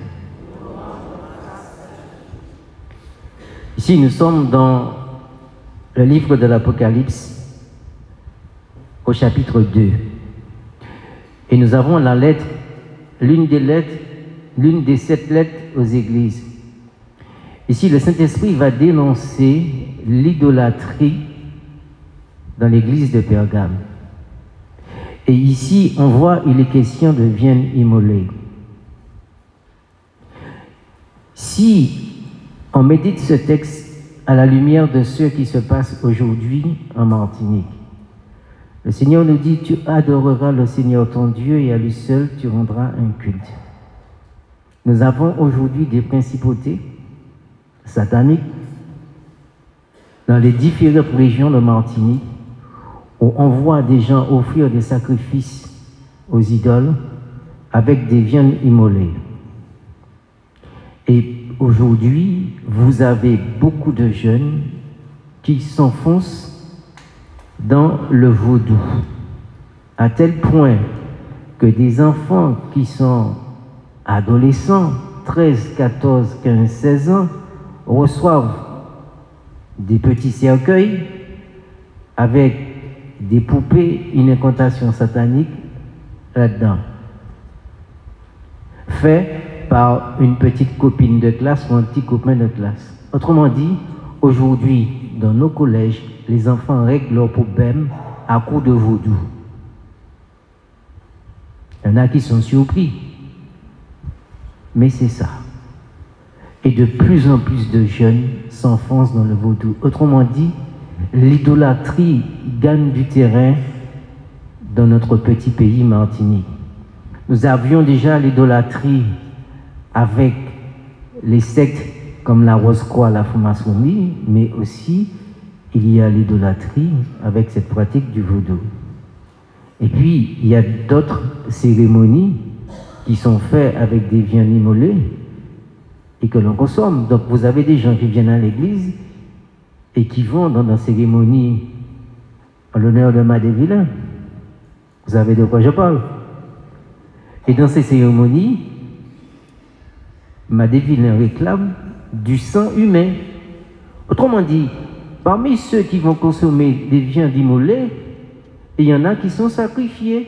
Ici, nous sommes dans le livre de l'Apocalypse, au chapitre 2. Et nous avons la lettre, l'une des 7 lettres aux églises. Ici, le Saint-Esprit va dénoncer l'idolâtrie dans l'église de Pergame. Et ici, on voit, il est question de viande immolée. Si on médite ce texte à la lumière de ce qui se passe aujourd'hui en Martinique, le Seigneur nous dit: tu adoreras le Seigneur ton Dieu et à lui seul tu rendras un culte. Nous avons aujourd'hui des principautés sataniques dans les différentes régions de Martinique où on voit des gens offrir des sacrifices aux idoles avec des viandes immolées. Et aujourd'hui, vous avez beaucoup de jeunes qui s'enfoncent dans le vaudou, à tel point que des enfants qui sont adolescents, 13, 14, 15, 16 ans, reçoivent des petits cercueils avec des poupées, une incantation satanique là-dedans, fait par une petite copine de classe ou un petit copain de classe. Autrement dit, aujourd'hui, dans nos collèges, les enfants règlent leurs problèmes à coups de vaudou. Il y en a qui sont surpris, mais c'est ça. Et de plus en plus de jeunes s'enfoncent dans le vaudou. Autrement dit, l'idolâtrie gagne du terrain dans notre petit pays Martinique. Nous avions déjà l'idolâtrie avec les sectes comme la Rose-Croix, la franc-maçonnerie, mais aussi il y a l'idolâtrie avec cette pratique du vaudou. Et puis, il y a d'autres cérémonies qui sont faites avec des viandes immolées et que l'on consomme. Donc, vous avez des gens qui viennent à l'église et qui vont dans la cérémonie en l'honneur de Madévillain. Vous savez de quoi je parle? Et dans ces cérémonies, Madévillain réclame du sang humain. Autrement dit, parmi ceux qui vont consommer des viandes immolées, il y en a qui sont sacrifiés.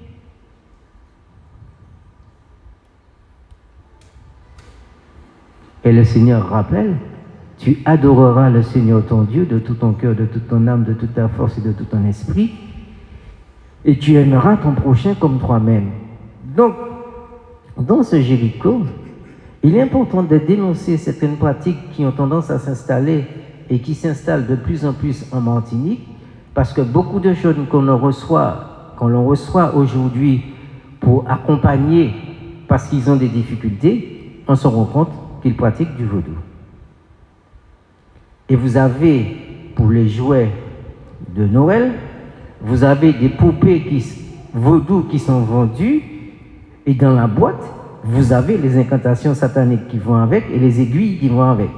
Et le Seigneur rappelle, tu adoreras le Seigneur ton Dieu de tout ton cœur, de toute ton âme, de toute ta force et de tout ton esprit, et tu aimeras ton prochain comme toi-même. Donc, dans ce Jéricho, il est important de dénoncer certaines pratiques qui ont tendance à s'installer et qui s'installent de plus en plus en Martinique, parce que beaucoup de jeunes qu'on reçoit aujourd'hui pour accompagner parce qu'ils ont des difficultés, on se rend compte qu'ils pratiquent du vaudou. Et vous avez, pour les jouets de Noël, vous avez des poupées vaudou qui sont vendues, et dans la boîte, vous avez les incantations sataniques qui vont avec et les aiguilles qui vont avec.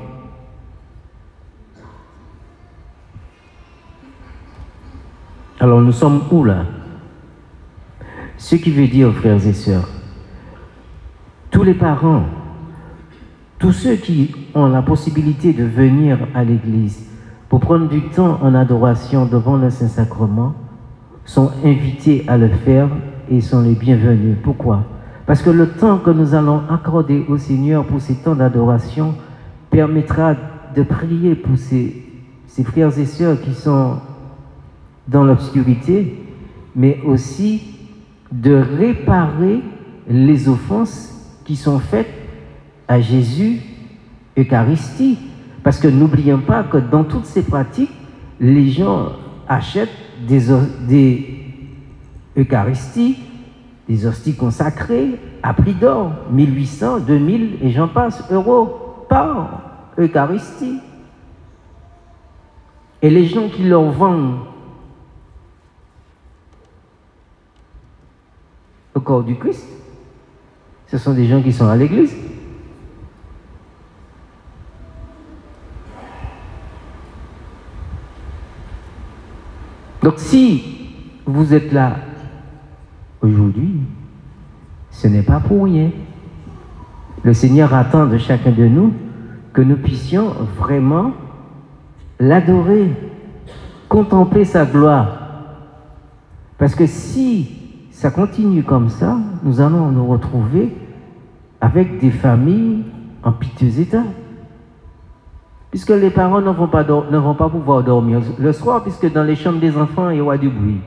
Alors nous sommes où là? Ce qui veut dire, frères et sœurs, tous les parents, tous ceux qui ont la possibilité de venir à l'église pour prendre du temps en adoration devant le Saint-Sacrement sont invités à le faire et sont les bienvenus. Pourquoi? Parce que le temps que nous allons accorder au Seigneur pour ces temps d'adoration permettra de prier pour ces frères et sœurs qui sont dans l'obscurité, mais aussi de réparer les offenses qui sont faites à Jésus, Eucharistie. Parce que n'oublions pas que dans toutes ces pratiques, les gens achètent des Eucharisties, des hosties consacrées à prix d'or, 1800, 2000 et j'en passe, euros par Eucharistie. Et les gens qui leur vendent le corps du Christ, ce sont des gens qui sont à l'église. Donc si vous êtes là aujourd'hui, ce n'est pas pour rien. Le Seigneur attend de chacun de nous que nous puissions vraiment l'adorer, contempler sa gloire. Parce que si ça continue comme ça, nous allons nous retrouver avec des familles en piteux état. Puisque les parents ne vont pas pouvoir dormir le soir, puisque dans les chambres des enfants, il y aura du bruit.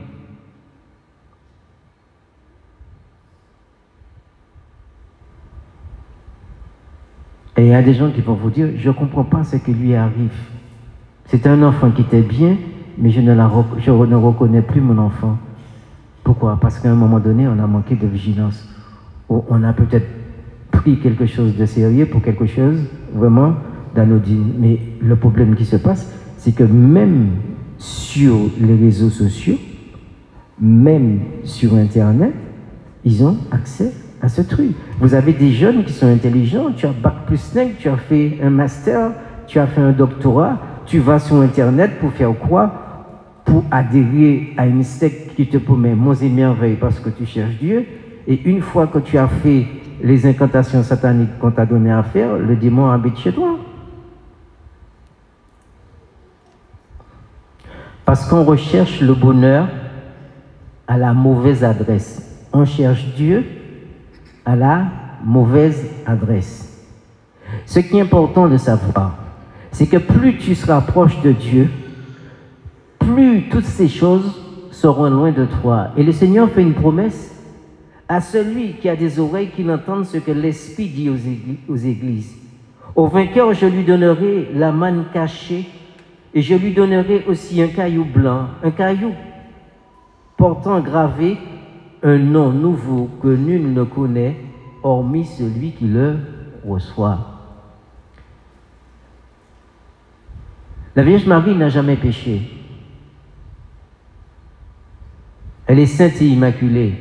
Et il y a des gens qui vont vous dire, je ne comprends pas ce qui lui arrive. C'est un enfant qui était bien, mais je ne reconnais plus mon enfant. Pourquoi? Parce qu'à un moment donné, on a manqué de vigilance. Ou on a peut-être pris quelque chose de sérieux pour quelque chose vraiment d'anodine. Mais le problème qui se passe, c'est que même sur les réseaux sociaux, même sur Internet, ils ont accès à ce truc. Vous avez des jeunes qui sont intelligents, tu as Bac+5, tu as fait un master, tu as fait un doctorat, tu vas sur Internet pour faire quoi? Pour adhérer à une secte qui te promet monts et merveilles parce que tu cherches Dieu. Et une fois que tu as fait les incantations sataniques qu'on t'a donné à faire, le démon habite chez toi. Parce qu'on recherche le bonheur à la mauvaise adresse. On cherche Dieu à la mauvaise adresse. Ce qui est important de savoir, c'est que plus tu seras proche de Dieu, plus toutes ces choses seront loin de toi. Et le Seigneur fait une promesse à celui qui a des oreilles qu'il entende ce que l'Esprit dit aux églises. Au vainqueur, je lui donnerai la manne cachée et je lui donnerai aussi un caillou blanc, un caillou portant gravé un nom nouveau que nul ne connaît, hormis celui qui le reçoit. La Vierge Marie n'a jamais péché. Elle est sainte et immaculée.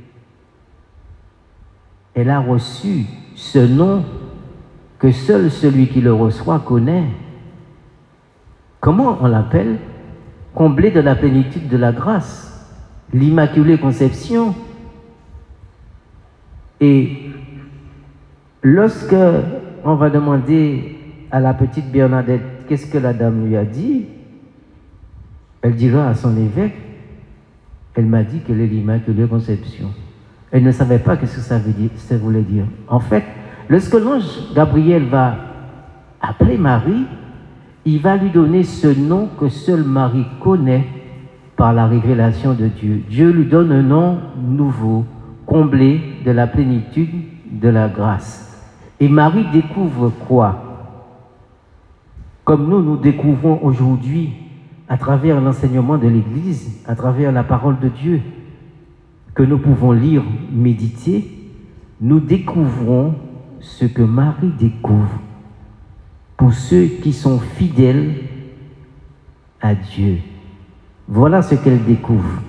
Elle a reçu ce nom que seul celui qui le reçoit connaît. Comment on l'appelle? Comblée de la plénitude de la grâce, l'Immaculée Conception. Et lorsque on va demander à la petite Bernadette qu'est-ce que la dame lui a dit, elle dira à son évêque, elle m'a dit qu'elle est l'Immaculée Conception. Elle ne savait pas ce que ça voulait dire. En fait, lorsque l'ange Gabriel va appeler Marie, il va lui donner ce nom que seule Marie connaît par la révélation de Dieu. Dieu lui donne un nom nouveau, comblé de la plénitude de la grâce. Et Marie découvre quoi? Comme nous découvrons aujourd'hui à travers l'enseignement de l'Église, à travers la parole de Dieu, que nous pouvons lire, méditer, nous découvrons ce que Marie découvre pour ceux qui sont fidèles à Dieu. Voilà ce qu'elle découvre.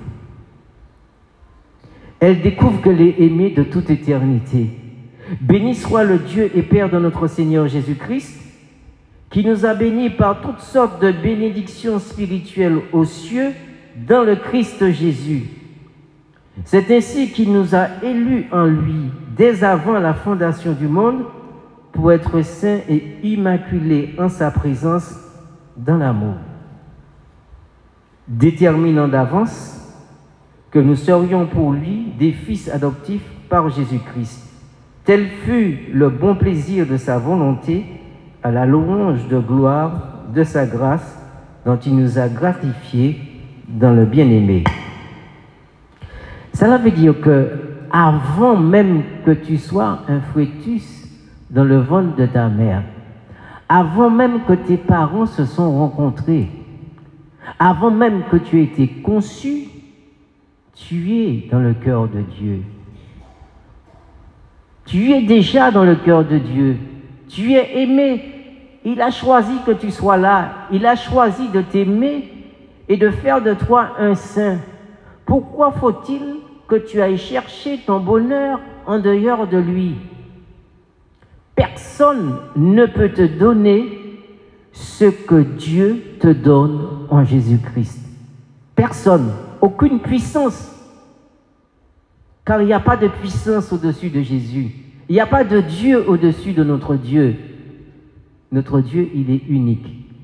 Elle découvre qu'elle est aimée de toute éternité. Béni soit le Dieu et Père de notre Seigneur Jésus-Christ, qui nous a bénis par toutes sortes de bénédictions spirituelles aux cieux dans le Christ Jésus. C'est ainsi qu'il nous a élus en lui dès avant la fondation du monde pour être saints et immaculés en sa présence dans l'amour, déterminant d'avance que nous serions pour lui des fils adoptifs par Jésus-Christ. Tel fut le bon plaisir de sa volonté à la louange de gloire de sa grâce dont il nous a gratifiés dans le bien-aimé. Cela veut dire que avant même que tu sois un fœtus dans le ventre de ta mère, avant même que tes parents se sont rencontrés, avant même que tu aies été conçu, tu es dans le cœur de Dieu. Tu es déjà dans le cœur de Dieu. Tu es aimé. Il a choisi que tu sois là. Il a choisi de t'aimer et de faire de toi un saint. Pourquoi faut-il que tu ailles chercher ton bonheur en dehors de lui? Personne ne peut te donner ce que Dieu te donne en Jésus-Christ. Personne, aucune puissance. Car il n'y a pas de puissance au-dessus de Jésus. Il n'y a pas de Dieu au-dessus de notre Dieu. Notre Dieu, il est unique.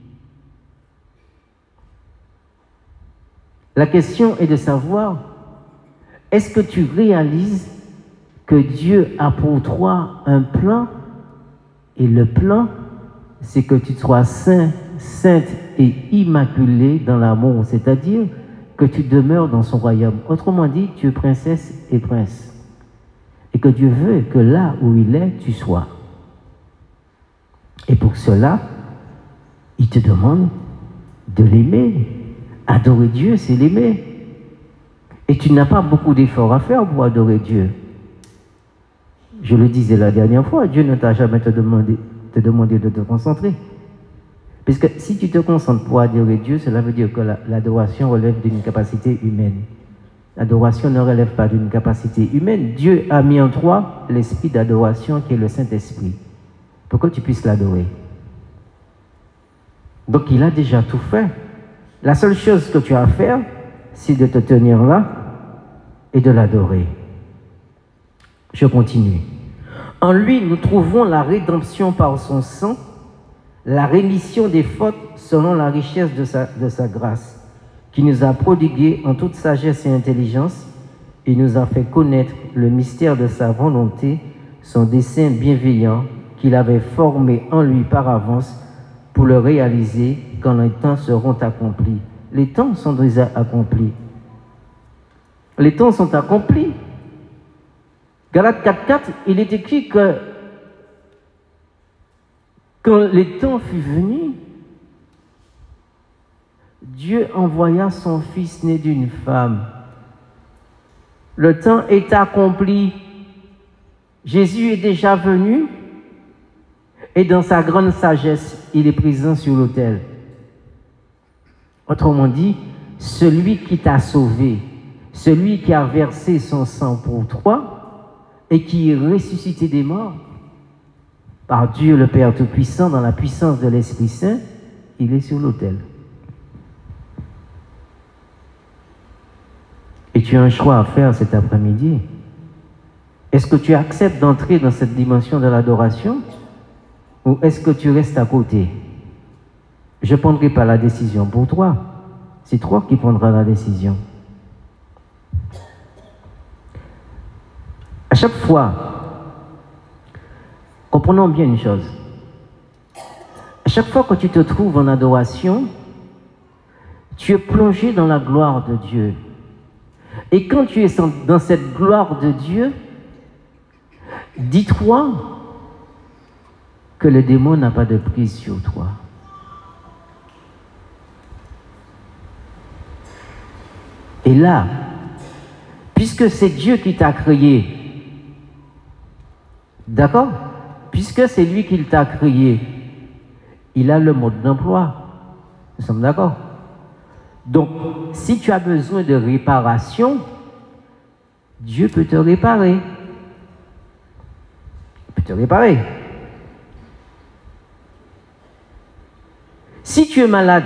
La question est de savoir, est-ce que tu réalises que Dieu a pour toi un plan? Et le plan, c'est que tu sois saint, sainte et immaculée dans l'amour, c'est-à-dire que tu demeures dans son royaume. Autrement dit, tu es princesse et prince. Et que Dieu veut que là où il est, tu sois. Et pour cela, il te demande de l'aimer. Adorer Dieu, c'est l'aimer. Et tu n'as pas beaucoup d'efforts à faire pour adorer Dieu. je le disais la dernière fois, Dieu ne t'a jamais te demandé de te concentrer. Parce que si tu te concentres pour adorer Dieu, cela veut dire que l'adoration relève d'une capacité humaine. L'adoration ne relève pas d'une capacité humaine. Dieu a mis en toi l'esprit d'adoration qui est le Saint-Esprit, pour que tu puisses l'adorer. Donc il a déjà tout fait. La seule chose que tu as à faire, c'est de te tenir là et de l'adorer. Je continue. En lui, nous trouvons la rédemption par son sang, la rémission des fautes selon la richesse de sa grâce, qui nous a prodigué en toute sagesse et intelligence, et nous a fait connaître le mystère de sa volonté, son dessein bienveillant qu'il avait formé en lui par avance pour le réaliser quand les temps seront accomplis. Les temps sont déjà accomplis. Les temps sont accomplis. Galates 4.4, il est écrit que quand le temps fut venu, Dieu envoya son Fils né d'une femme. Le temps est accompli. Jésus est déjà venu et dans sa grande sagesse, il est présent sur l'autel. Autrement dit, celui qui t'a sauvé, celui qui a versé son sang pour toi et qui est ressuscité des morts, par Dieu le Père Tout-Puissant, dans la puissance de l'Esprit Saint, il est sur l'autel. Et tu as un choix à faire cet après-midi. Est-ce que tu acceptes d'entrer dans cette dimension de l'adoration ou est-ce que tu restes à côté? Je ne prendrai pas la décision pour toi. C'est toi qui prendras la décision. À chaque fois, comprenons bien une chose. À chaque fois que tu te trouves en adoration, tu es plongé dans la gloire de Dieu. Et quand tu es dans cette gloire de Dieu, dis-toi que le démon n'a pas de prise sur toi. Et là, puisque c'est Dieu qui t'a créé, d'accord? Puisque c'est lui qui t'a créé, il a le mode d'emploi. Nous sommes d'accord? Donc, si tu as besoin de réparation, Dieu peut te réparer. Il peut te réparer. Si tu es malade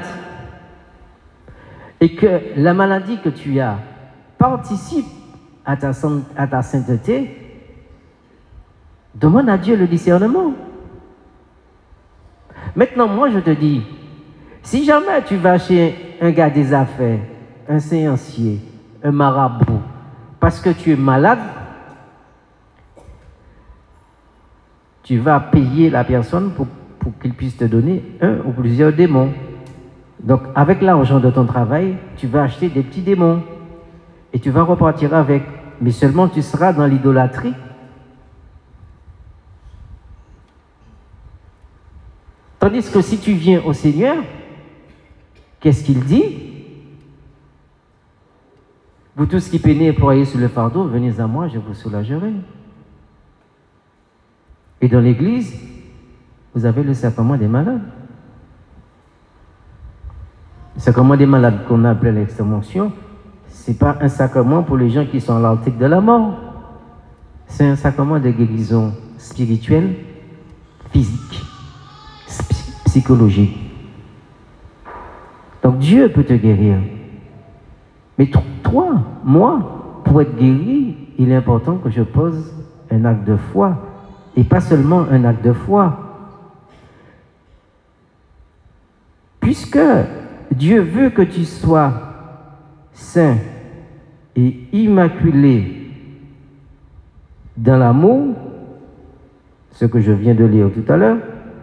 et que la maladie que tu as participe à ta sainteté, demande à Dieu le discernement. Maintenant, moi je te dis, si jamais tu vas chez un gars des affaires, un séancier, un marabout, parce que tu es malade, tu vas payer la personne pour qu'il puisse te donner un ou plusieurs démons. Donc, avec l'argent de ton travail, tu vas acheter des petits démons et tu vas repartir avec. Mais seulement tu seras dans l'idolâtrie. Tandis que si tu viens au Seigneur, qu'est-ce qu'il dit? Vous tous qui peinez et ployez sur le fardeau, venez à moi, je vous soulagerai. Et dans l'église, vous avez le sacrement des malades. Le sacrement des malades qu'on appelle l'extrême-onction, ce n'est pas un sacrement pour les gens qui sont à l'article de la mort. C'est un sacrement de guérison spirituelle, physique, psychologique. Donc Dieu peut te guérir. Mais toi, moi, pour être guéri, il est important que je pose un acte de foi. Et pas seulement un acte de foi. Puisque Dieu veut que tu sois saint et immaculé dans l'amour, ce que je viens de lire tout à l'heure,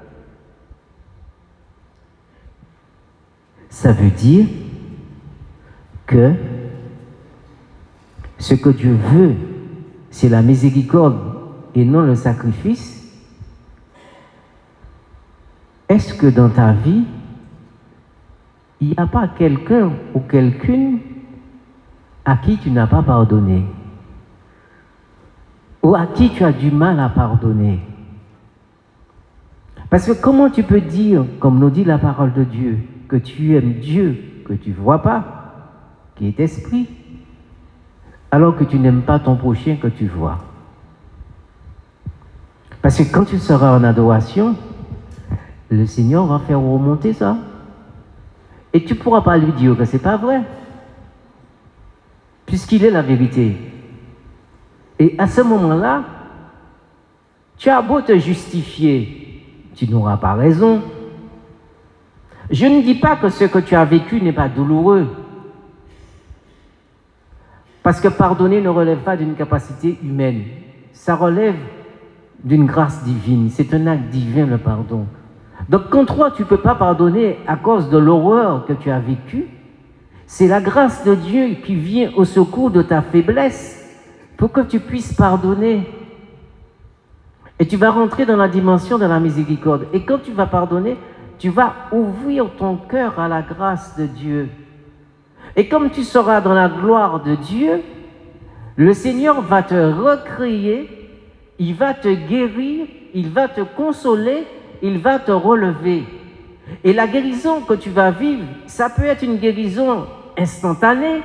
ça veut dire que ce que Dieu veut, c'est la miséricorde et non le sacrifice. Est-ce que dans ta vie, il n'y a pas quelqu'un ou quelqu'une à qui tu n'as pas pardonné? ou à qui tu as du mal à pardonner. Parce que comment tu peux dire, comme nous dit la parole de Dieu, que tu aimes Dieu que tu ne vois pas, qui est esprit, alors que tu n'aimes pas ton prochain que tu vois? Parce que quand tu seras en adoration, le Seigneur va faire remonter ça. Et tu ne pourras pas lui dire que ce n'est pas vrai, puisqu'il est la vérité. Et à ce moment-là, tu as beau te justifier, tu n'auras pas raison. Je ne dis pas que ce que tu as vécu n'est pas douloureux, parce que pardonner ne relève pas d'une capacité humaine, ça relève d'une grâce divine, c'est un acte divin le pardon. Donc quand toi tu ne peux pas pardonner à cause de l'horreur que tu as vécue, c'est la grâce de Dieu qui vient au secours de ta faiblesse pour que tu puisses pardonner. Et tu vas rentrer dans la dimension de la miséricorde. Et quand tu vas pardonner, tu vas ouvrir ton cœur à la grâce de Dieu. Et comme tu seras dans la gloire de Dieu, le Seigneur va te recréer, il va te guérir, il va te consoler, il va te relever. Et la guérison que tu vas vivre, ça peut être une guérison instantanée,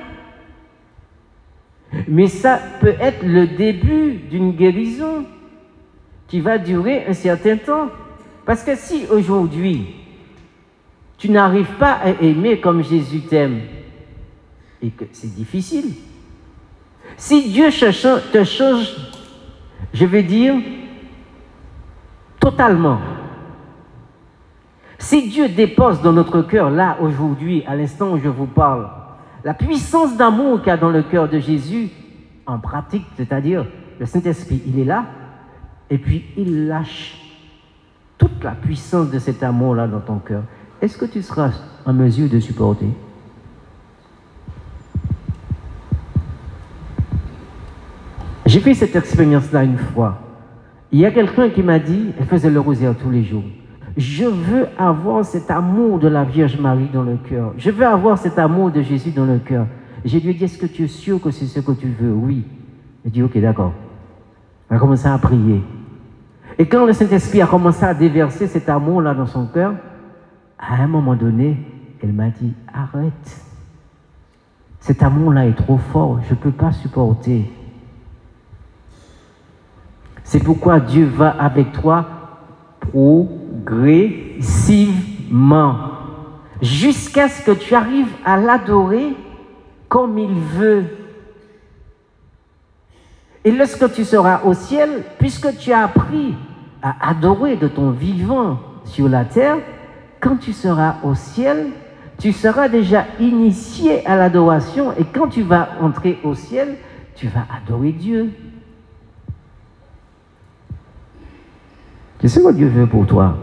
mais ça peut être le début d'une guérison qui va durer un certain temps. Parce que si aujourd'hui, tu n'arrives pas à aimer comme Jésus t'aime, et que c'est difficile, si Dieu te change, je veux dire, totalement, si Dieu dépose dans notre cœur, là, aujourd'hui, à l'instant où je vous parle, la puissance d'amour qu'il y a dans le cœur de Jésus, en pratique, c'est-à-dire, le Saint-Esprit, il est là, et puis il lâche toute la puissance de cet amour-là dans ton cœur. Est-ce que tu seras en mesure de supporter? J'ai fait cette expérience-là une fois. Il y a quelqu'un qui m'a dit, elle faisait le rosaire tous les jours, je veux avoir cet amour de la Vierge Marie dans le cœur. Je veux avoir cet amour de Jésus dans le cœur. J'ai lui dit, est-ce que tu es sûr que c'est ce que tu veux? Oui. Il dit, ok, d'accord. Elle a commencé à prier. Et quand le Saint-Esprit a commencé à déverser cet amour-là dans son cœur, à un moment donné, elle m'a dit, arrête. Cet amour-là est trop fort, je ne peux pas supporter. C'est pourquoi Dieu va avec toi progressivement, jusqu'à ce que tu arrives à l'adorer comme il veut. Et lorsque tu seras au ciel, puisque tu as appris à adorer de ton vivant sur la terre, quand tu seras au ciel, tu seras déjà initié à l'adoration, et quand tu vas entrer au ciel, tu vas adorer Dieu. C'est ce que Dieu veut pour toi.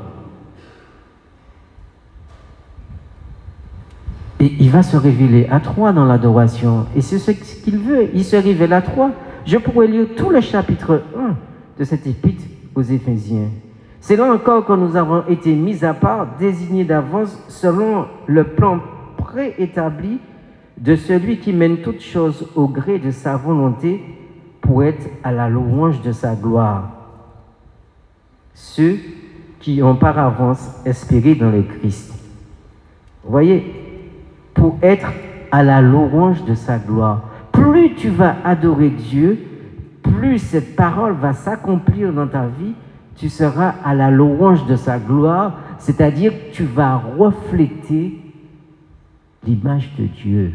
Et il va se révéler à toi dans l'adoration. Et c'est ce qu'il veut. Il se révèle à toi. Je pourrais lire tout le chapitre 1 de cette épître aux Éphésiens. C'est là encore que nous avons été mis à part, désignés d'avance selon le plan préétabli de celui qui mène toutes choses au gré de sa volonté pour être à la louange de sa gloire. Ceux qui ont par avance espéré dans le Christ. Vous voyez, pour être à la louange de sa gloire. Plus tu vas adorer Dieu, plus cette parole va s'accomplir dans ta vie, tu seras à la louange de sa gloire, c'est-à-dire que tu vas refléter l'image de Dieu.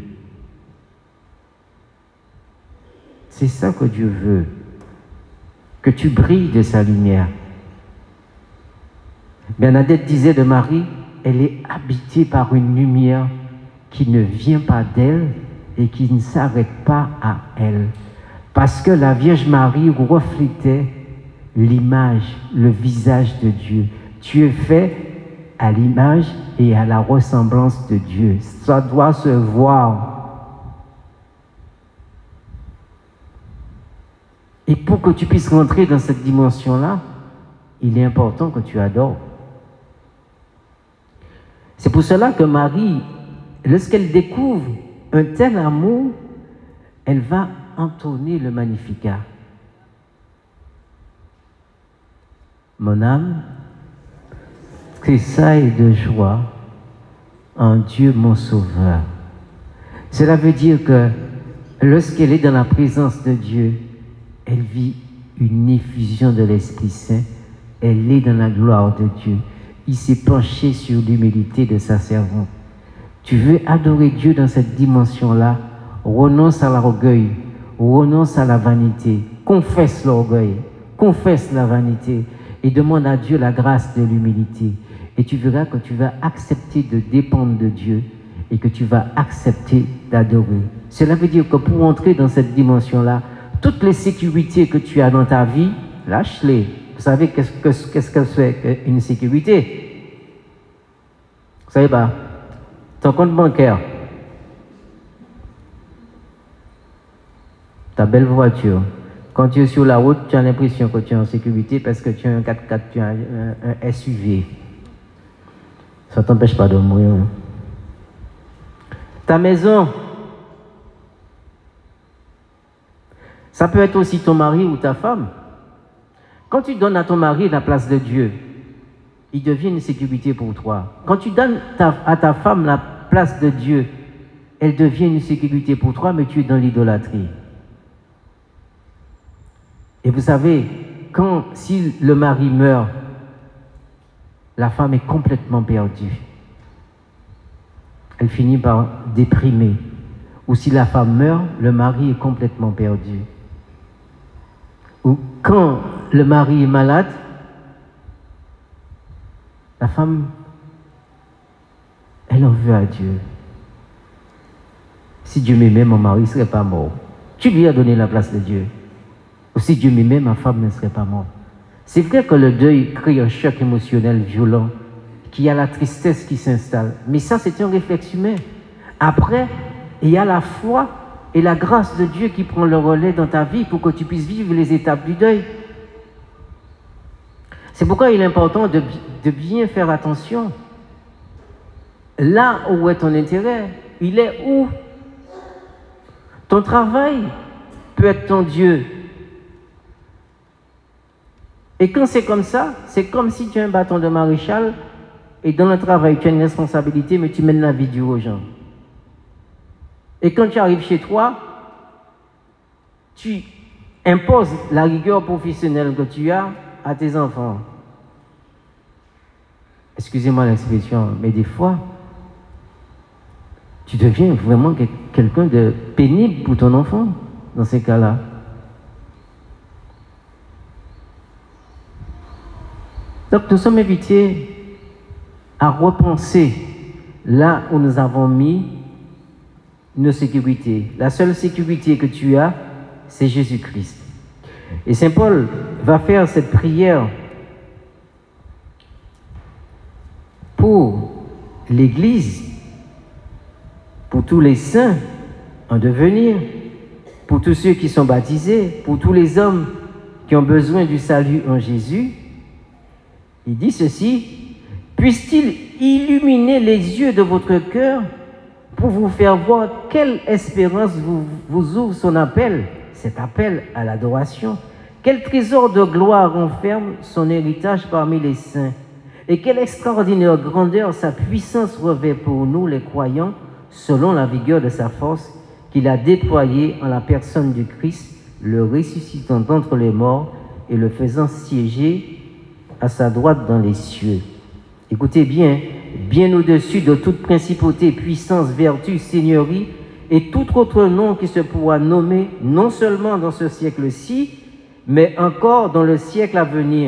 C'est ça que Dieu veut, que tu brilles de sa lumière. Bernadette disait de Marie, elle est habitée par une lumière qui ne vient pas d'elle et qui ne s'arrête pas à elle. Parce que la Vierge Marie reflétait l'image, le visage de Dieu. Tu es fait à l'image et à la ressemblance de Dieu. Ça doit se voir. Et pour que tu puisses rentrer dans cette dimension-là, il est important que tu adores. C'est pour cela que Marie, lorsqu'elle découvre un tel amour, elle va entonner le Magnificat. Mon âme tressaille de joie en Dieu mon Sauveur. Cela veut dire que lorsqu'elle est dans la présence de Dieu, elle vit une effusion de l'Esprit Saint. Elle est dans la gloire de Dieu. Il s'est penché sur l'humilité de sa servante. Tu veux adorer Dieu dans cette dimension-là? Renonce à l'orgueil, renonce à la vanité, confesse l'orgueil, confesse la vanité et demande à Dieu la grâce de l'humilité. Et tu verras que tu vas accepter de dépendre de Dieu et que tu vas accepter d'adorer. Cela veut dire que pour entrer dans cette dimension-là, toutes les sécurités que tu as dans ta vie, lâche-les. Vous savez qu'est-ce que c'est une sécurité? Vous savez pas? Ton compte bancaire, ta belle voiture. Quand tu es sur la route, tu as l'impression que tu es en sécurité parce que tu as un 4x4, tu as un SUV. Ça ne t'empêche pas de mourir. Ta maison, ça peut être aussi ton mari ou ta femme. Quand tu donnes à ton mari la place de Dieu, il devient une sécurité pour toi. Quand tu donnes à ta femme la place de Dieu, elle devient une sécurité pour toi, mais tu es dans l'idolâtrie. Et vous savez, si le mari meurt, la femme est complètement perdue. Elle finit par déprimer. Ou si la femme meurt, le mari est complètement perdu. Ou quand le mari est malade, la femme, elle en veut à Dieu. Si Dieu m'aimait, mon mari ne serait pas mort. Tu lui as donné la place de Dieu. Ou si Dieu m'aimait, ma femme ne serait pas morte. C'est vrai que le deuil crée un choc émotionnel violent, qu'il y a la tristesse qui s'installe. Mais ça, c'est un réflexe humain. Après, il y a la foi et la grâce de Dieu qui prend le relais dans ta vie pour que tu puisses vivre les étapes du deuil. C'est pourquoi il est important de bien faire attention. Là où est ton intérêt, il est où? Ton travail peut être ton Dieu. Et quand c'est comme ça, c'est comme si tu as un bâton de maréchal et dans le travail, tu as une responsabilité, mais tu mènes la vie dure aux gens. Et quand tu arrives chez toi, tu imposes la rigueur professionnelle que tu as à tes enfants. Excusez-moi l'expression, mais des fois, tu deviens vraiment quelqu'un de pénible pour ton enfant dans ces cas-là. Donc nous sommes invités à repenser là où nous avons mis nos sécurités. La seule sécurité que tu as, c'est Jésus-Christ. Et Saint Paul va faire cette prière pour l'Église, pour tous les saints en devenir, pour tous ceux qui sont baptisés, pour tous les hommes qui ont besoin du salut en Jésus. Il dit ceci: puisse-t-il illuminer les yeux de votre cœur pour vous faire voir quelle espérance vous ouvre son appel, cet appel à l'adoration, quel trésor de gloire renferme son héritage parmi les saints, et quelle extraordinaire grandeur sa puissance revêt pour nous les croyants, selon la vigueur de sa force qu'il a déployée en la personne du Christ, le ressuscitant d'entre les morts et le faisant siéger à sa droite dans les cieux. Écoutez bien, bien au-dessus de toute principauté, puissance, vertu, seigneurie et tout autre nom qui se pourra nommer, non seulement dans ce siècle-ci, mais encore dans le siècle à venir.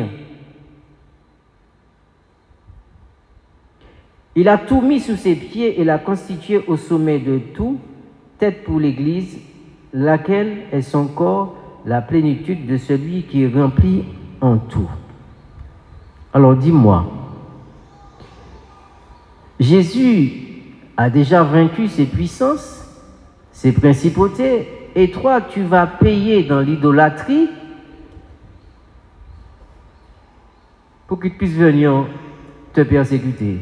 Il a tout mis sous ses pieds et l'a constitué au sommet de tout, tête pour l'Église, laquelle est son corps, la plénitude de celui qui est rempli en tout. Alors dis-moi, Jésus a déjà vaincu ses puissances, ses principautés, et toi, tu vas payer dans l'idolâtrie pour qu'il puisse venir te persécuter.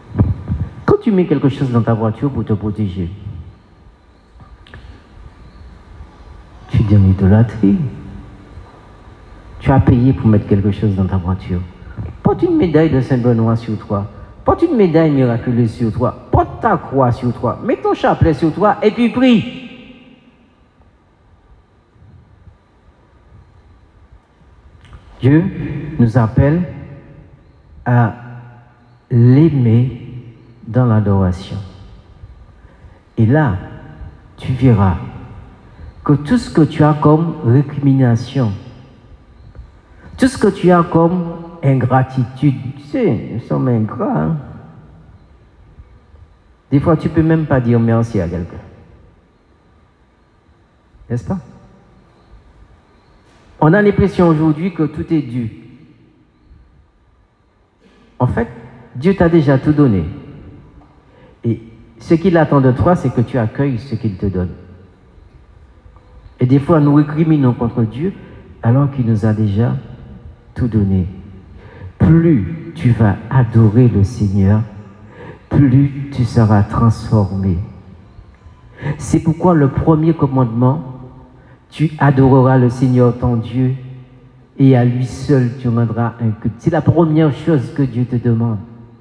Quand tu mets quelque chose dans ta voiture pour te protéger, dans l'idolâtrie. Tu as payé pour mettre quelque chose dans ta voiture. Porte une médaille de Saint-Benoît sur toi. Porte une médaille miraculeuse sur toi. Porte ta croix sur toi. Mets ton chapelet sur toi et puis prie. Dieu nous appelle à l'aimer dans l'adoration. Et là, tu verras que tout ce que tu as comme récrimination, tout ce que tu as comme ingratitude, tu sais, nous sommes ingrats. Hein? Des fois, tu ne peux même pas dire merci à quelqu'un. N'est-ce pas? On a l'impression aujourd'hui que tout est dû. En fait, Dieu t'a déjà tout donné. Et ce qu'il attend de toi, c'est que tu accueilles ce qu'il te donne. Et des fois, nous récriminons contre Dieu alors qu'il nous a déjà tout donné. Plus tu vas adorer le Seigneur, plus tu seras transformé. C'est pourquoi le premier commandement, tu adoreras le Seigneur ton Dieu et à lui seul tu rendras un culte. C'est la première chose que Dieu te demande.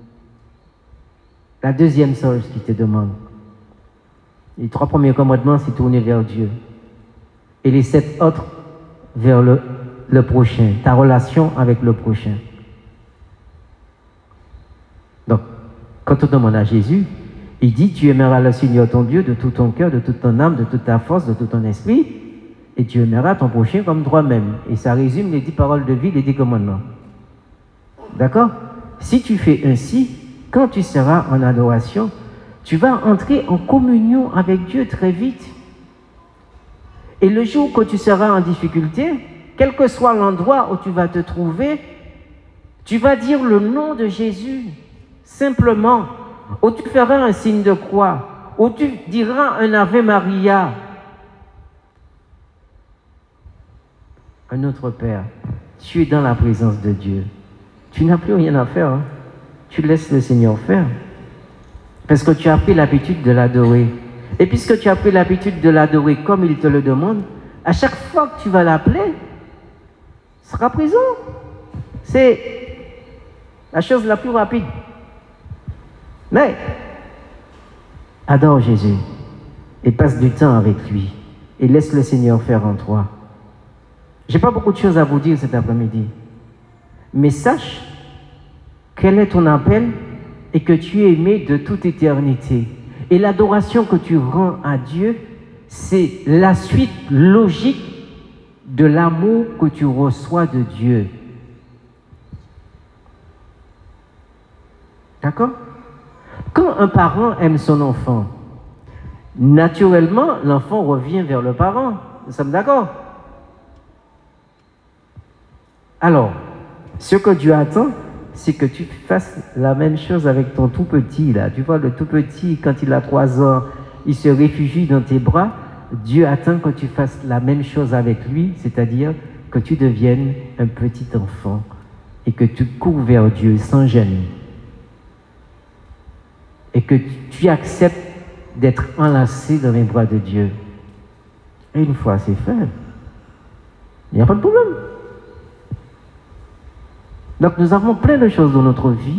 La deuxième chose qu'il te demande. Les 3 premiers commandements, c'est tourner vers Dieu. Et les 7 autres, vers le prochain. Ta relation avec le prochain. Donc, quand on demande à Jésus, il dit, tu aimeras le Seigneur ton Dieu de tout ton cœur, de toute ton âme, de toute ta force, de tout ton esprit, et tu aimeras ton prochain comme toi-même. Et ça résume les 10 paroles de vie, les 10 commandements. D'accord? Si tu fais ainsi, quand tu seras en adoration, tu vas entrer en communion avec Dieu très vite. Et le jour que tu seras en difficulté, quel que soit l'endroit où tu vas te trouver, tu vas dire le nom de Jésus, simplement, ou tu feras un signe de croix, ou tu diras un Ave Maria. Un autre Père, tu es dans la présence de Dieu. Tu n'as plus rien à faire. Hein? Tu laisses le Seigneur faire. Parce que tu as pris l'habitude de l'adorer. Et puisque tu as pris l'habitude de l'adorer comme il te le demande, à chaque fois que tu vas l'appeler, il sera présent. C'est la chose la plus rapide. Mais, adore Jésus et passe du temps avec lui et laisse le Seigneur faire en toi. Je n'ai pas beaucoup de choses à vous dire cet après-midi, mais sache quel est ton appel et que tu es aimé de toute éternité. Et l'adoration que tu rends à Dieu, c'est la suite logique de l'amour que tu reçois de Dieu. D'accord? Quand un parent aime son enfant, naturellement, l'enfant revient vers le parent. Nous sommes d'accord? Alors, ce que Dieu attend, c'est que tu fasses la même chose avec ton tout petit, là. Tu vois, le tout petit, quand il a 3 ans, il se réfugie dans tes bras. Dieu attend que tu fasses la même chose avec lui, c'est-à-dire que tu deviennes un petit enfant et que tu cours vers Dieu sans gêne. Et que tu acceptes d'être enlacé dans les bras de Dieu. Et une fois c'est fait, il n'y a pas de problème. Donc nous avons plein de choses dans notre vie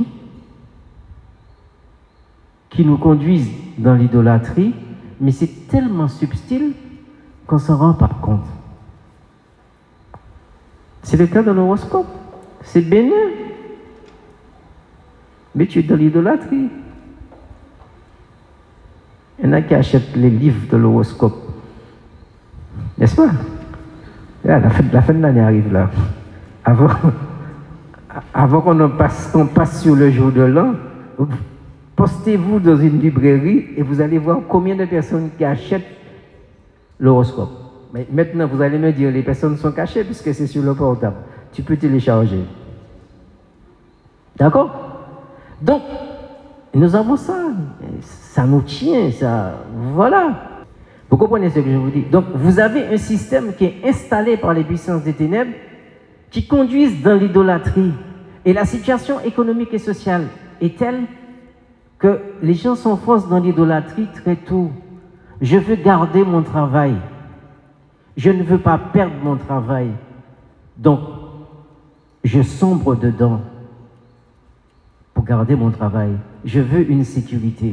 qui nous conduisent dans l'idolâtrie, mais c'est tellement subtil qu'on ne s'en rend pas compte. C'est le cas de l'horoscope. C'est bénin. Mais tu es dans l'idolâtrie. Il y en a qui achètent les livres de l'horoscope. N'est-ce pas? La fin de l'année arrive là. Avant qu'on passe sur le jour de l'an, postez-vous dans une librairie et vous allez voir combien de personnes qui achètent l'horoscope. Mais maintenant, vous allez me dire, les personnes sont cachées puisque c'est sur le portable. Tu peux télécharger. D'accord? Donc, nous avons ça. Ça nous tient, ça. Voilà. Vous comprenez ce que je vous dis? Donc, vous avez un système qui est installé par les puissances des ténèbres qui conduisent dans l'idolâtrie. Et la situation économique et sociale est telle que les gens s'enfoncent dans l'idolâtrie très tôt. Je veux garder mon travail. Je ne veux pas perdre mon travail. Donc, je sombre dedans pour garder mon travail. Je veux une sécurité.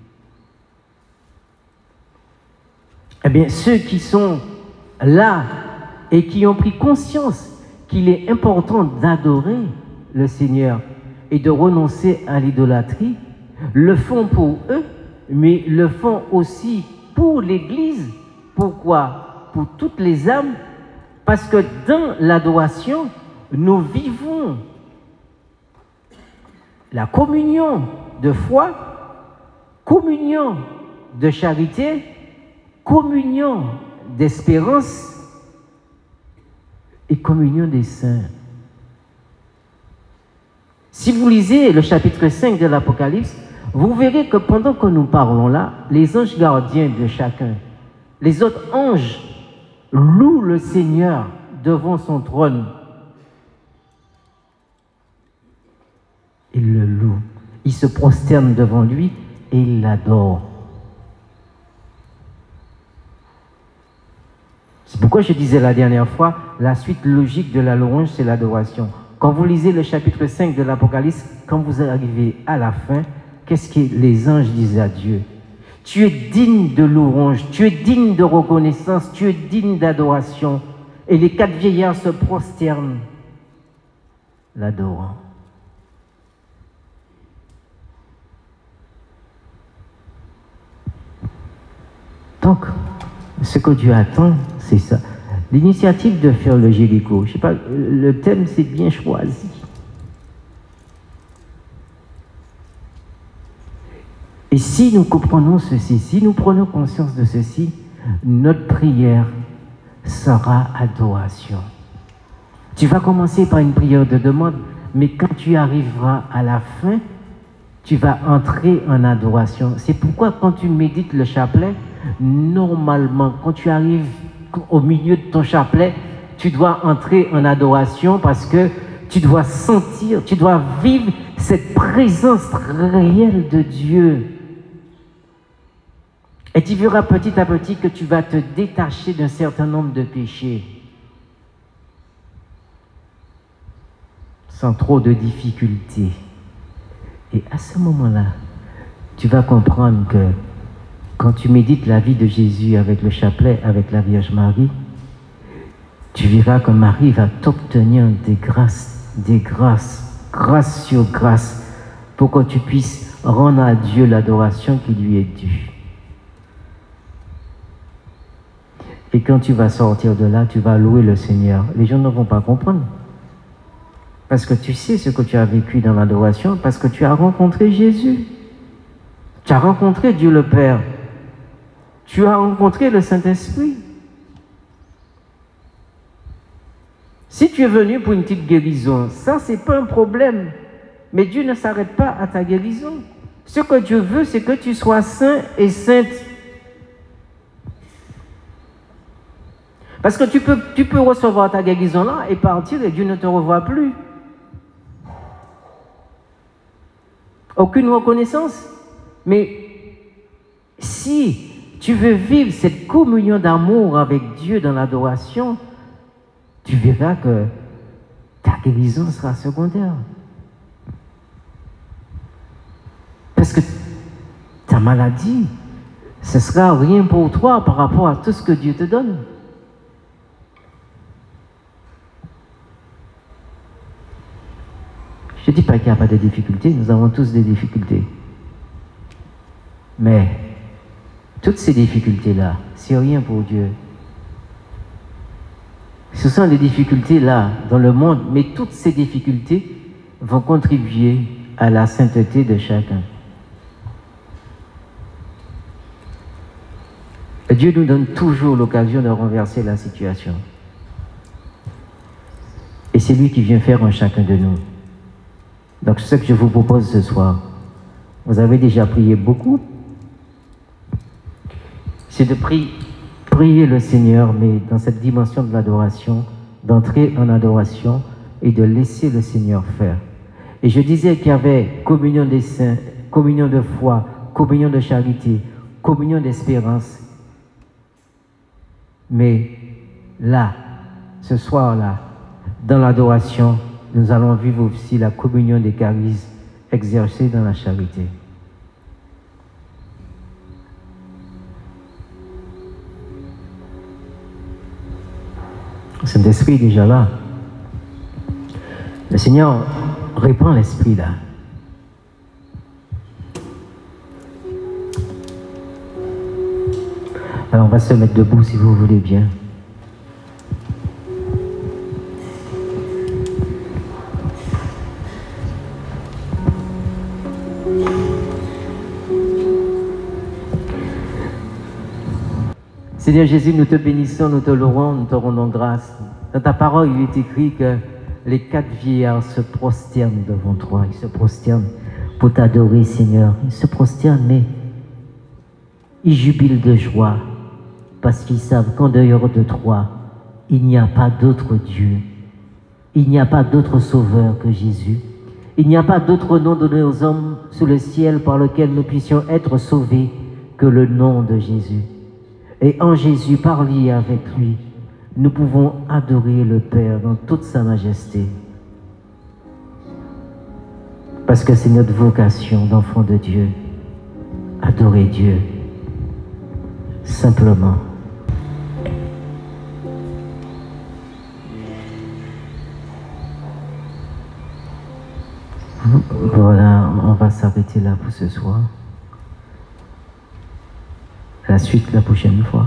Eh bien, ceux qui sont là et qui ont pris conscience qu'il est important d'adorer le Seigneur et de renoncer à l'idolâtrie, le font pour eux, mais le font aussi pour l'Église. Pourquoi? Pour toutes les âmes, parce que dans l'adoration, nous vivons la communion de foi, communion de charité, communion d'espérance et communion des saints. Si vous lisez le chapitre 5 de l'Apocalypse, vous verrez que pendant que nous parlons là, les anges gardiens de chacun, les autres anges louent le Seigneur devant son trône. Ils le louent, ils se prosternent devant lui et ils l'adorent. C'est pourquoi je disais la dernière fois, la suite logique de la louange, c'est l'adoration. Quand vous lisez le chapitre 5 de l'Apocalypse, quand vous arrivez à la fin, qu'est-ce que les anges disent à Dieu? Tu es digne de louange, tu es digne de reconnaissance, tu es digne d'adoration. Et les 4 vieillards se prosternent, l'adorant. Donc, ce que Dieu attend, c'est ça. L'initiative de faire le Jéricho, je sais pas, le thème c'est bien choisi. Et si nous comprenons ceci, si nous prenons conscience de ceci, notre prière sera adoration. Tu vas commencer par une prière de demande, mais quand tu arriveras à la fin, tu vas entrer en adoration. C'est pourquoi quand tu médites le chapelet, normalement, quand tu arrives au milieu de ton chapelet, tu dois entrer en adoration parce que tu dois sentir, tu dois vivre cette présence réelle de Dieu. Et tu verras petit à petit que tu vas te détacher d'un certain nombre de péchés sans trop de difficultés. Et à ce moment-là, tu vas comprendre que quand tu médites la vie de Jésus avec le chapelet, avec la Vierge Marie, tu verras que Marie va t'obtenir des grâce sur grâce, pour que tu puisses rendre à Dieu l'adoration qui lui est due. Et quand tu vas sortir de là, tu vas louer le Seigneur. Les gens ne vont pas comprendre. Parce que tu sais ce que tu as vécu dans l'adoration, parce que tu as rencontré Jésus. Tu as rencontré Dieu le Père. Tu as rencontré le Saint-Esprit. Si tu es venu pour une petite guérison, ça, c'est pas un problème. Mais Dieu ne s'arrête pas à ta guérison. Ce que Dieu veut, c'est que tu sois saint et sainte. Parce que tu peux recevoir ta guérison là et partir et Dieu ne te revoit plus. Aucune reconnaissance. Mais si tu veux vivre cette communion d'amour avec Dieu dans l'adoration, tu verras que ta guérison sera secondaire. Parce que ta maladie, ce sera rien pour toi par rapport à tout ce que Dieu te donne. Je ne dis pas qu'il n'y a pas de difficultés, nous avons tous des difficultés. Mais toutes ces difficultés-là, c'est rien pour Dieu. Ce sont des difficultés-là dans le monde, mais toutes ces difficultés vont contribuer à la sainteté de chacun. Et Dieu nous donne toujours l'occasion de renverser la situation. Et c'est lui qui vient faire en chacun de nous. Donc, ce que je vous propose ce soir, vous avez déjà prié beaucoup, c'est de prier le Seigneur, mais dans cette dimension de l'adoration, d'entrer en adoration et de laisser le Seigneur faire. Et je disais qu'il y avait communion des saints, communion de foi, communion de charité, communion d'espérance. Mais là, ce soir-là, dans l'adoration, nous allons vivre aussi la communion des charismes exercée dans la charité. Le Saint-Esprit est déjà là. Le Seigneur répand l'Esprit là. Alors on va se mettre debout si vous voulez bien. Seigneur Jésus, nous te bénissons, nous te louons, nous te rendons grâce. Dans ta parole, il est écrit que les 4 vieillards se prosternent devant toi. Ils se prosternent pour t'adorer, Seigneur. Ils se prosternent, mais ils jubilent de joie parce qu'ils savent qu'en dehors de toi, il n'y a pas d'autre Dieu. Il n'y a pas d'autre sauveur que Jésus. Il n'y a pas d'autre nom donné aux hommes sous le ciel par lequel nous puissions être sauvés que le nom de Jésus. Et en Jésus, par lié avec lui, nous pouvons adorer le Père dans toute sa majesté. Parce que c'est notre vocation d'enfant de Dieu. Adorer Dieu. Simplement. Voilà, on va s'arrêter là pour ce soir. La suite la prochaine fois.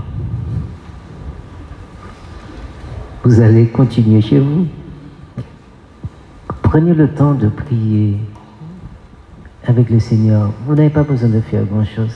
Vous allez continuer chez vous. Prenez le temps de prier avec le Seigneur. Vous n'avez pas besoin de faire grand-chose.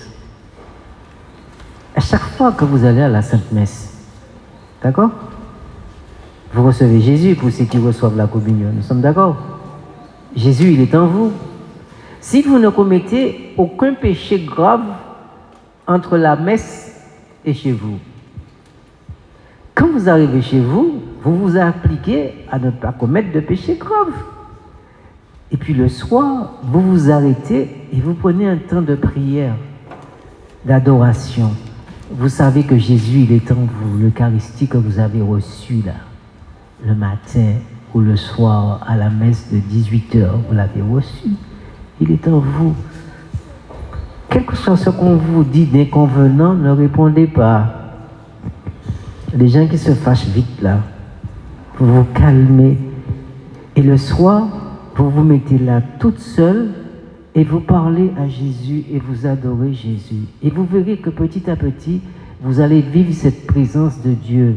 À chaque fois que vous allez à la Sainte Messe, d'accord? Vous recevez Jésus pour ceux qui reçoivent la communion. Nous sommes d'accord? Jésus, il est en vous. Si vous ne commettez aucun péché grave entre la messe et chez vous, quand vous arrivez chez vous, vous vous appliquez à ne pas commettre de péché grave. Et puis le soir, vous vous arrêtez et vous prenez un temps de prière, d'adoration. Vous savez que Jésus, il est en vous. L'Eucharistie que vous avez reçue là, le matin ou le soir à la messe de 18h, vous l'avez reçu. Il est en vous. Quel que soit ce qu'on vous dit d'inconvenant, ne répondez pas. Les gens qui se fâchent vite là, vous vous calmez. Et le soir, vous vous mettez là toute seule et vous parlez à Jésus et vous adorez Jésus. Et vous verrez que petit à petit, vous allez vivre cette présence de Dieu.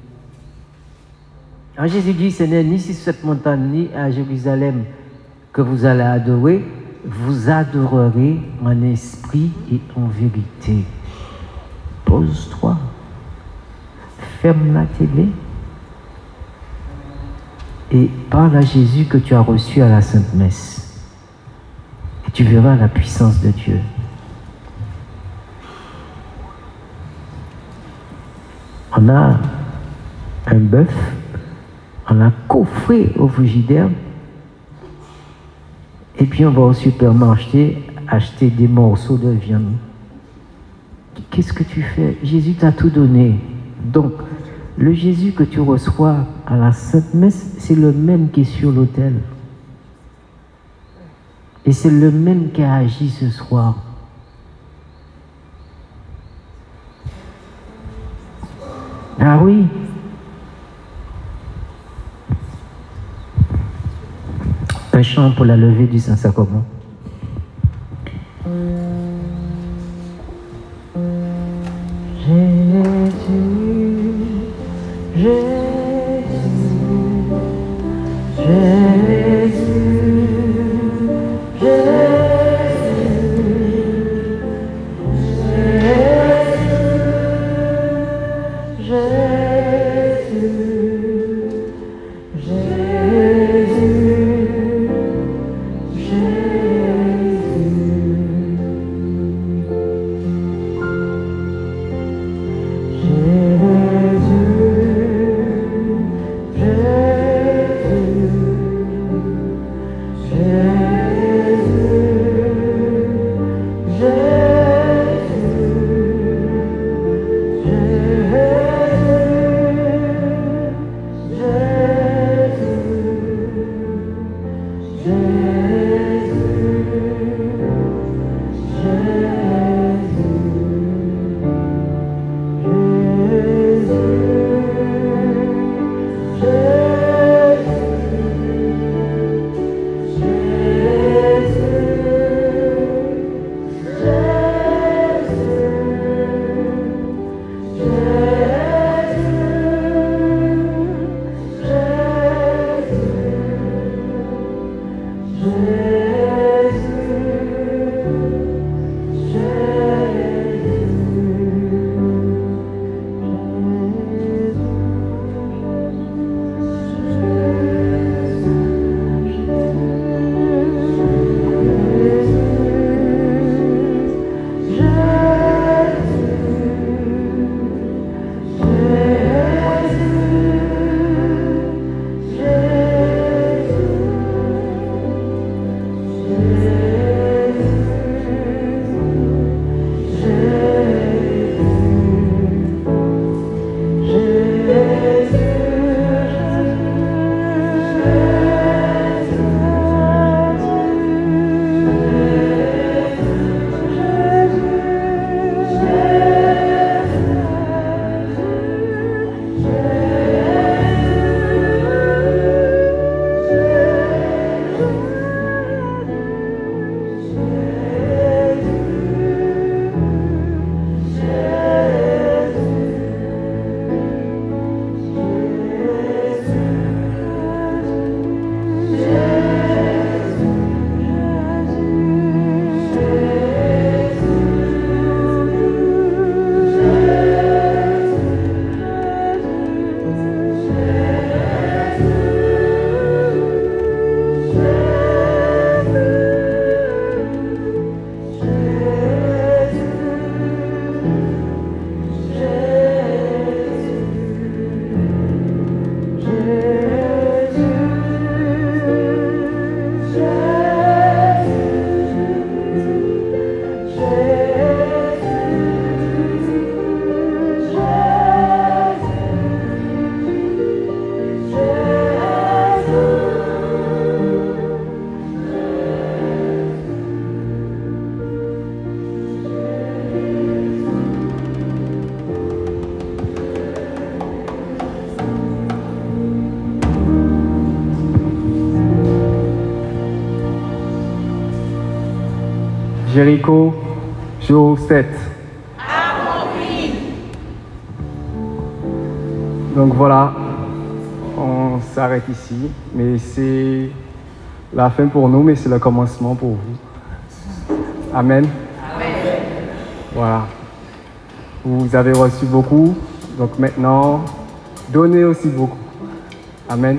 Alors Jésus dit, ce n'est ni sur cette montagne ni à Jérusalem que vous allez adorer, vous adorerez en esprit et en vérité. Pose-toi, ferme la télé et parle à Jésus que tu as reçu à la Sainte Messe. Et tu verras la puissance de Dieu. On a un bœuf, on a coffré au frigidaire. Et puis on va au supermarché acheter des morceaux de viande. Qu'est-ce que tu fais? Jésus t'a tout donné. Donc, le Jésus que tu reçois à la Sainte Messe, c'est le même qui est sur l'autel. Et c'est le même qui a agi ce soir. Ah oui. Un chant pour la levée du Saint-Sacrement. Jéricho, jour 7. Donc voilà, on s'arrête ici, mais c'est la fin pour nous, mais c'est le commencement pour vous. Amen. Voilà. Vous avez reçu beaucoup, donc maintenant, donnez aussi beaucoup. Amen.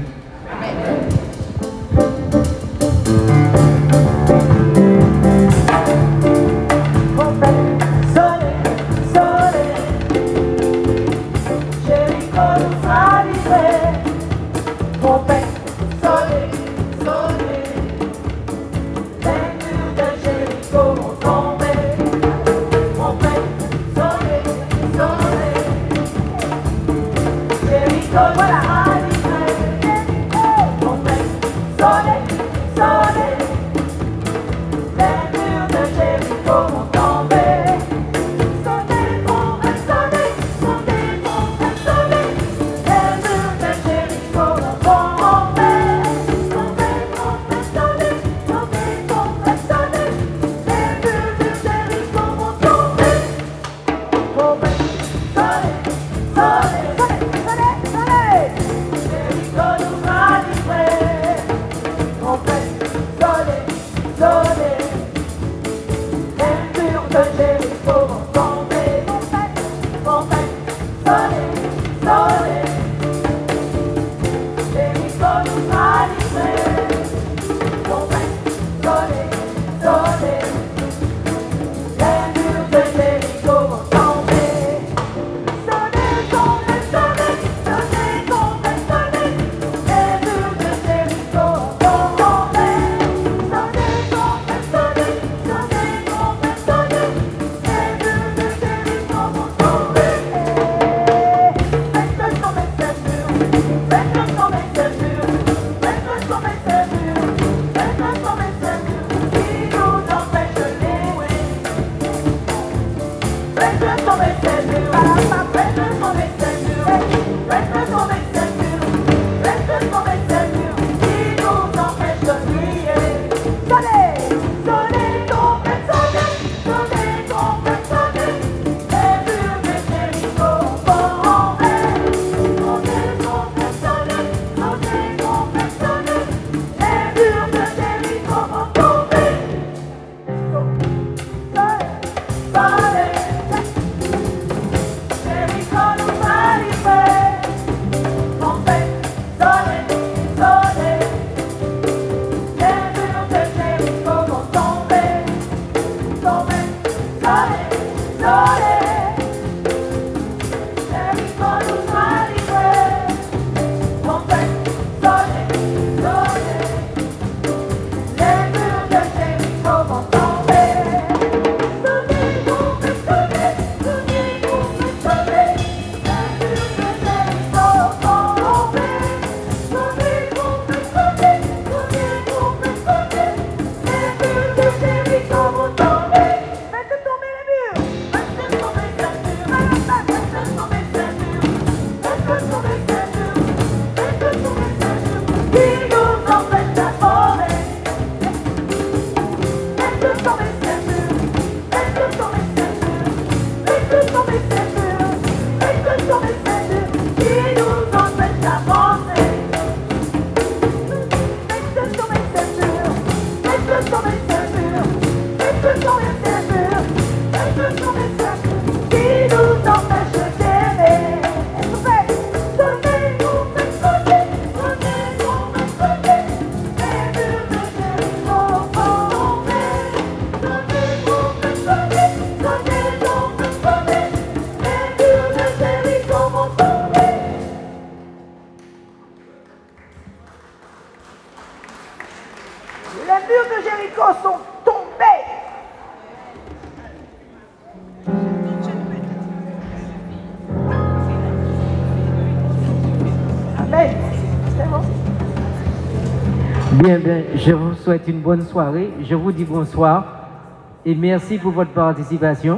Bien, je vous souhaite une bonne soirée. Je vous dis bonsoir et merci pour votre participation.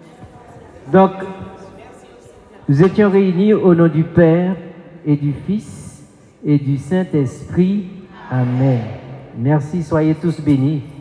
Donc, nous étions réunis au nom du Père et du Fils et du Saint-Esprit. Amen. Merci, soyez tous bénis.